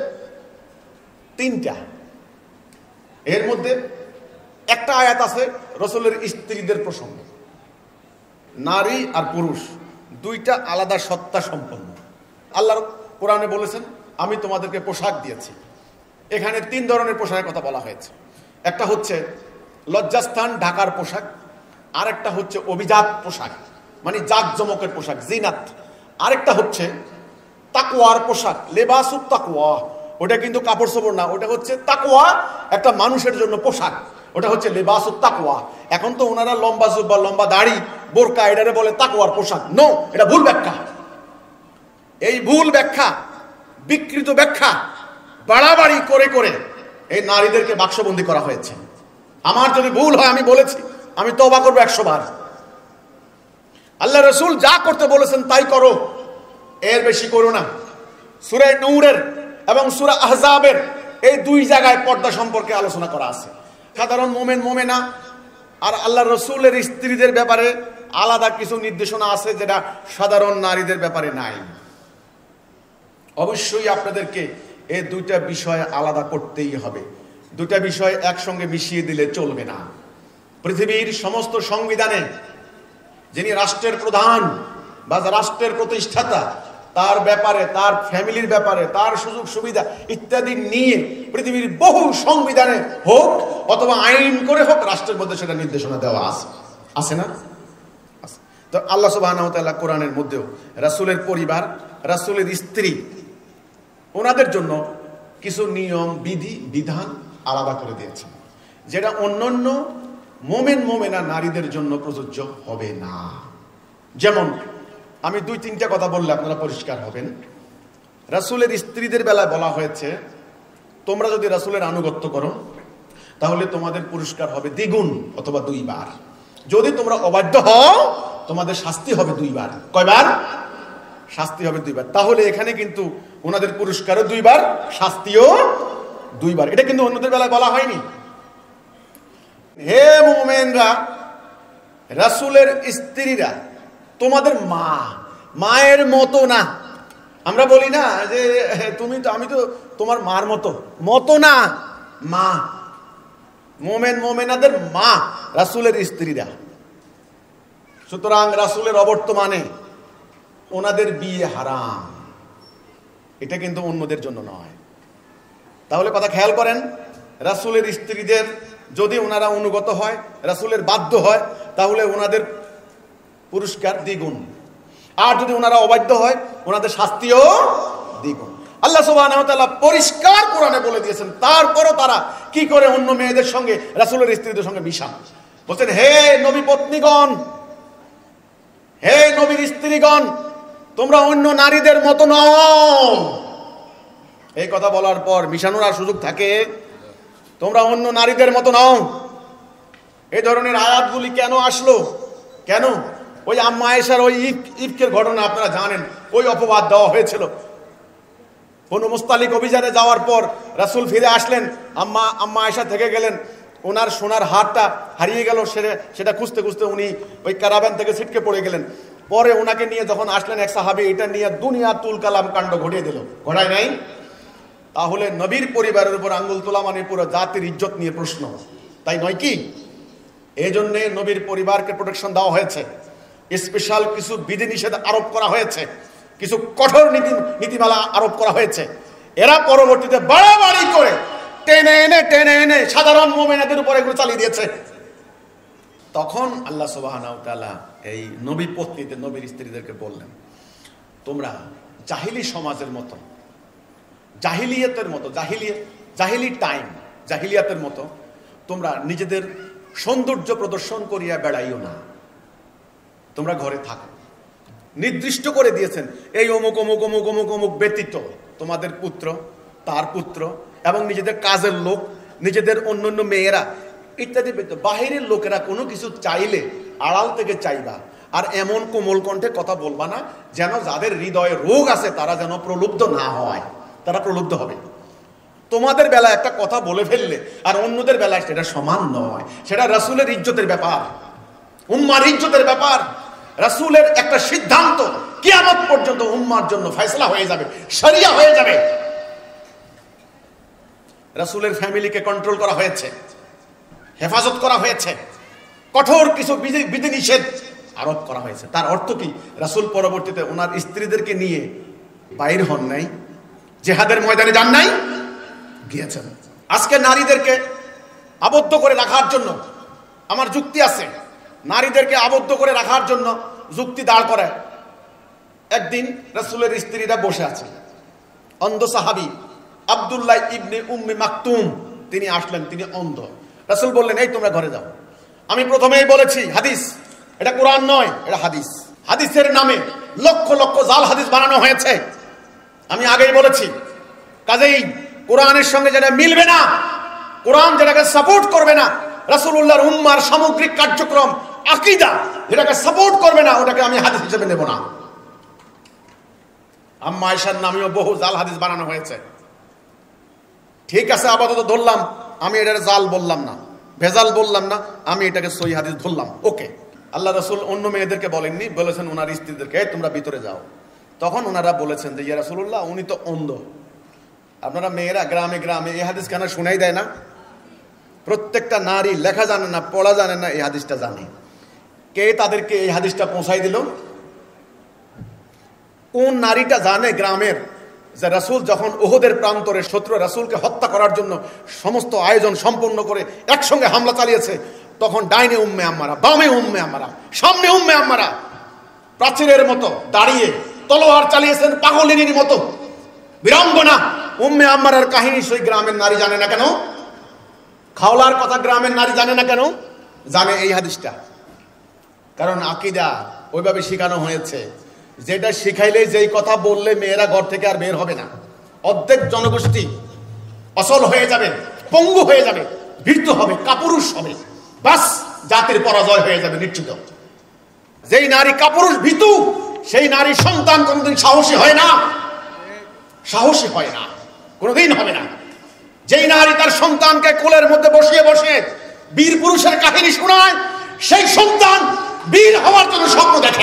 তিনটা। এর মধ্যে একটা আয়াত আছে রাসূলের স্ত্রীদের প্রসঙ্গে। নারী আর পুরুষ দুইটা আলাদা সত্তা সম্পন্ন। আল্লাহ কোরআনে বলেছেন, আমি তোমাদেরকে পোশাক দিয়েছি। এখানে তিন ধরনের পোশাকের কথা বলা হয়েছে। একটা হচ্ছে লজ্জাস্থান ঢাকার পোশাক, আর একটা হচ্ছে অভিজাত পোশাক, মানে জাকজমকের পোশাক, জিনাত। আরেকটা হচ্ছে তাকওয়ার পোশাক, লেবাসুত তাকওয়া। ওটা কিন্তু কাপড় চোপড় না, ওটা হচ্ছে তাকওয়া, একটা মানুষের জন্য পোশাক। ওটা হচ্ছে লেবাসুত তাকওয়া। এখন তো ওনারা লম্বা জুব্বা, লম্বা দাড়ি, বোরকা, এটারে বলে তাকওয়ার পোশাক। নো, এটা ভুল ব্যাখ্যা। এই ভুল ব্যাখ্যা, বিকৃত ব্যাখ্যা, বাড়াবাড়ি করে করে এই নারীদেরকে বাক্সবন্দী করা হয়েছে। আমার যদি ভুল হয় আমি বলেছি, আমি তওবা করবো একশো বার। আল্লাহ রসুল যা করতে বলেছেন তাই করো, এর বেশি করো না। সূরা নূরের এবং সূরা আহজাবের এই দুই জায়গায় পর্দা সম্পর্কে আলোচনা করা আছে। সাধারণ মোমেন মোমেনা আর আল্লাহ রসুলের স্ত্রীদের ব্যাপারে আলাদা কিছু নির্দেশনা আছে, যেটা সাধারণ নারীদের ব্যাপারে নাই। অবশ্যই আপনাদেরকে এই দুইটা বিষয় আলাদা করতেই হবে। দুইটা বিষয় একসঙ্গে মিশিয়ে দিলে চলবে না। পৃথিবীর সমস্ত সংবিধানে যিনি রাষ্ট্রের প্রধান বা রাষ্ট্রের প্রতিষ্ঠাতা, তার ব্যাপারে, তার ফ্যামিলির ব্যাপারে, তার সুযোগ সুবিধা ইত্যাদি নিয়ে পৃথিবীর বহু সংবিধানে হোক অথবা আইন করে হোক, রাষ্ট্রের মধ্যে সেটা নির্দেশনা দেওয়া আছে, আছে না? তো আল্লাহ সুবহানাহু ওয়া তাআলা কোরআনের মধ্যেও রাসূলের পরিবার, রাসূলের স্ত্রী, ওনাদের জন্য কিছু নিয়ম বিধি বিধান আলাদা করে দিয়েছেন, যেটা অন্যান্য মোমেন মোমেনা নারীদের জন্য প্রযোজ্য হবে না। যেমন আমি দুই তিনটা কথা বললে আপনারা পরিষ্কার হবেন। রাসূলের স্ত্রীদের বেলায় বলা হয়েছে, তোমরা যদি রাসূলের আনুগত্য করো তাহলে তোমাদের পুরস্কার হবে দ্বিগুণ অথবা দুইবার। যদি তোমরা অবাধ্য হও তোমাদের শাস্তি হবে দুইবার। কয়বার? শাস্তি হবে দুইবার। তাহলে এখানে কিন্তু ওনাদের পুরস্কারও দুইবার, শাস্তিও দুইবার। এটা কিন্তু অন্যদের বেলায় বলা হয়নি। হে মুমিনরা, রাসূলের স্ত্রীরা তোমাদের মা, মায়ের মতো না। আমরা বলি না যে তুমি তো, আমি তো তোমার মার মতো, মতো না, মা। মোমেন মোমেনাদের মা রাসূলের স্ত্রীরা। সুতরাং রাসূলের অবর্তমানে ওনাদের বিয়ে হারাম, এটা কিন্তু অন্যদের জন্য নয়। তাহলে কথা খেয়াল করেন, রাসূলের স্ত্রীদের যদি ওনারা অনুগত হয়, রাসূলের বাধ্য হয়, তাহলে ওনাদের পুরস্কার দ্বিগুণ। আর যদি ওনারা অবাধ্য হয় ওনাদের শাস্তিও দ্বিগুণ। আল্লাহ সুবহানাহু ওয়া তাআলা পরিষ্কার কোরআনে বলে দিয়েছেন, তারপরও তারা কি করে অন্য মেয়েদের সঙ্গে, রাসূলের স্ত্রীদের সঙ্গে মিশান। বলছেন, হে নবী পত্নীগণ, হে নবীর স্ত্রীগণ, তোমরা অন্য নারীদের মতো নও। এই কথা বলার পর মিশানোর আর সুযোগ থাকে? তোমরা অন্য নারীদের মতো নও। এই ধরনের আয়াতগুলি কেন আসলো? কেন? ওই আম্মা আয়েশার ওই ইফকের ঘটনা আপনারা জানেন, ওই অপবাদ দেওয়া হয়েছিল বনু মুস্তালিক অভিযানে যাওয়ার পর রাসূল ফিরে আসলেন, আম্মা আম্মা আয়েশা থেকে গেলেন, ওনার সোনার হারটা হারিয়ে গেল, সেটা সেটা খুঁজতে খুঁজতে উনি ওই কারাবান থেকে ছিটকে পড়ে গেলেন। পরে ওনাকে নিয়ে যখন আসলেন এক সাহাবী, এটা নিয়ে দুনিয়া তুল কালাম কাণ্ড ঘটিয়ে দিল, ঘটায় নাই? তাহলে নবীর পরিবারের উপর আঙ্গুল তোলা মানে পুরো জাতির ইজ্জত নিয়ে প্রশ্ন, তাই নয় কি? এই জন্যে নবীর পরিবারকে প্রোটেকশন দেওয়া হয়েছে, স্পেশাল কিছু বিধিনিষেধ আরোপ করা হয়েছে, কিছু কঠোর নীতি নীতিমালা আরোপ করা হয়েছে। এরা পরবর্তীতে বাড়াবাড়ি করে টেনে এনে টেনে এনে সাধারণ মুমিনদের উপর এগুলো চালিয়ে দিয়েছে। তখন আল্লাহ সুবহানাহু ওয়া তাআলা এই নবী পত্নীদের, নবীর স্ত্রীদেরকে বললেন, তোমরা জাহিলি সমাজের মতো, জাহিলিয়াতের মতো, জাহিলিয়াত জাহিলি টাইম জাহিলিয়াতের মতো তোমরা নিজেদের সৌন্দর্য প্রদর্শন করিয়া বেড়াইও না, তোমরা ঘরে থাকো। নির্দিষ্ট করে দিয়েছেন, এই অমুক অমুক অমুক অমুক অমুক ব্যতীত তোমাদের পুত্র, তার পুত্র এবং নিজেদের কাজের লোক, নিজেদের অন্য অন্য মেয়েরা ইত্যাদি ব্যতীত বাহিরের লোকেরা কোনো কিছু চাইলে আড়াল থেকে চাইবা, আর এমন কোমল কণ্ঠে কথা বলবা না যেন যাদের হৃদয়ে রোগ আছে তারা যেন প্রলুব্ধ না হয়, তারা প্রলুব্ধ হবে। তোমাদের বেলায় একটা কথা বলে ফেললে আর অন্যদের বেলায় সেটা সমান নয়, সেটা রাসূলের ইজ্জতের ব্যাপার, উম্মার ইজ্জতের ব্যাপার। রাসূলের একটা সিদ্ধান্ত কিয়ামত পর্যন্ত উম্মার জন্য ফয়সালা হয়ে যাবে, শরিয়া হয়ে যাবে। রাসূলের ফ্যামিলিকে কন্ট্রোল করা হয়েছে, হেফাজত করা হয়েছে, কঠোর কিছু বিধিনিষেধ আরোপ করা হয়েছে। তার অর্থ কি? রাসূল পরবর্তীতে ওনার স্ত্রীদেরকে নিয়ে বাইর হন নাই, জিহাদের ময়দানে যান নাই, গিয়েছেন। আজকে নারীদেরকে আবদ্ধ করে রাখার জন্য আমার যুক্তি আছে, নারীদেরকে আবদ্ধ করে রাখার জন্য যুক্তি দাঁড় করায়। একদিন রাসূলের স্ত্রীরা বসে আছে, অন্ধ সাহাবী আব্দুল্লাহ ইবনে উম্মে মাকতুম তিনি আসলেন, তিনি অন্ধ। রাসূল বললেন, এই তোমরা ঘরে যাও। আমি প্রথমেই বলেছি হাদিস, এটা কোরআন নয়, এটা হাদিস। হাদিসের নামে লক্ষ লক্ষ জাল হাদিস বানানো হয়েছে, আমি আগেই বলেছি। কাজেই কোরআনের সঙ্গে যেটা মিলবে না, কোরআন যেটাকে সাপোর্ট করবে না, রাসূলুল্লাহর উম্মার সামগ্রিক কার্যক্রম আকীদা যেটাকে সাপোর্ট করবে না, ওটাকে আমি হাদিস হিসেবে নেব না। আম্মা আয়েশার নামেও বহু জাল হাদিস বানানো হয়েছে। ঠিক আছে, আপাতত ধরলাম, আমি এটার জাল বললাম না, ভেজাল বললাম না, আমি এটাকে সহি হাদিস ধরলাম, ওকে। আল্লাহ রাসূল অন্য মেয়েদেরকে বলেননি, বলেছেন ওনার স্ত্রীদেরকে, তোমরা ভিতরে যাও। তখন ওনারা বলেছেন যে ইয়া রাসূলুল্লাহ, উনি তো অন্ধ, আপনারা মেয়েরা গ্রামে গ্রামে এই হাদিস কেন শোনাই দেয় না? প্রত্যেকটা নারী লেখা জানে না, পড়া জানে না, এই হাদিসটা জানে। কে তাদেরকে এই হাদিসটা পৌঁছাই দিল? কোন নারীটা জানে গ্রামের যে রাসূল যখন উহুদের প্রান্তরে শত্রু রাসূলকে হত্যা করার জন্য সমস্ত আয়োজন সম্পন্ন করে একসঙ্গে হামলা চালিয়েছে, তখন ডাইনে উম্মে আম্মারা, বামে উম্মে আম্মারা, সামনে উম্মে আম্মারা প্রাচীরের মতো দাঁড়িয়ে তলোয়ার চালিয়েছেন পাগলিনীর মতো। বীরাঙ্গনা উম্মে আম্মারার কাহিনী সেই গ্রামের নারী জানে না কেন? খাওলার কথা গ্রামের নারী জানে না কেন? জানে এই হাদিসটা, কারণ আকীদা ওইভাবে শেখানো হয়েছে, যেটা শিখাইলে, যেই কথা বললে মেয়েরা ঘর থেকে আর বের হবে না, অর্ধেক জনগোষ্ঠী অচল হয়ে যাবে, পঙ্গু হয়ে যাবে, ভীত হবে, কাপুরুষ হবে, বাস জাতির পরাজয় হয়ে যাবে নিশ্চিত। যেই নারী কাপুরুষ ভীতু, সেই নারী সন্তান কোনোদিন সাহসী হয় না, সাহসী হয় না, কোনোদিন হবে না। যেই নারী তার সন্তানকে কোলের মধ্যে বসিয়ে বসে বীর পুরুষের কাহিনী শোনায়, সেই সন্তান বীর হওয়ার জন্য স্বপ্ন দেখে।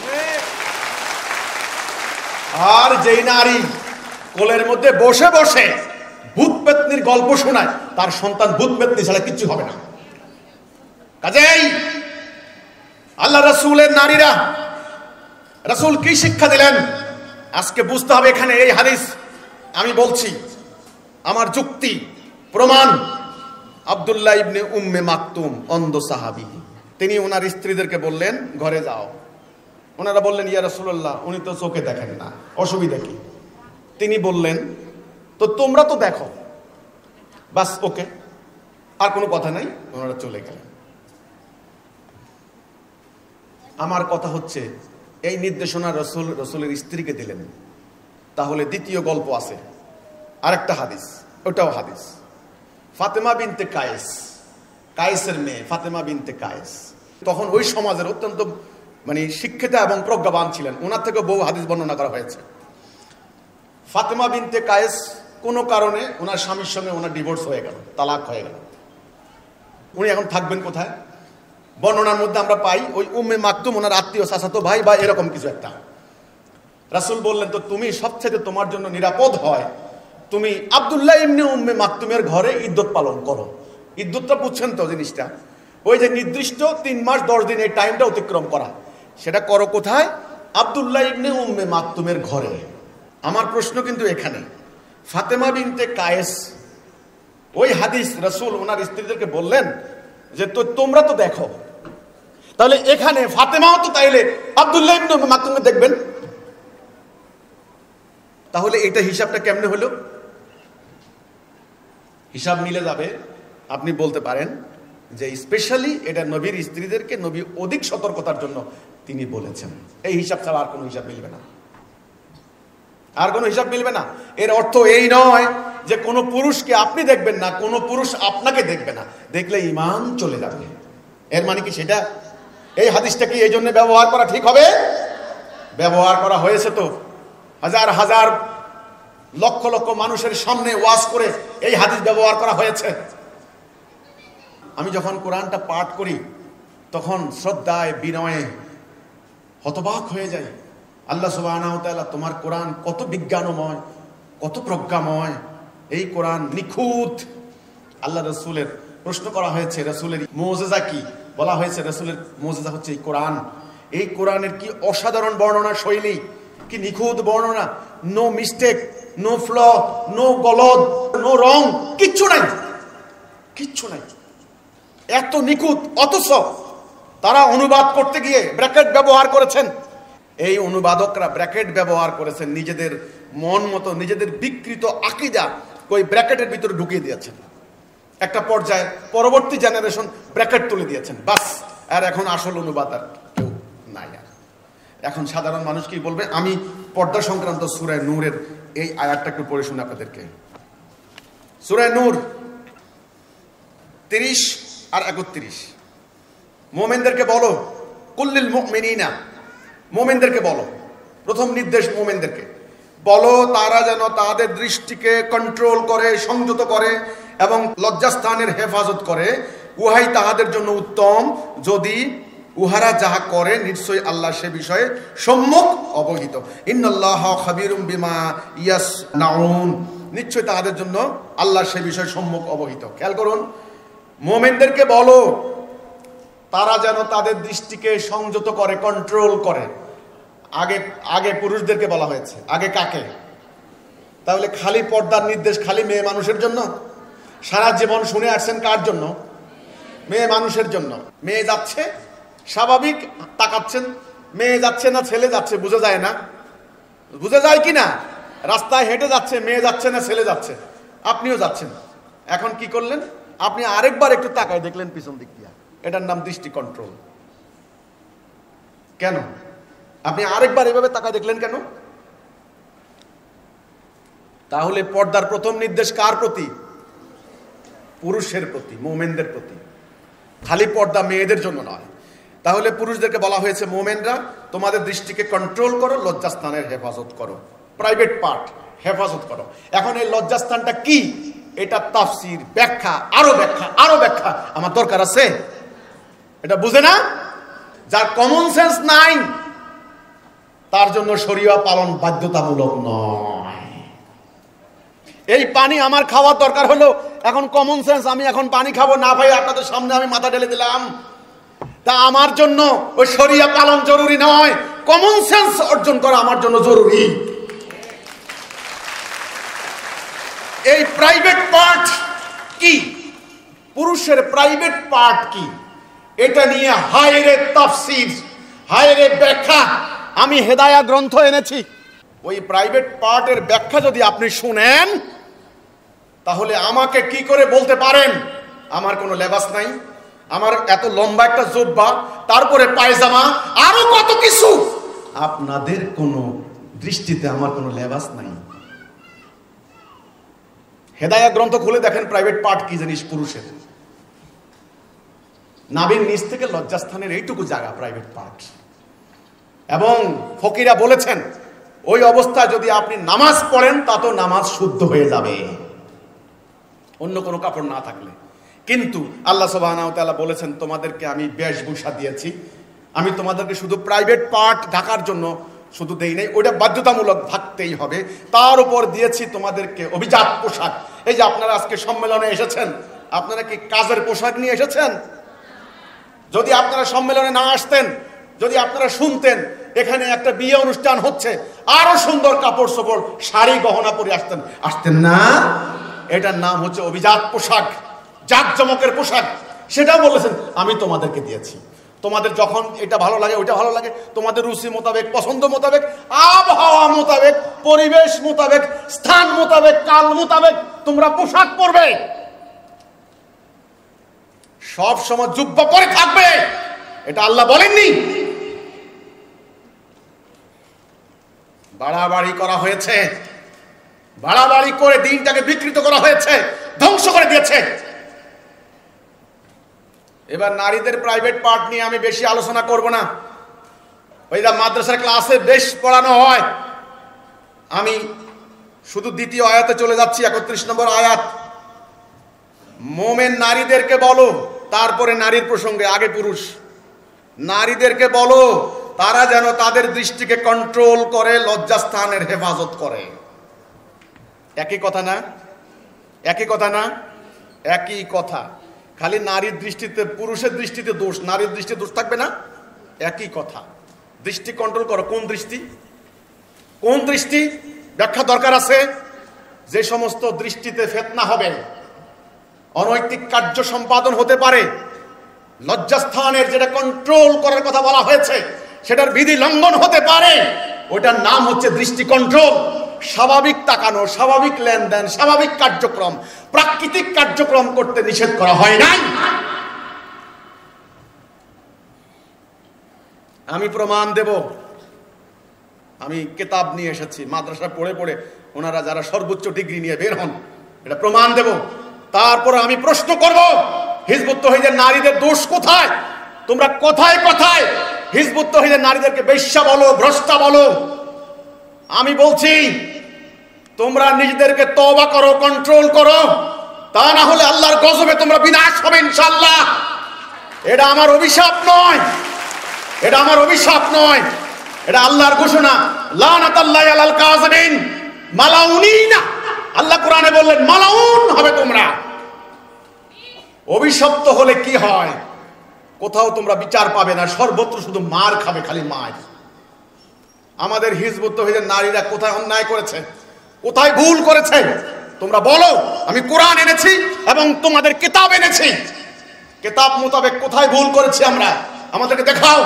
আর যেই নারী কোলের মধ্যে বসে বসে ভূত পেতনির গল্প শোনায়, তার সন্তান ভূত পেতনি ছাড়া কিচ্ছু হবে না। কাজেই আল্লাহ রাসূলের নারীরা, রাসূল কি শিক্ষা দিলেন আজকে বুঝতে হবে। এখানে এই হাদিস আমি বলছি, আমার যুক্তি প্রমাণ। আব্দুল্লাহ ইবনে উম্মে মাকতুম অন্ধ সাহাবী, তিনি ওনার স্ত্রীদেরকে বললেন ঘরে যাও। ওনারা বললেন ইয়া রাসূলুল্লাহ, উনি তো চোখে দেখেন না, অসুবিধা কি? তিনি বললেন তো তোমরা তো দেখো, বাস ওকে, আর কোনো কথা নাই। ওনারা চলে গেলেন। আমার কথা হচ্ছে, এই নির্দেশনা রসুল রসুলের স্ত্রীকে দিলেন, তাহলে দ্বিতীয় গল্প আছে, আরেকটা হাদিস, ওটাও হাদিস। ফাতেমা বিনতে কায়েস, কায়েসের মেয়ে ফাতেমা বিনতে কায়েস তখন ওই সমাজের অত্যন্ত মানে শিক্ষিতা এবং প্রজ্ঞাবান ছিলেন, ওনার থেকে বহু হাদিস বর্ণনা করা হয়েছে। ফাতেমা বিনতে কায়েস কোনো কারণে ওনার স্বামীর সঙ্গে ওনার ডিভোর্স হয়ে গেল, তালাক হয়ে গেল। উনি এখন থাকবেন কোথায়? বর্ণনার মধ্যে আমরা পাই ওই উম্মে মাকতুম ওনার আত্মীয় চাচাতো ভাই বা এরকম কিছু একটা। রাসূল বললেন, তো তুমি সবচেয়ে তোমার জন্য নিরাপদ হয় তুমি আব্দুল্লাহ ইবনে উম্মে মাকতুমের ঘরে ইদ্যত পালন করো। ইদ্যতটা বুঝছেন তো জিনিসটা? ওই যে নির্দিষ্ট তিন মাস দশ দিন এই টাইমটা অতিক্রম করা, সেটা করো কোথায়? আব্দুল্লাহ ইবনে উম্মে মাকতুমের ঘরে। আমার প্রশ্ন কিন্তু এখানে, ফাতেমা বিনতে কায়েস ওই হাদিস রাসূল ওনার স্ত্রীদেরকে বললেন যে তো তোমরা তো দেখো, তাহলে এখানে ফাতেমাও তো তাইলে আব্দুল্লাহ ইবনে উম্মে মাকতুমকে দেখবেন, তাহলে এটা হিসাবটা কেমনে হলো? হিসাব মিলে যাবে। আপনি বলতে পারেন যে স্পেশালি এটা নবীর স্ত্রীদেরকে নবী অধিক সতর্কতার জন্য তিনি বলেছেন। এই হিসাব ছাড়া আর কোনো হিসাব মিলবে না, আর কোনো হিসাব মিলবে না। এর অর্থ এই নয় যে কোনো পুরুষকে আপনি দেখবেন না, কোনো পুরুষ আপনাকে দেখবে না, দেখলে ঈমান চলে যাবে। এর মানে কি সেটা? এই হাদিসটা কি এই জন্য ব্যবহার করা ঠিক হবে? ব্যবহার করা হয়েছে তো হাজার হাজার লক্ষ লক্ষ মানুষের সামনে ওয়াজ করে এই হাদিস ব্যবহার করা হয়েছে। আমি যখন কোরআনটা পাঠ করি তখন শ্রদ্ধায় বিনয়ে হতবাক হয়ে যাই। আল্লাহ সুবহানাহু ওয়া তাআলা তোমার কোরআন কত বিজ্ঞানময়, কত প্রজ্ঞাময়, এই কোরআন নিখুঁত। আল্লাহ রাসূলের প্রশ্ন করা হয়েছে রাসূলের মুজিজা কি, বলা হয়েছে রাসূলের মুজিজা হচ্ছে এই কোরআন। এই কোরআনের কি অসাধারণ বর্ণনা শৈলী, কি নিখুঁত বর্ণনা, no mistake, no flaw, no গলদ, নো রং, কিচ্ছু নাই, কিচ্ছু নাই, এত নিখুঁত। অথচ তারা অনুবাদ করতে গিয়ে ব্র্যাকেট ব্যবহার করেছেন। এই অনুবাদকরা ব্র্যাকেট ব্যবহার করেছেন নিজেদের মন মতো, নিজেদের বিকৃত আকীদা ওই ব্র্যাকেটের ভিতরে ঢুকিয়ে দিয়েছেন। একটা পর্যায়ে পরবর্তী জেনারেশন ব্র্যাকেট তুলে দিয়েছেন, বাস। আর এখন আসল অনুবাদ আর কেউ নাই। আর এখন সাধারণ মানুষ কি বলবে? আমি পর্দা সংক্রান্ত সূরা নূরের এই আয়াতটা একটু পড়ে শুনি আপনাদেরকে। সূরা নূর তিরিশ আর একত্রিশ। মুমিনদেরকে বলো, কুল্লিল মুমিনিনা, মুমিনদেরকে বলো, প্রথম নির্দেশ মুমিনদেরকে বলো তারা যেন তাদের দৃষ্টিকে কন্ট্রোল করে, সংযত করে এবং লজ্জাস্থানের হেফাজত করে। উহাই তাহাদের জন্য উত্তম, যদি উহারা যাহা করে নিশ্চয়ই আল্লাহ সে বিষয়ে সম্যক অবহিত। ইন্নাল্লাহা খাবীরুম বিমা ইয়াসনাউন, নিশ্চয়ই তাহাদের জন্য আল্লাহ সে বিষয়ে সম্যক অবহিত। খেয়াল করুন, মুমিনদেরকে বলো তারা যেন তাদের দৃষ্টিকে সংযত করে, কন্ট্রোল করে। আগে আগে পুরুষদেরকে বলা হয়েছে, আগে কাকে? তাহলে খালি পর্দার নির্দেশ খালি মেয়ে মানুষের জন্য? সারা জীবন শুনে আসছেন কার জন্য? মেয়ে মানুষের জন্য। মেয়ে যাচ্ছে স্বাভাবিক তাকাচ্ছেন, মেয়ে যাচ্ছে না ছেলে যাচ্ছে, বুঝে যায় না? বুঝে যায় কি না? রাস্তায় হেঁটে যাচ্ছে, মেয়ে যাচ্ছে না ছেলে যাচ্ছে, আপনিও যাচ্ছেন। এখন কি করলেন? আপনি আরেকবার একটু তাকায় দেখলেন পিছন দিক দিয়া, এটার নাম দৃষ্টি কন্ট্রোল। কেন আপনি আরেকবার এভাবে তাকায় দেখলেন কেন? তাহলে পর্দার প্রথম নির্দেশ কার প্রতি? পুরুষের প্রতি, মুমিনদের প্রতি। খালি পর্দা মেয়েদের জন্য নয়। তাহলে পুরুষদেরকে বলা হয়েছে মুমিনরা তোমাদের দৃষ্টিকে কন্ট্রোল করো, লজ্জাস্থানের হেফাজত করো, প্রাইভেট পার্ট হেফাজত করো। এখন এই লজ্জাস্থানটা কি? এটা তাফসীর, ব্যাখ্যা, আরো ব্যাখ্যা, আরো ব্যাখ্যা আমার দরকার আছে। এটা বুঝে না? যার কমন সেন্স নাই তার জন্য শরিয়া পালন বাধ্যতামূলক নয়। এই পানি আমার খাওয়ার দরকার হলো, এখন কমন সেন্স আমি এখন পানি খাবো না ভাই, আপনাদের সামনে আমি মাথা ঢেলে দিলাম, তা আমার জন্য ওই শরিয়া পালন জরুরি নয়, কমন সেন্স অর্জন করা আমার জন্য জরুরি। এই প্রাইভেট পার্ট কি? পুরুষের প্রাইভেট পার্ট কি? এটা নিয়ে হায়রে তাফসীর, হায়রে ব্যাখ্যা। আমি হেদায়া গ্রন্থ এনেছি। ওই প্রাইভেট পার্টের ব্যাখ্যা যদি আপনি শুনেন তাহলে আমাকে কি করে বলতে পারেন আমার কোনো লেবাস নাই, আমার এত লম্বা একটা জুব্বা, তারপরে পায়জামা, আরো কত কিছু, আপনাদের কোনো দৃষ্টিতে আমার কোনো লেবাস নাই? হেদায়া গ্রন্থ খুলে দেখেন প্রাইভেট পার্ট কি জিনিস পুরুষের। নাভির নিচ থেকে লজ্জাস্থানের এইটুকু জায়গা প্রাইভেট পার্ট। এবং ফকিরা বলেছেন ওই অবস্থায় যদি আপনি নামাজ পড়েন তা তো নামাজ শুদ্ধ হয়ে যাবে, অন্য কোনো কাপড় না থাকলে। কিন্তু আল্লাহ সুবহানাহু ওয়া তাআলা বলেছেন, তোমাদেরকে আমি বেশভূষা দিয়েছি, আমি তোমাদেরকে শুধু প্রাইভেট পার্ট ঢাকার জন্য শুধু দেই নাই, ওইটা বাধ্যতামূলক থাকতেই হবে। তার উপর দিয়েছি তোমাদেরকে অভিজাত পোশাক। এই যে আপনারা আজকে সম্মেলনে এসেছেন, আপনারা কি কাজের পোশাক নিয়ে এসেছেন? যদি আপনারা সম্মেলনে না আসতেন, যদি আপনারা শুনতেন এখানে একটা বিয়ে অনুষ্ঠান হচ্ছে, আরো সুন্দর কাপড় চোপড় শাড়ি গহনা পরে আসতেন, আসতেন না? এটার নাম হচ্ছে অভিজাত পোশাক, জাঁকজমকের পোশাক। সেটাও বলেছেন আমি তোমাদেরকে দিয়েছি। তোমাদের যখন এটা ভালো লাগে, ওইটা ভালো লাগে, তোমাদের রুচি মোতাবেক, পছন্দ মোতাবেক, আবহাওয়া মোতাবেক, পরিবেশ মোতাবেক, স্থান মোতাবেক, কাল মোতাবেক তোমরা পোশাক পরবে। সব সময় জুব্বা পরে থাকবে, এটা আল্লাহ বলেননি। বাড়াবাড়ি করা হয়েছে, বাড়াবাড়ি করে দিনটাকে বিকৃত করা হয়েছে, ধ্বংস করে দিয়েছে। এবার নারীদের প্রাইভেট পার্ট নিয়ে আমি বেশি আলোচনা করব না। ওইটা মাদ্রাসার ক্লাসে বেশ পড়ানো হয়। আমি শুধু দ্বিতীয় আয়াতে চলে যাচ্ছি, একত্রিশ নম্বর আয়াত। মোমেন নারীদেরকে বলো, তারপরে নারীর প্রসঙ্গে, আগে পুরুষ। নারীদেরকে বলো তারা যেন তাদের দৃষ্টিকে কন্ট্রোল করে, লজ্জাস্থানের হেফাজত করে। একই কথা না? একই কথা না? একই কথা। খালি নারীর দৃষ্টিতে, পুরুষের দৃষ্টিতে দোষ, নারীর দৃষ্টিতে দোষ থাকবে না? একই কথা। দৃষ্টি কন্ট্রোল করো। কোন দৃষ্টি? কোন দৃষ্টি? ব্যাখ্যা দরকার আছে। যে সমস্ত দৃষ্টিতে ফিতনা হবে, অনৈতিক কার্য সম্পাদন হতে পারে, লজ্জাস্থানের যেটা কন্ট্রোল করার কথা বলা হয়েছে সেটার বিধি লঙ্ঘন হতে পারে, ওটার নাম হচ্ছে দৃষ্টি কন্ট্রোল। স্বাভাবিক তাকানো, স্বাভাবিক লেনদেন, স্বাভাবিক কার্যক্রম, প্রাকৃতিক কার্যক্রম করতে নিষেধ করা হয় নাই। আমি প্রমাণ দেব। আমি কিতাব নিয়ে এসেছি, মাদ্রাসা পড়ে পড়ে ওনারা যারা সর্বোচ্চ ডিগ্রি নিয়ে বের হন, এটা প্রমাণ দেব। তারপরে আমি প্রশ্ন করব, হিজবুত তাওহীদের নারীদের দোষ কোথায়? তোমরা কোথায় কোথায় হিজবুত তাওহীদের নারীদেরকে বেশ্যা বলো, ভ্রষ্টা বলো। আমি বলছি তোমরা নিজেদেরকে তওবা করো, কন্ট্রোল করো, তা না হলে আল্লাহর গজবে তোমরা বিনাশ হবে ইনশাআল্লাহ। এটা আমার অভিশাপ নয়, এটা আমার অভিশাপ নয়, এটা আল্লাহর ঘোষণা। লানাতাল্লাহি আলাল কাযিবিন মালাউনিনা। আল্লাহ কোরআনে বললেন মালাউন হবে তোমরা। অভিশপ্ত হলে কি হয়? কোথাও তোমরা বিচার পাবে না, সর্বত্র শুধু মার খাবে, খালি মার। আমাদের হিজবুত তাওহীদের নারীরা কোথায় অন্যায় করেছে, কোথায় ভুল করেছে তোমরা বলো। আমি কোরআন এনেছি এবং তোমাদের কিতাব এনেছি, কিতাব মোতাবেক কোথায় ভুল করেছি আমরা, আমাদেরকে দেখাও।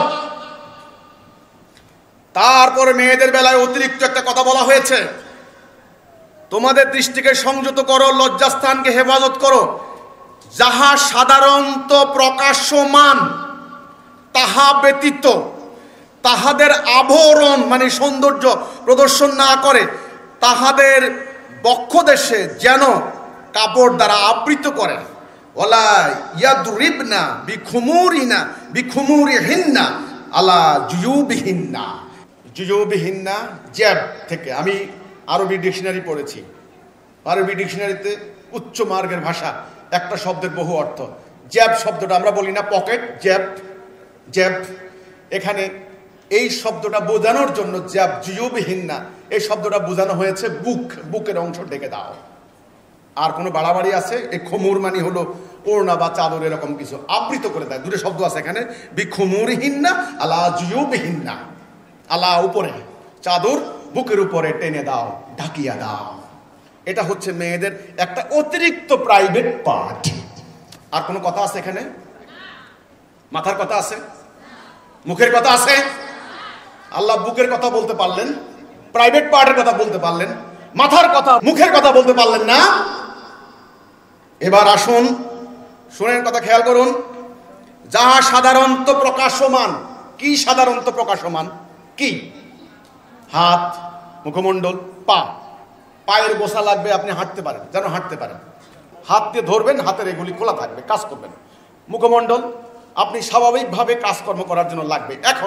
তারপরে মেয়েদের বেলায় অতিরিক্ত একটা কথা বলা হয়েছে, তোমাদের দৃষ্টিকে সংযত করো, লজ্জাস্থানকে হেফাজত করো, যাহা সাধারণত প্রকাশ্যমান তাহা ব্যতীত তাহাদের আভরণ মানে সৌন্দর্য প্রদর্শন না করে, তাহাদের বক্ষদেশে যেন কাপড় দ্বারা আবৃত করে। ওয়ালা ইয়াদরিবনা বিখুমুরিনা বিখুমুরিহিন্না আলা জুয়ুবিহিন্না। জুয়ুবিহিন্না জ্যাব থেকে, আমি আরবি ডিকশনারি পড়েছি। আরবি ডিকশনারিতে উচ্চ মার্গের ভাষা, একটা শব্দের বহু অর্থ। জ্যাব শব্দটা আমরা বলি না পকেট, জ্যাব জ্যাব। এখানে এই শব্দটা বোঝানোর জন্য জ্যাব জুয়ুবিহিন্না, এই শব্দটা বোঝানো হয়েছে বুক, বুকের অংশ ঢেকে দাও। আর কোনো বাড়াবাড়ি আছে? এই খুমুর মানে হলো ওড়না বা চাদর, এরকম কিছু আবৃত করে দেয়। দুটো শব্দ আছে এখানে, বিখুমুরিহিন্না আলা জুয়ুবিহিন্না। আলা উপরে, চাদর বুকের উপরে টেনে দাও, ঢাকিয়া দাও। এটা হচ্ছে মেয়েদের একটা অতিরিক্ত প্রাইভেট পার্ট। আর কোনো কথা আছে এখানে? মাথার কথা আছে? মুখের কথা আছে? আল্লাহ বুকের কথা বলতে পারলেন, প্রাইভেট পার্টের কথা বলতে পারলেন, মাথার কথা, মুখের কথা বলতে পারলেন না। এবার আসুন, শুনেন কথা, খেয়াল করুন। যাহা সাধারণত প্রকাশমান। কি সাধারণত প্রকাশমান? কি? হাত, মুখমণ্ডল, পা। পায়ের গোছা লাগবে, আপনি হাঁটতে পারেন, যেন হাঁটতে পারেন। হাত দিয়ে ধরবেন, হাতের এগুলি খোলা থাকবে, কাজ করবেন। মুখমণ্ডল আপনি স্বাভাবিকভাবে কাজকর্ম করার জন্য লাগবে। এখন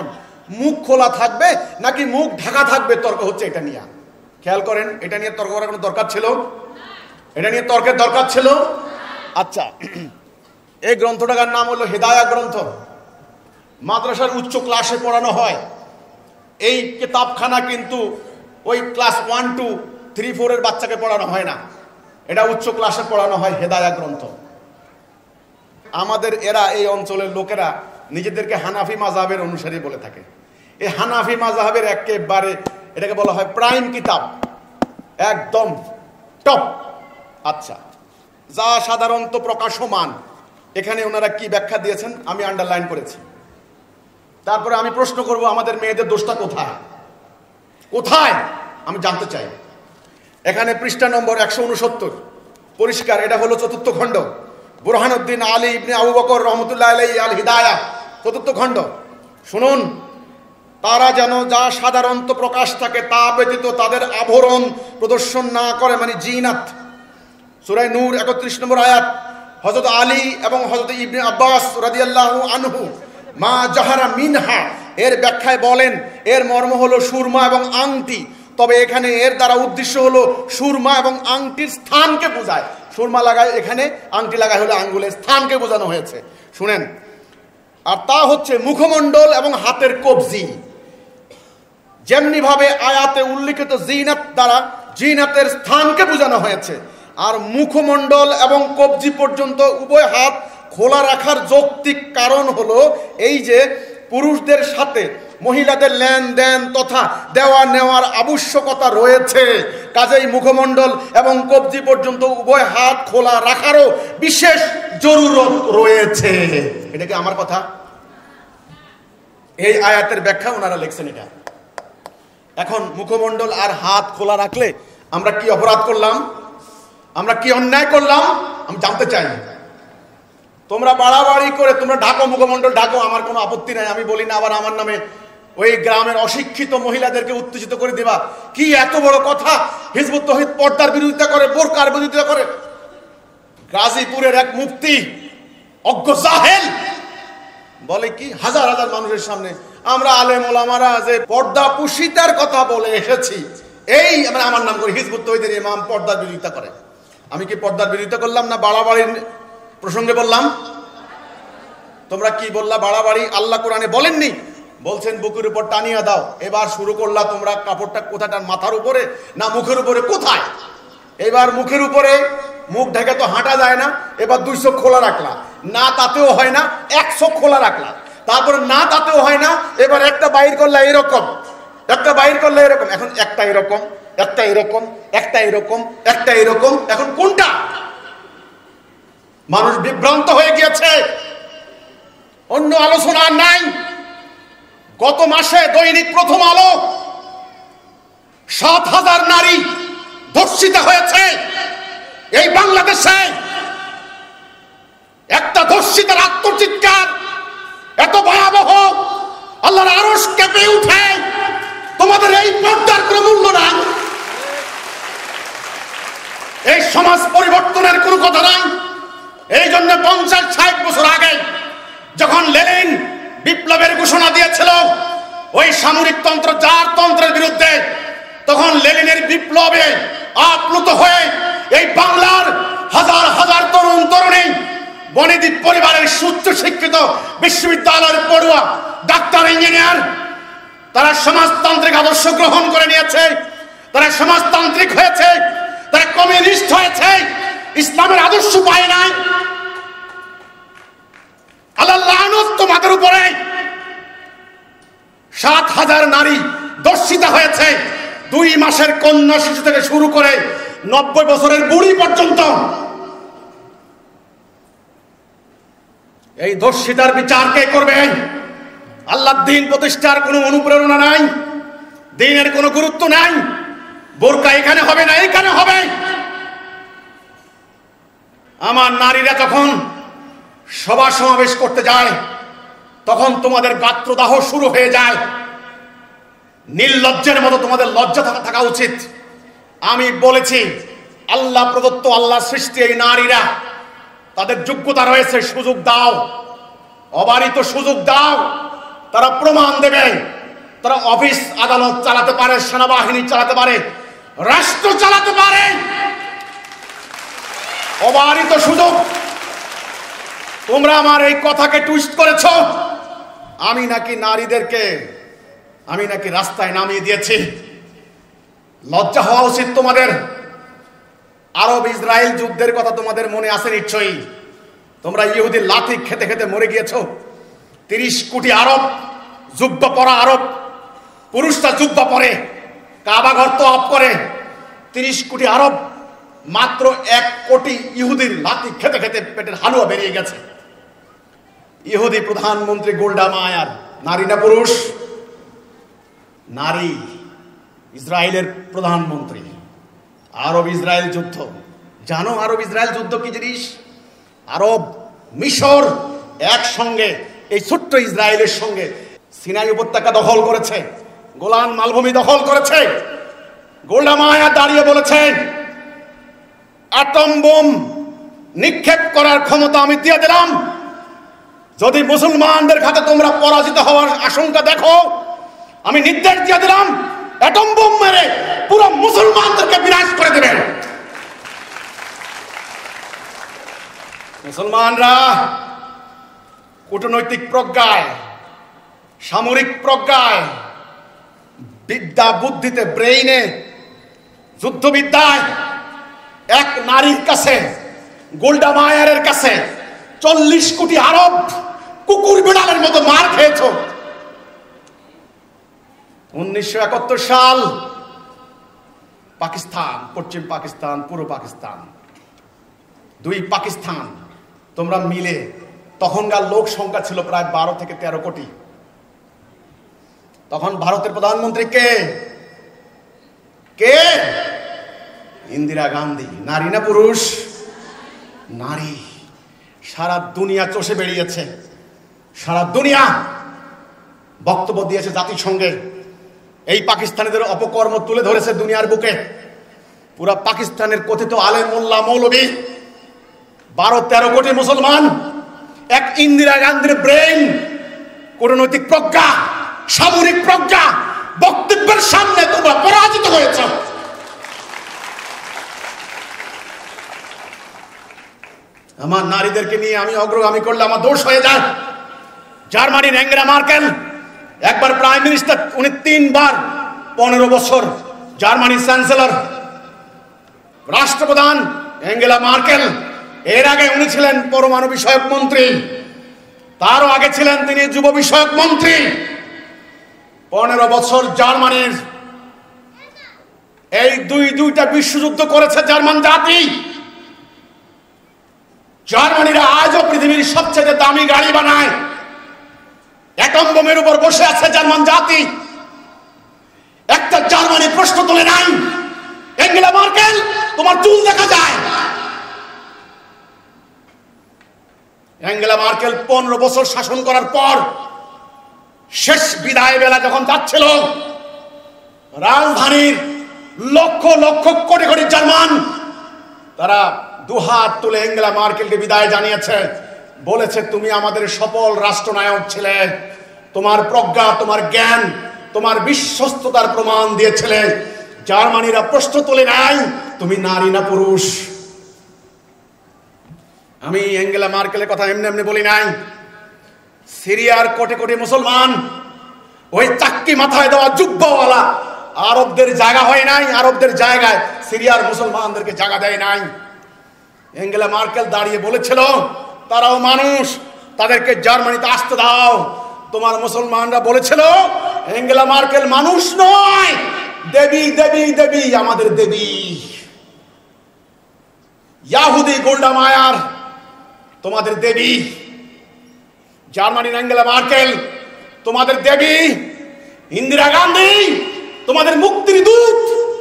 মুখ খোলা থাকবে নাকি মুখ ঢাকা থাকবে, তর্ক হচ্ছে এটা নিয়ে। খেয়াল করেন, এটা নিয়ে তর্ক করার কোনো দরকার ছিল? এটা নিয়ে তর্কের দরকার ছিল? আচ্ছা, এই গ্রন্থটার নাম হলো হেদায়া গ্রন্থ। মাদ্রাসার উচ্চ ক্লাসে পড়ানো হয়। এই কিতাবখানা কিন্তু ওই ক্লাস ওয়ান টু থ্রি ফোরের বাচ্চাকে পড়ানো হয় না, এটা উচ্চ ক্লাসে পড়ানো হয় হেদায়া গ্রন্থ। আমাদের এরা এই অঞ্চলের লোকেরা নিজেদেরকে হানাফি মাযহাবের অনুসারী বলে থাকে। এই হানাফি মাযহাবের একেবারে এটাকে বলা হয় প্রাইম কিতাব, একদম টপ। আচ্ছা, যা সাধারণত প্রকাশমান, এখানে ওনারা কি ব্যাখ্যা দিয়েছেন আমি আন্ডারলাইন করেছি। তারপরে আমি প্রশ্ন করব, আমাদের মেয়েদের দোষটা কোথায় কোথায় আমি জানতে চাই। এখানে পৃষ্ঠা নম্বর একশো উনসত্তর, পরিষ্কার, এটা হলো চতুর্থ খণ্ড, বুরহানুদ্দিন আলী ইবনে আবু বকর রহমতুল্লাহ আলাইহি আল হিদায়া, চতুর্থ খণ্ড। শুনুন, তারা যেন যা সাধারণত প্রকাশ থাকে তা ব্যতীত তাদের আভরণ প্রদর্শন না করে, মানে জিনাত। সূরা নূর একত্রিশ নম্বর আয়াত। হযরত আলী এবং হযরত ইবনে আব্বাস রাদিয়াল্লাহু আনহু মা জাহারা মিনহা এর ব্যাখ্যায় বলেন, এর মর্ম হলো সুরমা এবং আংটি। তবে এখানে এর দ্বারা উদ্দেশ্য হলো সুরমা এবং আংটির স্থানকে বোঝায়। সুরমা লাগায় এখানে, আংটি লাগায় হলো আঙ্গুলের স্থানকে বোঝানো হয়েছে। শুনেন, আর তা হচ্ছে মুখমণ্ডল এবং হাতের কবজি। যেমনি ভাবে আয়াতে উল্লিখিত জিনাত দ্বারা জিনাতের স্থানকে বোঝানো হয়েছে, আর মুখমণ্ডল এবং কবজি পর্যন্ত উভয় হাত খোলা রাখার যৌক্তিক কারণ হলো এই যে পুরুষদের সাথে মহিলাদের লেনদেন তথা দেওয়া নেওয়ার আবশ্যকতা রয়েছে। কাজেই মুখমণ্ডল এবং কবজি পর্যন্ত উভয় হাত খোলা রাখারও বিশেষ জরুরত রয়েছে। এটা কি আমার কথা? এই আয়াতের ব্যাখ্যা ওনারা লিখছেন এটা। এখন মুখমণ্ডল আর হাত খোলা রাখলে আমরা কি অপরাধ করলাম, আমরা কি অন্যায় করলাম আমি জানতে চাই। তোমরা বাড়াবাড়ি করে তোমরা ঢাকো, মুখমণ্ডল ঢাকো, আমার কোনো আপত্তি নাই, আমি বলি না আবার আমার নামে ওই গ্রামের অশিক্ষিত মহিলাদেরকে উত্তেজিত করে দিবা। কি এত বড় কথা! হিজবুত তৌহিদ পর্দার বিরোধিতা করে, বোরকার বিরোধিতা করে। গাজীপুরের এক মুফতি অজ্ঞ জাহেল বলে কি হাজার হাজার মানুষের সামনে, আমরা আলেম ওলামারা যে পর্দা পুশিতার কথা বলে এসেছি, এই আমরা আমার নাম করে হিজবুত তৌহিদের ইমাম পর্দার বিরোধিতা করে। আমি কি পর্দার বিরোধিতা করলাম না বাড়াবাড়ির প্রসঙ্গে বললাম? তোমরা কি বললা? বাড়াবাড়ি আল্লাহ কোরআনে বলেননি, বলছেন বুকের উপর টানিয়া দাও। এবার শুরু করলা তোমরা কাপড়টা কোথায়, মাথার উপরে না মুখের উপরে? কোথায়? এবার মুখের উপরে, মুখ ঢেকে তো হাঁটা যায় না, এবার দুই চোখ খোলা রাখলা, না তাতেও হয় না, এক চোখ খোলা রাখলা, তারপরে না তাতেও হয় না, এবার একটা বাইর করলা এরকম, একটা বাইর করলা এরকম, এখন একটা এরকম, একটা এরকম, একটা এরকম, একটা এরকম, এখন কোনটা? মানুষ বিভ্রান্ত হয়ে গিয়েছে, অন্য আলোচনা নাই। গত মাসে দৈনিক প্রথম আলো সাত হাজার নারী ধর্ষিতা হয়েছে এই বাংলাদেশে। একটা ধর্ষিতার আত্মচিৎকার এত ভয়াবহ, আল্লাহর আরশ কেঁপে উঠে। তোমাদের এই পর্দার কোনো মূল্য নাই, এই সমাজ পরিবর্তনের কোনো কথা নাই। এই জন্য পঞ্চাশ ষাট বছর আগে যখন লেনিন বিপ্লবের ঘোষণা দিয়েছিল ওই সামরিক তন্ত্র জার তন্ত্রের বিরুদ্ধে, তখন লেনিনের বিপ্লবে আপ্লুত হয়ে এই বাংলার হাজার হাজার তরুণ তরুণী বনেদীপ পরিবারের সুচ্চ শিক্ষিত বিশ্ববিদ্যালয়ের পড়ুয়া ডাক্তার ইঞ্জিনিয়ার, তারা সমাজতান্ত্রিক আদর্শ গ্রহণ করে নিয়েছে, তারা সমাজতান্ত্রিক হয়েছে, তারা কমিউনিস্ট হয়েছে, ইসলামের আদর্শ পায় নাই। আল্লাহ লানত তোমাদের উপরে। সাত হাজার নারী ধর্ষিতা হয়েছে, দুই মাসের কন্যা শিশু থেকে শুরু করে নব্বই বছরের বুড়ি পর্যন্ত। এই ধর্ষিতার বিচার কে করবে? আল্লাহর দ্বীন প্রতিষ্ঠার কোনো অনুপ্রেরণা নাই, দ্বীনের কোনো গুরুত্ব নাই। বোরকা এখানে হবে না, এখানে হবে। আমার নারীরা যখন সভা সমাবেশ করতে যায় তখন তোমাদের গাত্রদাহ শুরু হয়ে যায়। নির্লজ্জের মতো তোমাদের লজ্জা থাকা উচিত। আমি বলেছি আল্লাহ প্রদত্ত, আল্লাহ সৃষ্টি এই নারীরা, তাদের যোগ্যতা রয়েছে, সুযোগ দাও, অবারিত সুযোগ দাও। তারা প্রমাণ দেবে তারা অফিস আদালত চালাতে পারে, সেনাবাহিনী চালাতে পারে, রাষ্ট্র চালাতে পারে। অবারিত সুযোগ। তোমরা আমার এই কথাকে টুইস্ট করেছ, আমি নাকি নারীদেরকে আমি নাকি রাস্তায় নামিয়ে দিয়েছি। লজ্জা হওয়া উচিত তোমাদের। আরব ইসরায়েল যুদ্ধের কথা তোমাদের মনে আছে নিশ্চয়ই। তোমরা ইহুদির লাথি খেতে খেতে মরে গিয়েছো। তিরিশ কোটি আরব, জুব্বা পরা আরব, পুরুষরা জুব্বা পরে, কাবা ঘর তো অফ করে। তিরিশ কোটি আরব, মাত্র এক কোটি ইহুদির লাথি খেতে খেতে পেটের হালুয়া বেরিয়ে গেছে। ইহুদি প্রধানমন্ত্রী গোল্ডা মায়ার নারী না পুরুষ? নারী। ইসরায়েলের প্রধানমন্ত্রী। আরব ইসরায়েল যুদ্ধ জানো? আরব ইসরায়েল যুদ্ধ কি জিনিস? আরব মিশর একসঙ্গে এই ছোট্ট ইসরায়েলের সঙ্গে সিনাই উপত্যকা দখল করেছে, গোলান মালভূমি দখল করেছে। গোল্ডা মায়া দাঁড়িয়ে বলেছেন, অ্যাটম বোম নিক্ষেপ করার ক্ষমতা আমি দিয়ে দিলাম। যদি মুসলমানদের হাতে তোমরা পরাজিত হওয়ার আশঙ্কা দেখো, আমি নির্দেশ দিয়ে দিলাম অ্যাটম বোম মেরে পুরো মুসলমানদেরকে বিনাশ করে দেবেন। মুসলমানরা কূটনৈতিক প্রজ্ঞায়, সামরিক প্রজ্ঞায়, বিদ্যা বুদ্ধিতে, ব্রেইনে, যুদ্ধবিদ্যায় এক নারীর কাছে, গোল্ডা মায়ারের কাছে চল্লিশ কোটি আরব কুকুর বিড়ালের মতো মার খেয়েছ। উনিশশো একাত্তর সাল পাকিস্তান, পশ্চিম পাকিস্তান, পূর্ব পাকিস্তান, দুই পাকিস্তান তোমরা মিলে, তখনকার লোক সংখ্যা ছিল প্রায় বারো থেকে তেরো কোটি। তখন ভারতের প্রধানমন্ত্রী কে? কে? ইন্দিরা গান্ধী। নারী না পুরুষ? নারী। সারা দুনিয়া চষে বেরিয়েছে, সারা দুনিয়া বক্তব্য দিয়েছে জাতিসংঘে। এই পাকিস্তানিদের অপকর্ম তুলে ধরেছে দুনিয়ার বুকে। পুরা পাকিস্তানের কথিত আলেম মোল্লা মৌলবী, বারো তেরো কোটি মুসলমান, এক ইন্দিরা গান্ধীর ব্রেইন, কূটনৈতিক প্রজ্ঞা, সামরিক প্রজ্ঞা, বক্তব্যের সামনে তোমরা পরাজিত হয়েছ। আমার নারীদেরকে নিয়ে আমি অগ্রগামী করলে আমার দোষ হয়ে যায়। জার্মানির অ্যাঙ্গেলা মার্কেল একবার প্রাইম মিনিস্টার, উনি তিনবার পনেরো বছর জার্মানির চ্যান্সেলর, রাষ্ট্রপ্রধান অ্যাঙ্গেলা মার্কেল। এর আগে উনি ছিলেন পরমাণু বিষয়ক মন্ত্রী, তারও আগে ছিলেন তিনি যুব বিষয়ক মন্ত্রী। পনেরো বছর জার্মানির এই দুই দুইটা বিশ্বযুদ্ধ করেছে জার্মান জাতি। জার্মানিরা আজও পৃথিবীর সবচেয়ে দামি গাড়ি বানায়। অ্যাটম বোমের উপর বসে আছে জার্মান জাতি। একটা জার্মানি প্রশ্ন তোলে নাই। অ্যাঙ্গেলা মার্কেল, তোমার চুল দেখা যায়। অ্যাঙ্গেলা মার্কেল পনেরো বছর শাসন করার পর শেষ বিদায় বেলা যখন যাচ্ছিল, রাজধানীর লক্ষ লক্ষ কোটি কোটি জার্মান তারা দুহাত তুলে অ্যাঙ্গেলা মার্কেলকে বিদায় জানিয়েছে, বলেছে তুমি আমাদের সফল রাষ্ট্রনায়ক ছিলে, তোমার প্রজ্ঞা, তোমার জ্ঞান, তোমার বিশ্বস্ততার প্রমাণ দিয়েছিলে। জার্মানিরা প্রশ্ন তোলে নাই তুমি নারী না পুরুষ। আমি অ্যাঙ্গেলা মার্কেলের কথা এমনি এমনি বলি নাই। সিরিয়ার কোটি কোটি মুসলমান, ওই চাক্কি মাথায় দেওয়া জুব্বাওয়ালা আরবদের জায়গা হয় নাই। আরবদের জায়গায় সিরিয়ার মুসলমানদেরকে জায়গা দেয় নাই। অ্যাঙ্গেলা মার্কেল দাঁড়িয়ে বলেছিল তারাও মানুষ, তাদেরকে জার্মানিতে আসতে দাও। তোমার মুসলমানরা বলেছিল অ্যাঙ্গেলা মার্কেল মানুষ নয়, দেবী দেবী দেবী, আমাদের দেবী। ইয়াহুদি গোল্ডা মায়ার তোমাদের দেবী, জার্মানির অ্যাঙ্গেলা মার্কেল তোমাদের দেবী, ইন্দিরা গান্ধী তোমাদের মুক্তির দূত।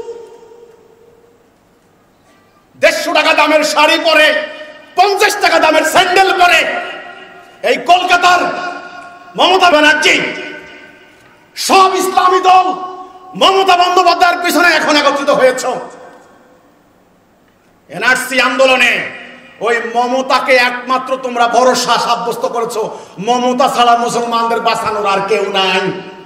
দেড়শো টাকা দামের শাড়ি পরে, পঞ্চাশ টাকা দামের স্যান্ডেল পরে এই কলকাতার মমতা ব্যানার্জি, সব ইসলামী দল মমতা বন্দ্যোপাধ্যায়ের পিছনে এখন একত্রিত হয়েছে। এনআরসি আন্দোলনে ওই মমতাকে একমাত্র তোমরা ভরসা সাব্যস্ত করেছো। মমতা ছাড়া মুসলমানদের বাঁচানোর আর কেউ নাই।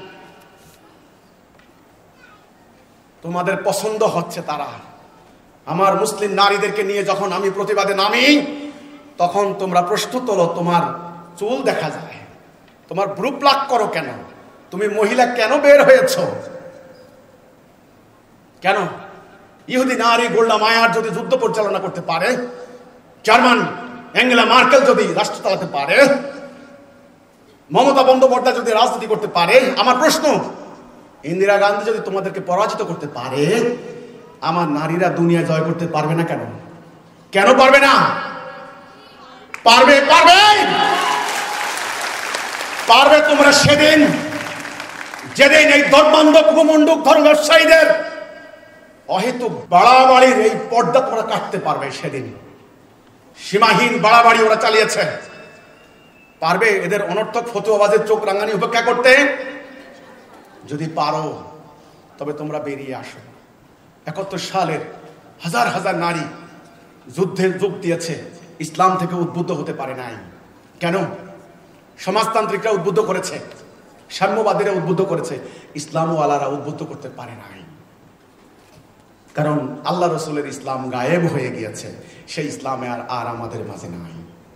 তোমাদের পছন্দ হচ্ছে তারা। আমার মুসলিম নারীদেরকে নিয়ে যখন আমি প্রতিবাদে নামি, তখন তোমরা প্রশ্ন তোলো, তোমার চুল দেখা যায়, তোমার ব্রু প্লাক করো কেন, তুমি মহিলা কেন বের হয়েছ কেন? ইহুদি নারী গোল্ডা মায়ার যদি যুদ্ধ পরিচালনা করতে পারে, জার্মান অ্যাঙ্গেলা মার্কেল যদি রাষ্ট্র চালাতে পারে, মমতা বন্দ্যোপাধ্যায় যদি রাজনীতি করতে পারে, আমার প্রশ্ন, ইন্দিরা গান্ধী যদি তোমাদেরকে পরাজিত করতে পারে, আমার নারীরা দুনিয়া জয় করতে পারবে না কেন? কেন পারবে না? পারবে, পারবে, পারবে। তোমরা সেদিন যেদিন এই ধর্মান্ধ কুমণ্ডুক ধর্ম ব্যবসায়ীদের অহেতুক বাড়াবাড়ির এই পর্দা তোমরা কাটতে পারবে, সেদিন সীমাহীন বাড়াবাড়ি ওরা চালিয়েছে, পারবে এদের অনর্থক ফতুয়াবাজের চোখ রাঙানি উপেক্ষা করতে? যদি পারো তবে তোমরা বেরিয়ে আসো। একাত্তর সালের হাজার হাজার নারী যুদ্ধের যোগ দিয়েছে, ইসলাম থেকে উদ্বুদ্ধ হতে পারে নাই। কেন? সমাজতান্ত্রিকরা উদ্বুদ্ধ করেছে, সাম্যবাদীরা উদ্বুদ্ধ করেছে, ইসলামওয়ালারা উদ্বুদ্ধ করতে পারে নাই। কারণ আল্লাহ রসুলের ইসলাম গায়েব হয়ে গিয়েছে, সেই ইসলামে আর আর আমাদের মাঝে নাই।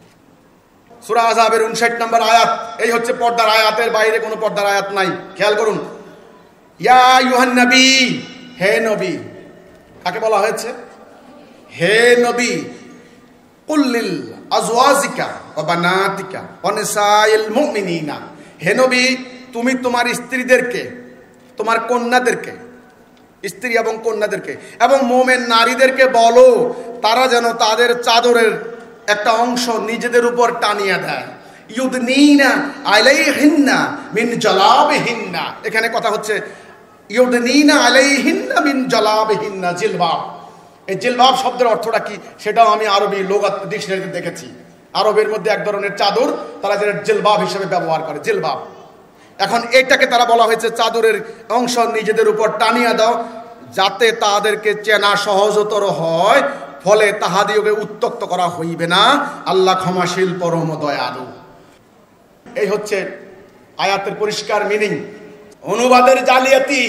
সূরা আযাবের উনষাট নম্বর আয়াত, এই হচ্ছে পর্দার আয়াতের বাইরে কোনো পর্দার আয়াত নাই। খেয়াল করুন, ইয়া আইয়ুহান নবী, হে নবী। কাকে বলা হয়েছে? হে নবী। কুল্লিল আজওয়াজিকা ওয়া বানাতিকা ওয়া নিসাইল মুমিনিনা, হে নবী তুমি তোমার স্ত্রীদেরকে, তোমার কন্যাদেরকে, স্ত্রী এবং কন্যাদেরকে এবং মোমেন নারীদেরকে বলো তারা যেন তাদের চাদরের একটা অংশ নিজেদের উপর টানিয়ে দেয়। ইউদনিনা আলাইহিন্না মিন জালাবিহিন্না, এখানে কথা হচ্ছে ইউদনিনা আলাইহিন্না মিন জালাবিহিন্না, জিলবাব। এই জিলবাব শব্দের অর্থটা কি সেটাও আমি আরবি লুগাত ডিকশনারিতে দেখেছি। আরবের মধ্যে এক ধরনের চাদর, তারা যেটা জিলবাব হিসেবে ব্যবহার করে, জিলবাব। এখন এটাকে তারা বলা হয়েছে চাদরের অংশ নিজেদের উপর টানিয়ে দাও, যাতে তাদেরকে চেনা সহজতর হয়, ফলে তাহাদিওকে উত্তক্ত করা হইবে না, আল্লাহ ক্ষমাশীল পরম দয়ালু। এই হচ্ছে আয়াতের পরিষ্কার মিনিং। অনুবাদের জালিয়াতি।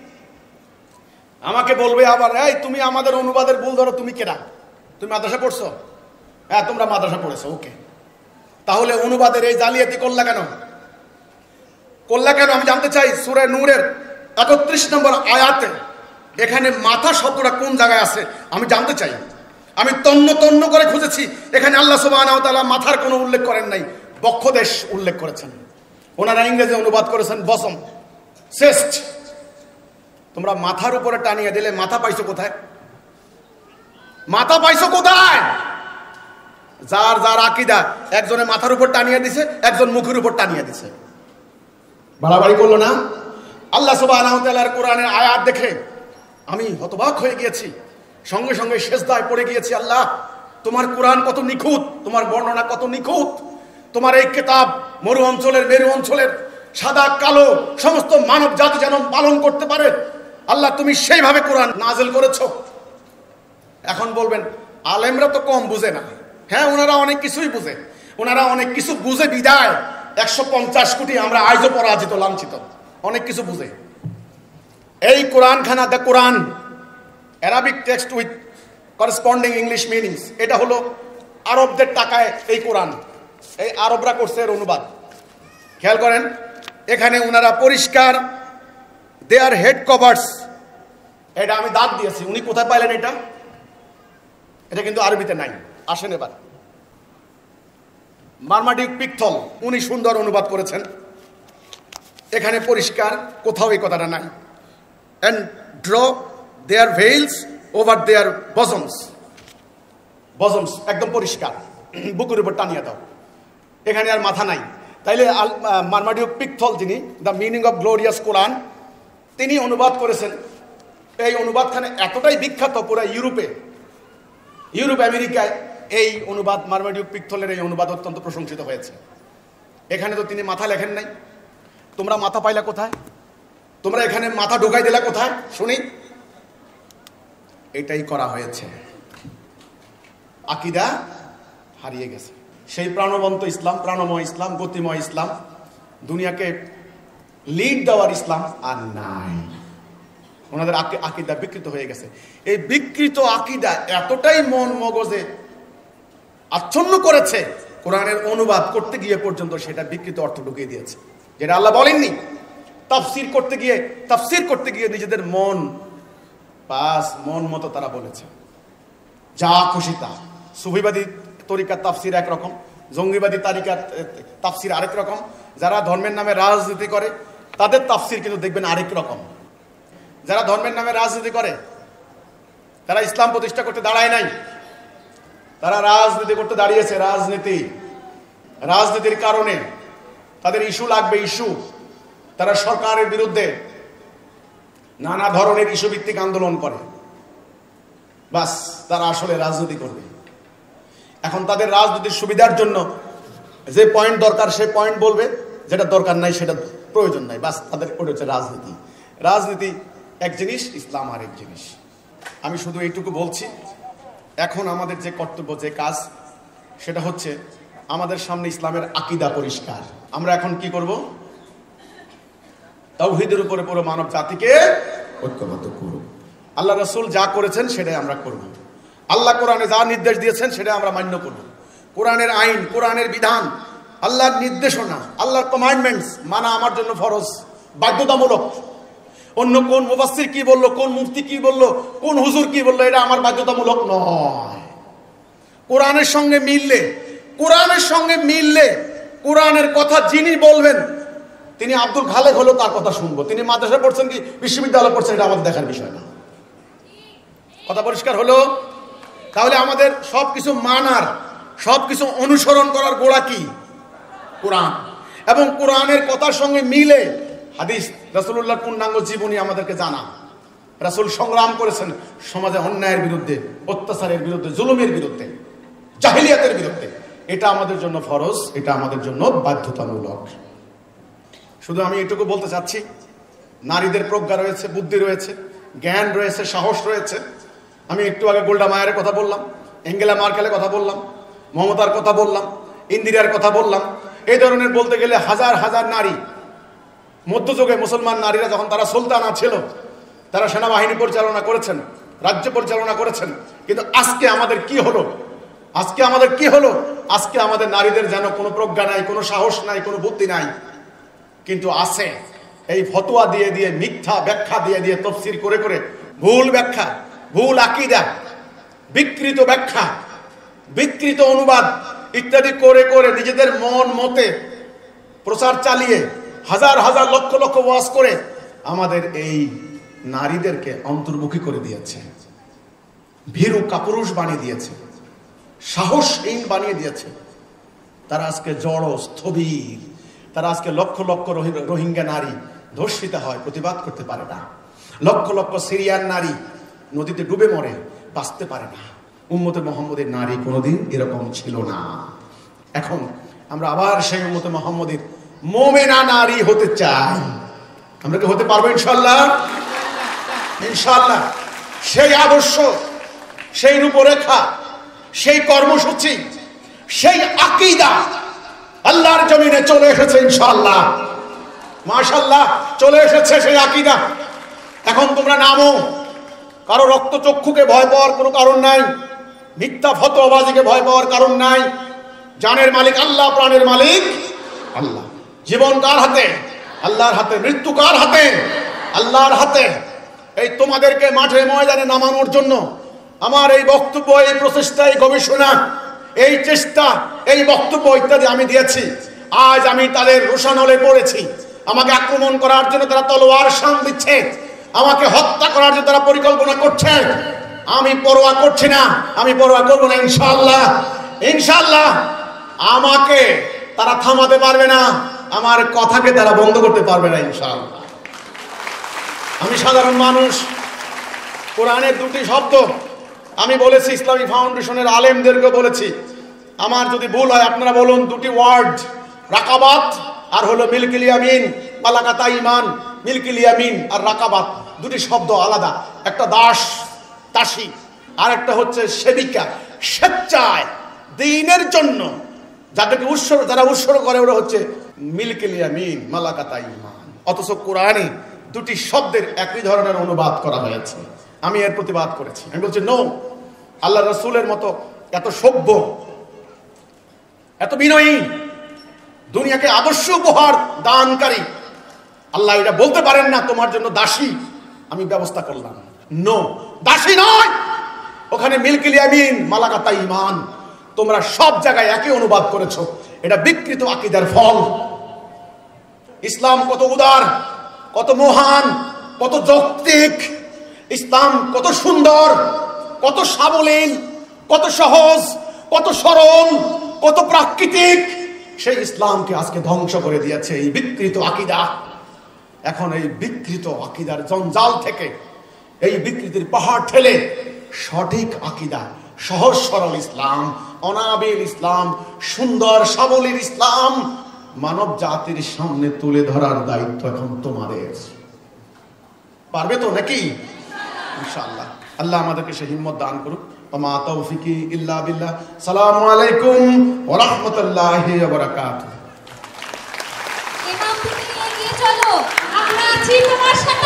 আমাকে বলবে আবার, এই তুমি আমাদের অনুবাদের ভুল ধরো, তুমি কেডা? তুমি মাদ্রাসা পড়ছো? হ্যাঁ তোমরা মাদ্রাসা পড়েছো, ওকে। তাহলে অনুবাদের এই জালিয়াতি করলা কেন? করলা কেন আমি জানতে চাই। সূরা নূরের একত্রিশ নম্বর আয়াতে এখানে মাথা শব্দটা কোন জায়গায় আছে আমি জানতে চাই। আমি তন্ন তন্ন করে খুঁজেছি, এখানে আল্লাহ সুবহানাহু ওয়া তাআলা মাথার কোনো উল্লেখ করেন নাই, বক্ষদেশ উল্লেখ করেছেন। ওনারা ইংরেজি অনুবাদ করেছেন বসম, চেস্ট। তোমরা মাথার উপরে টানিয়ে দিলে মাথা পাইছো কোথায়? মাথা পাইছো কোথায়? যার যার আকীদা, একজনের মাথার উপর টানিয়ে দিছে, একজন মুখের উপর টানিয়ে দিছে, বাড়াবাড়ি করলো না? আল্লাহ সুবহানাহু ওয়া তাআলার কোরআনের আয়াত দেখে আমি হতবাক হয়ে গিয়েছি, সঙ্গে সঙ্গে সেজদায় পড়ে গিয়েছি। আল্লাহ তোমার কোরআন কত নিখুঁত, তোমার বর্ণনা কত নিখুঁত, তোমার এই কিতাব মরু অঞ্চলের মেরু অঞ্চলের সাদা কালো সমস্ত মানব জাতি যেন পালন করতে পারে, আল্লাহ তুমি সেইভাবে কোরআন নাজিল করেছো। এখন বলবেন আলেমরা তো কম বুঝে না। হ্যাঁ ওনারা অনেক কিছুই বুঝে, ওনারা অনেক কিছু বুঝে বিদায় একশো পঞ্চাশ কোটি আমরা আজও পরাজিত লাঞ্ছিত, অনেক কিছু বুঝে। এই কোরআন খানা, the Quran Arabic text with corresponding English meanings, এটা হলো আরবদের টাকায় এই কোরআন, এই আরবরা করছে এর অনুবাদ। খেয়াল করেন এখানে ওনারা পরিষ্কার দেয়ার হেড কভার্স, এটা আমি দাগ দিয়েছি, উনি কোথায় পাইলেন এটা? এটা কিন্তু আরবিতে নাই। আসেন এবার, মারমাডিক পিকথল উনি সুন্দর অনুবাদ করেছেন, এখানে পরিষ্কার কোথাও এই কথাটা নাই। and draw their veils over their bosoms, bosoms একদম পরিষ্কার, বুকের উপর টানিয়ে দাও, এখানে আর মাথা নাই। তাইলে মারমাডিক পিকথল যিনি the meaning of glorious Quran, তিনি অনুবাদ করেছেন। এই অনুবাদখানে এতটাই বিখ্যাত পুরো ইউরোপে, ইউরোপ আমেরিকায় এই অনুবাদ, মারমাডিক পিকথলের এই অনুবাদ অত্যন্ত প্রশংসিত হয়েছে। এখানে তো তিনি মাথা লেখেন নাই, তোমরা মাথা পাইলা কোথায়? তোমরা এখানে মাথা ঢোকাই দিলা কোথায় শুনি? এটাই করা হয়েছে। আকীদা হারিয়ে গেছে। সেই প্রাণবন্ত ইসলাম, প্রাণময় ইসলাম, গতিময় ইসলাম, দুনিয়াকে লিড দেওয়ার ইসলাম আর নাই। ওনাদের আকীদা বিকৃত হয়ে গেছে। এই বিকৃত আকীদা এতটাই মন মগজে আচ্ছন্ন করেছে, কোরআনের অনুবাদ করতে গিয়ে পর্যন্ত সেটা বিকৃত অর্থ ঢুকিয়ে দিয়েছে, যেটা আল্লাহ বলেননি। তাফসীর করতে গিয়ে তাফসীর করতে গিয়ে নিজেদের মন পাস মন মতো তারা বলেছে, যা খুশি তা। সুফিবাদী তরিকার তাফসীর একরকম, জঙ্গিবাদী তারিকার তাফসীর আরেক রকম, যারা ধর্মের নামে রাজনীতি করে তাদের তাফসীর কিন্তু দেখবেন আরেক রকম। যারা ধর্মের নামে রাজনীতি করে তারা ইসলাম প্রতিষ্ঠা করতে দাঁড়ায় নাই, তারা রাজনীতি করতে দাঁড়িয়েছে। রাজনীতি রাজনীতির কারণে তাদের ইস্যু লাগবে, ইস্যু। তারা সরকারের বিরুদ্ধে নানা ধরনের ইস্যু ভিত্তিক আন্দোলন করে, বাস তারা আসলে রাজনীতি করবে। এখন তাদের রাজনীতির সুবিধার জন্য যে পয়েন্ট দরকার সে পয়েন্ট বলবে, যেটা দরকার নাই সেটা প্রয়োজন নাই, বাস তাদের ওটা হচ্ছে রাজনীতি। রাজনীতি এক জিনিস, ইসলাম আর এক জিনিস। আমি শুধু এইটুকু বলছি, এখন আমাদের যে কর্তব্য, যে কাজ, সেটা হচ্ছে আমাদের সামনে ইসলামের আকীদা পরিষ্কার। আমরা এখন কি করব? তাওহীদের উপরে পুরো মানব জাতিকে ঐক্যবদ্ধ করব। আল্লাহ রাসূল যা করেছেন সেটাই আমরা করব। আল্লাহ কোরআনে যা নির্দেশ দিয়েছেন সেটা আমরা মান্য করব। কোরআনের আইন, কোরআনের বিধান, আল্লাহর নির্দেশনা, আল্লাহর কমান্ডমেন্টস মানা আমার জন্য ফরজ, বাধ্যতামূলক। অন্য কোন মুফাসসির কি বললো, কোন মুফতি কি বললো, কোন হুজুর কি বললো, এটা আমার বাধ্যতামূলক নয়। কোরআনের সঙ্গে মিললে, কোরআনের সঙ্গে মিললে, কোরআনের কথা যিনি বলবেন, তিনি আব্দুল খালেক হলো তার কথা শুনবো। তিনি মাদ্রাসা পড়ছেন কি বিশ্ববিদ্যালয় পড়ছেন এটা আমাদের দেখার বিষয় না। কথা পরিষ্কার হলো? তাহলে আমাদের সবকিছু মানার, সবকিছু অনুসরণ করার গোড়া কি? কোরআন। এবং কোরআনের কথার সঙ্গে মিলে হাদিস, রাসূলুল্লাহ পূর্ণাঙ্গ জীবনী আমাদেরকে জানা। রাসূল সংগ্রাম করেছেন সমাজে অন্যায়ের বিরুদ্ধে, অত্যাচারের বিরুদ্ধে, জুলুমের বিরুদ্ধে, জাহিলিয়াতের বিরুদ্ধে। এটা আমাদের জন্য ফরজ, এটা আমাদের জন্য বাধ্যতামূলক। শুধু আমি এটুকু বলতে চাচ্ছি, নারীদের প্রজ্ঞা রয়েছে, বুদ্ধি রয়েছে, জ্ঞান রয়েছে, সাহস রয়েছে। আমি একটু আগে গোল্ডা মায়ের কথা বললাম, এঙ্গেলা মার্কেলের কথা বললাম, মমতার কথা বললাম, ইন্দিরার কথা বললাম। এই ধরনের বলতে গেলে হাজার হাজার নারী। মধ্যযুগে মুসলমান নারীরা যখন তারা সুলতানা ছিল, তারা সেনাবাহিনী পরিচালনা করেছেন, রাজ্য পরিচালনা করেছেন। কিন্তু আজকে আমাদের কি হলো? আজকে আমাদের কি হলো? আজকে আমাদের নারীদের যেন কোনো প্রজ্ঞা নাই, কোনো সাহস নাই, কোনো বুদ্ধি নাই। কিন্তু আছে এই ফতোয়া দিয়ে দিয়ে, মিথ্যা ব্যাখ্যা দিয়ে দিয়ে, তাফসীর করে করে, ভুল ব্যাখ্যা, ভুল আকীদা, বিকৃত ব্যাখ্যা, বিকৃত অনুবাদ ইত্যাদি করে করে নিজেদের মন মতে প্রচার চালিয়ে হাজার হাজার লক্ষ লক্ষ ওয়াজ করে আমাদের এই নারীদেরকে অন্তর্মুখী করে দিয়েছে, ভীরু কাপুরুষ বানিয়ে দিয়েছে, সাহসহীন বানিয়ে দিয়েছে। তারা আজকে জড় স্থবির। তারা আজকে লক্ষ লক্ষ রোহিঙ্গা নারী ধর্ষিতা হয়, প্রতিবাদ করতে পারে না। লক্ষ লক্ষ সিরিয়ান নারী নদীতে ডুবে মরে, বাঁচতে পারে না। উম্মতে মুহাম্মদের নারী কোনোদিন এরকম ছিল না। এখন আমরা আবার সেই উম্মতে মুহাম্মদের মুমিনা নারী হতে চাই। আমরা কি হতে পারবো? ইনশাআল্লাহ, ইনশাআল্লাহ। সেই আদর্শ, সেই রূপরেখা, সেই কর্মসূচি, সেই আকীদা আল্লাহর জমিনে চলে এসেছে ইনশাআল্লাহ, মাশাআল্লাহ চলে এসেছে সেই আকীদা। এখন তোমরা নামো। কারো রক্তচক্ষুকে ভয় পাওয়ার কোনো কারণ নাই, মিথ্যা ফতোয়াবাজিকে ভয় পাওয়ার কারণ নাই। জানের মালিক আল্লাহ, প্রাণের মালিক আল্লাহ। জীবন কার হাতে? আল্লাহর হাতে। মৃত্যু কার হাতে? আল্লাহর হাতে। এই তোমাদেরকে মাঠে ময়দানে নামানোর জন্য আমার এই বক্তব্য, এই প্রচেষ্টা, এই গবেষণা, এই চেষ্টা, এই বক্তব্য ইত্যাদি আমি দিয়েছি। আজ আমি তাদের রোষানলে পড়েছি। আমাকে আক্রমণ করার জন্য তারা তলোয়ার শান দিচ্ছে, আমাকে হত্যা করার জন্য তারা পরিকল্পনা করছে। আমি পরোয়া করছি না, আমি পরোয়া করবো না ইনশাআল্লাহ। ইনশাআল্লাহ আমাকে তারা থামাতে পারবে না, আমার কথাকে তারা বন্ধ করতে পারবে না ইনশাআল্লাহ। আমি সাধারণ মানুষ। কোরআনের দুটি শব্দ আমি বলেছি, ইসলামী ফাউন্ডেশনের আলেমদেরকে বলেছি। আমার যদি ভুল হয় আপনারা বলুন। দুটি ওয়ার্ড, রাকাবাত আর হলো মিলকিল ইয়ামিন, মালাকাতা ঈমান। মিলকিল ইয়ামিন আর রাকাবাত দুটি শব্দ আলাদা। একটা দাস, দাসী, আর একটা হচ্ছে সেবিকা, স্বেচ্ছায় দ্বীনের জন্য যাদেরকে উৎসর্গ, যারা উৎসর্গ করে ওরা হচ্ছে মিলকুল ইয়ামিন, মালাকাতা ঈমান। অথচ কোরআনে দুটি শব্দের একই ধরনের অনুবাদ করা হয়েছে। আমি এর প্রতিবাদ করেছি। আমি বলছি নো, আল্লাহ রাসূলের মতো এত সভ্য, এত বিনয়ী, দুনিয়াকে আদর্শ উপহার দানকারী আল্লাহ এটা বলতে পারেন না তোমার জন্য দাসী আমি ব্যবস্থা করলাম। নো, দাসী নয়, ওখানে মিলকুল ইয়ামিন, মালাকাতা ঈমান। তোমরা সব জায়গায় একই অনুবাদ করেছো, এটা বিকৃত আকীদার ফল। ইসলাম কত উদার, কত মহান, কত যৌক্তিক, ইসলাম কত সুন্দর, কত সাবলীল, কত সহজ, কত সরল, কত প্রাকৃতিক, সেই ইসলামকে আজকে ধ্বংস করে দিয়েছে এই বিকৃত আকীদা। এখন এই বিকৃত আকীদার জঞ্জাল থেকে, এই বিকৃতির পাহাড় ঠেলে সঠিক আকীদা, সহজ সরল ইসলাম, অনাবিল ইসলাম, সুন্দর সাবলীল ইসলাম মানব জাতির সামনে তুলে ধরার দায়িত্ব এখন তোমাদের। পারবে তো নাকি? ইনশাআল্লাহ। আল্লাহ আমাদেরকে সেই হিম্মত দান করুক। ওয়া তাওফিকি ইল্লা বিল্লাহ। আসসালামু আলাইকুম ওয়া রাহমাতুল্লাহি ওয়া বারাকাতুহু। ইমাম, তুমি এগিয়ে চলো, আমরা আছি তোমার সাথে।